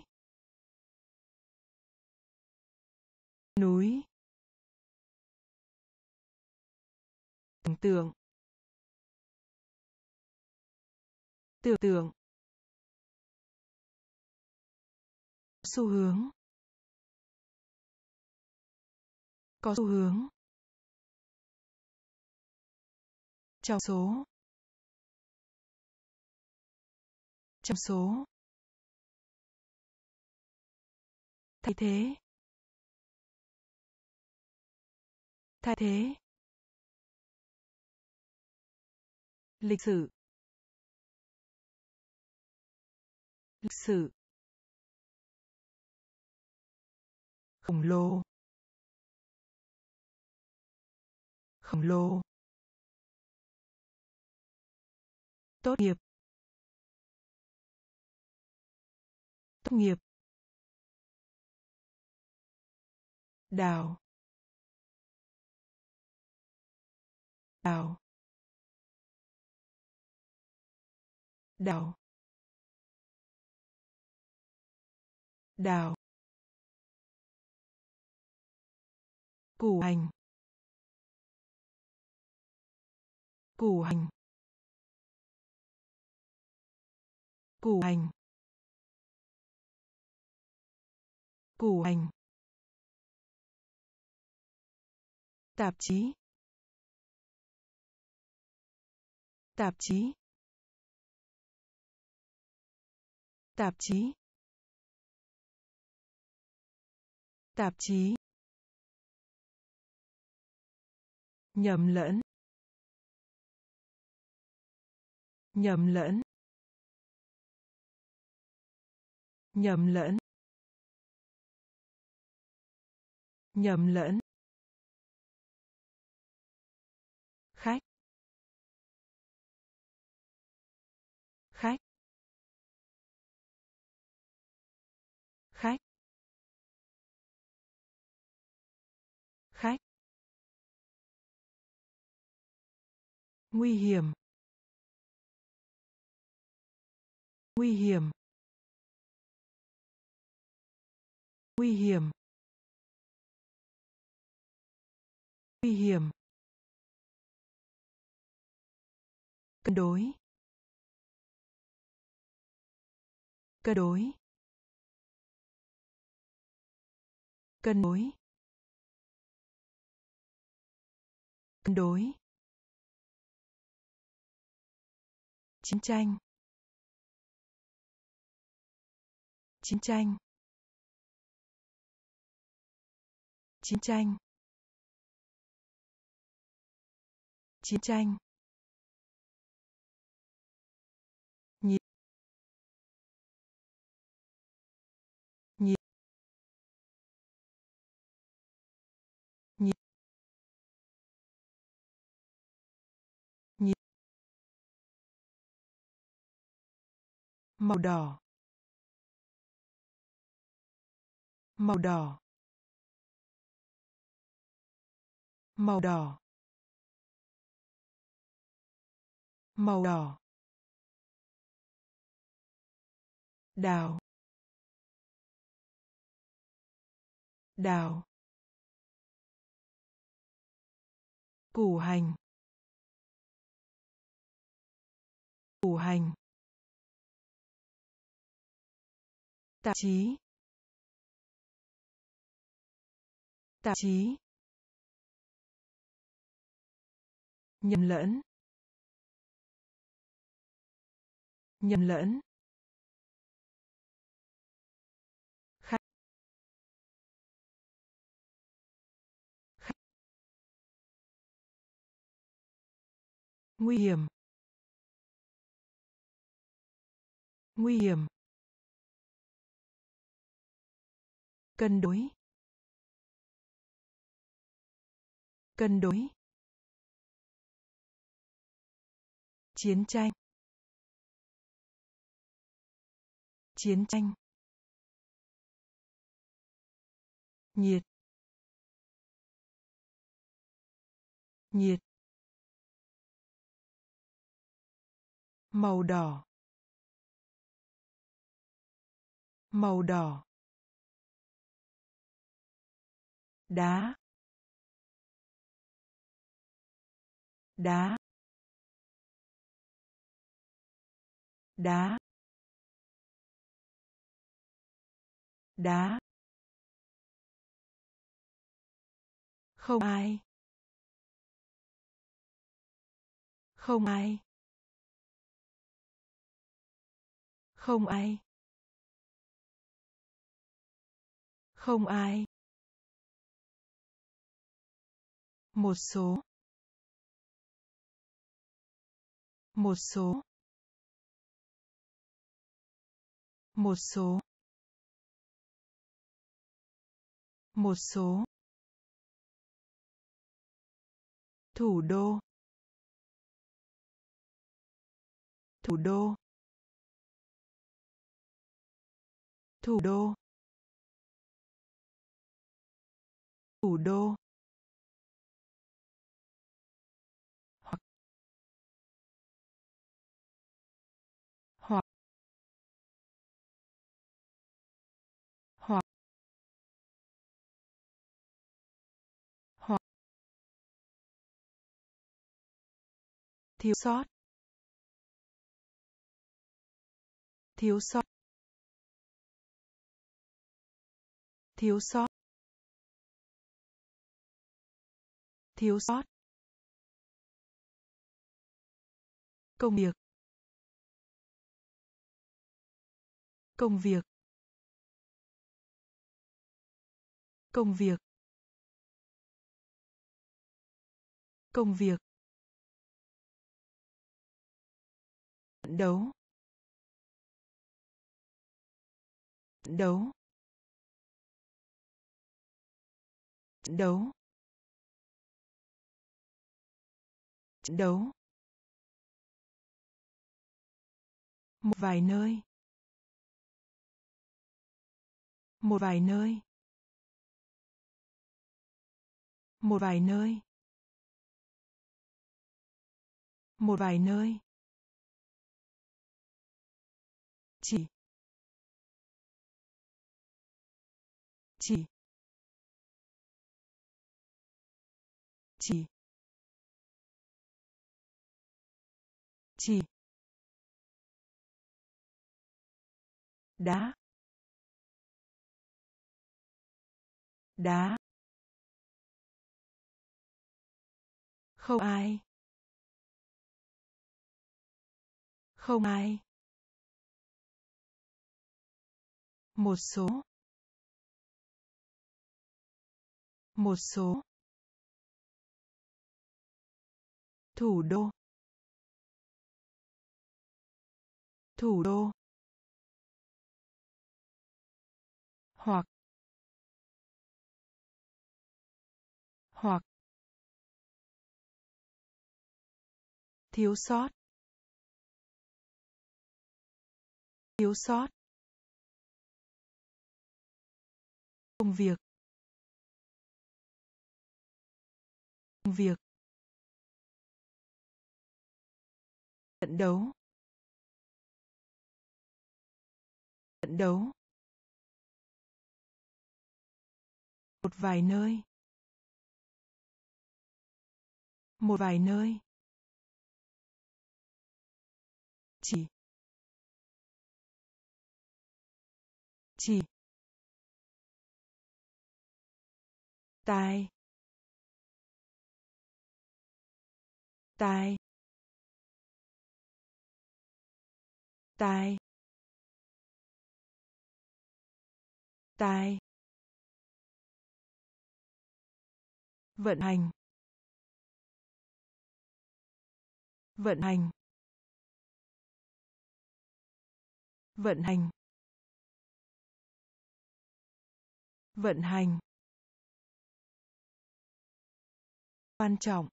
núi, tưởng tượng, tưởng tượng, xu hướng, có xu hướng, trong số, trong số, thay thế, thay thế, lịch sử, lịch sử, khổng lồ, khổng lồ, tốt nghiệp, tốt nghiệp, đào, đào, đào, đào, củ hành, củ hành, củ hành, củ hành, tạp chí, tạp chí, tạp chí, tạp chí, nhầm lẫn, nhầm lẫn, nhầm lẫn, nhầm lẫn, khách, khách, khách, khách, nguy hiểm, nguy hiểm, nguy hiểm, nguy hiểm, cân đối, cân đối, cân đối, cân đối, chiến tranh, chiến tranh, chiến tranh, chiến tranh, nhịp, nhịp, nhịp, nhịp, màu đỏ, màu đỏ, màu đỏ, màu đỏ, đào, đào, củ hành, củ hành, tạp chí, tạp chí, nhầm lẫn, nhầm lẫn, khách, Nguy hiểm. Nguy hiểm. Cân đối. Cân đối. Chiến tranh. Chiến tranh. Nhiệt. Nhiệt. Màu đỏ. Màu đỏ. Đá. Đá. Đá. Đá. Không ai. Không ai. Không ai. Không ai. Một số. Một số. Một số. Một số. Thủ đô. Thủ đô. Thủ đô. Thủ đô. Hoặc. Hoặc. Hoặc. Hoặc. Thiếu sót. Thiếu sót. Thiếu sót. Thiếu sót. Công việc. Công việc. Công việc. Công việc. Trận đấu. Trận đấu. Trận đấu. Trận đấu. Một vài nơi. Một vài nơi. Một vài nơi. Một vài nơi. Chỉ. Chỉ. Chỉ. Chỉ. Đá. Đá. Không ai. Không ai. Một số. Một số. Thủ đô. Thủ đô. Hoặc. Hoặc. Thiếu sót. Thiếu sót. Công việc. Công việc. Trận đấu. Trận đấu. Một vài nơi. Một vài nơi. Chỉ. Chỉ. Tai. Tai. Tai. Tai. Vận hành. Vận hành. Vận hành. Vận hành. Quan trọng.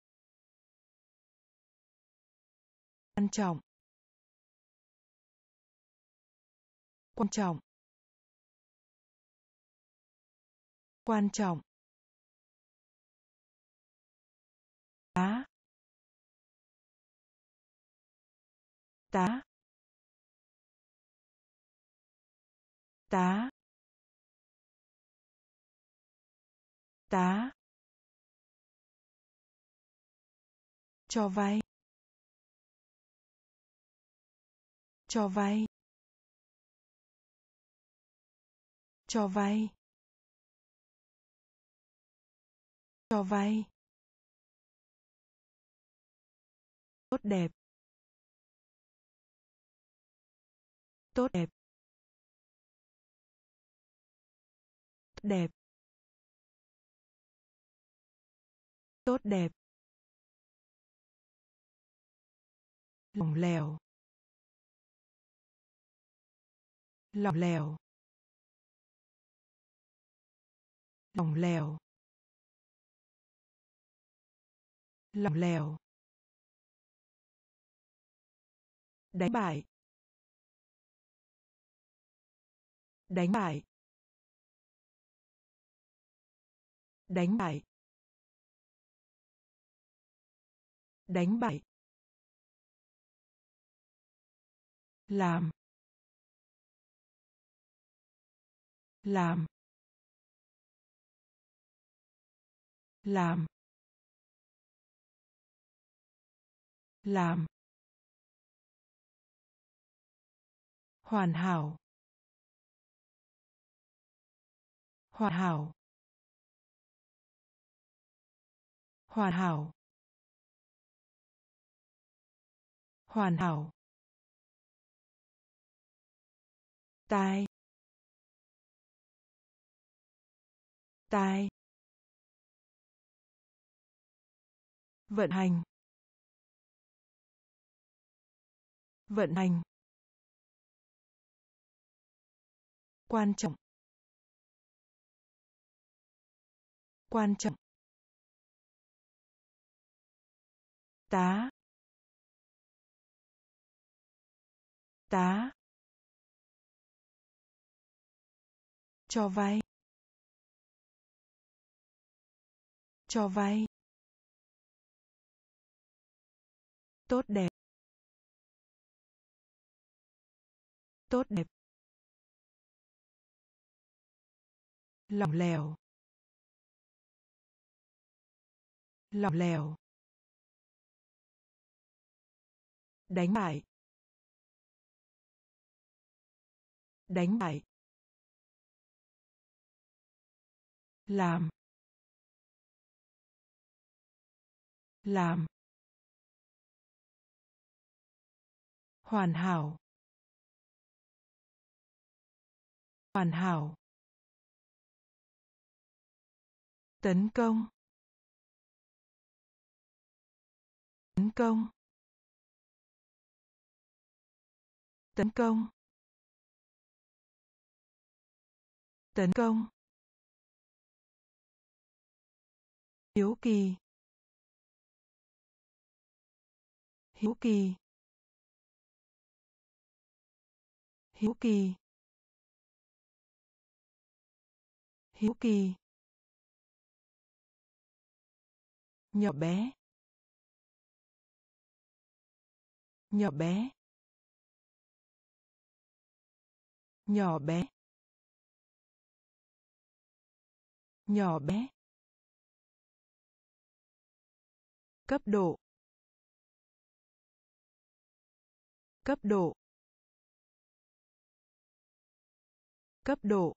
Quan trọng. Quan trọng. Quan trọng. Tá. Tá. Tá. Tá. Cho vay. Cho vay. Cho vay. Cho vay. Tốt đẹp. Tốt đẹp. Tốt đẹp. Tốt đẹp. Lỏng lẻo. Lỏng lẻo. Lỏng lẻo. Lỏng lẻo. Đánh bại. Đánh bại. Đánh bại. Đánh bại. Làm. Làm. Làm. Làm. Hoàn hảo. Hoàn hảo. Hoàn hảo. Hoàn hảo. Tai. Tai. Vận hành. Vận hành. Quan trọng. Quan trọng. Tá. Tá. Cho vay. Cho vay. Tốt đẹp. Tốt đẹp. Lỏng lẻo. Lỏng lẻo. Đánh bại. Đánh bại. Làm. Làm. Hoàn hảo. Hoàn hảo. Tấn công. Tấn công. Tấn công. Tấn công. Hiếu kỳ. Hiếu kỳ. Hiếu kỳ. Hiếu kỳ. Nhỏ bé. Nhỏ bé. Nhỏ bé. Nhỏ bé. Cấp độ. Cấp độ. Cấp độ.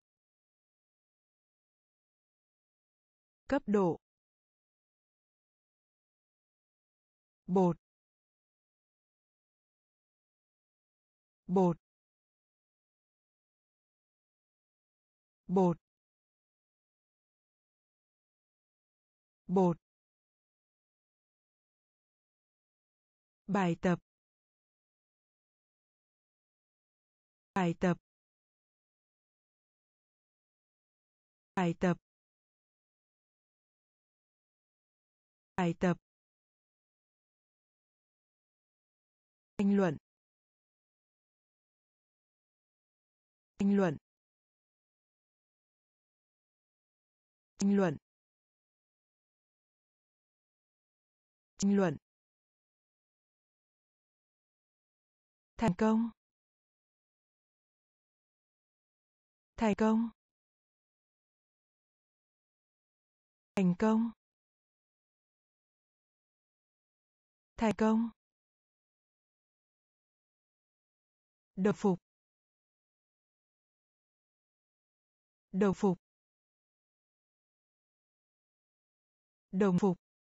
Cấp độ. Bột. Bột. Bột. Bột. Bài tập. Bài tập. Bài tập. Bài tập. Tranh luận. Tranh luận. Tranh luận. Tranh luận. Thành công. Thành công. Thành công. Thành công. Đồng phục. Đồng phục. Đồng phục.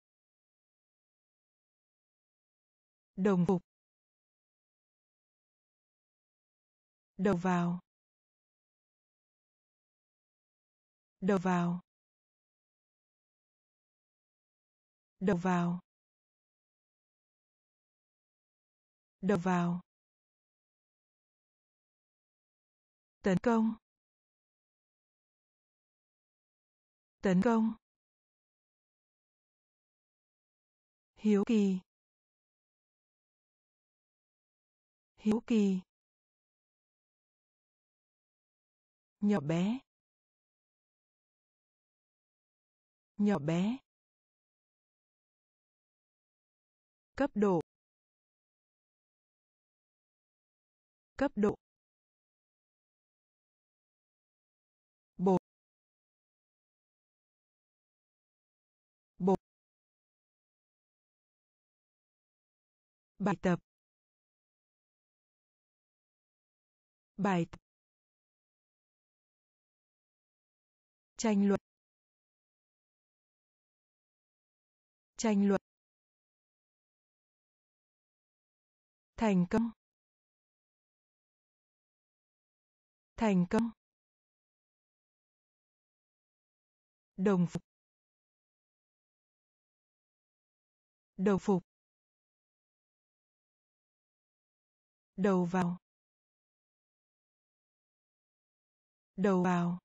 Đồng phục. Đầu vào. Đầu vào. Đầu vào. Đầu vào. Tấn công. Tấn công. Hiếu kỳ. Hiếu kỳ. Nhỏ bé. Nhỏ bé. Cấp độ. Cấp độ. Bột. Bột. Bài tập. Bài tập. Tranh luận. Tranh luận. Thành công. Thành công. Đồng phục. Đồng phục. Đầu vào. Đầu vào.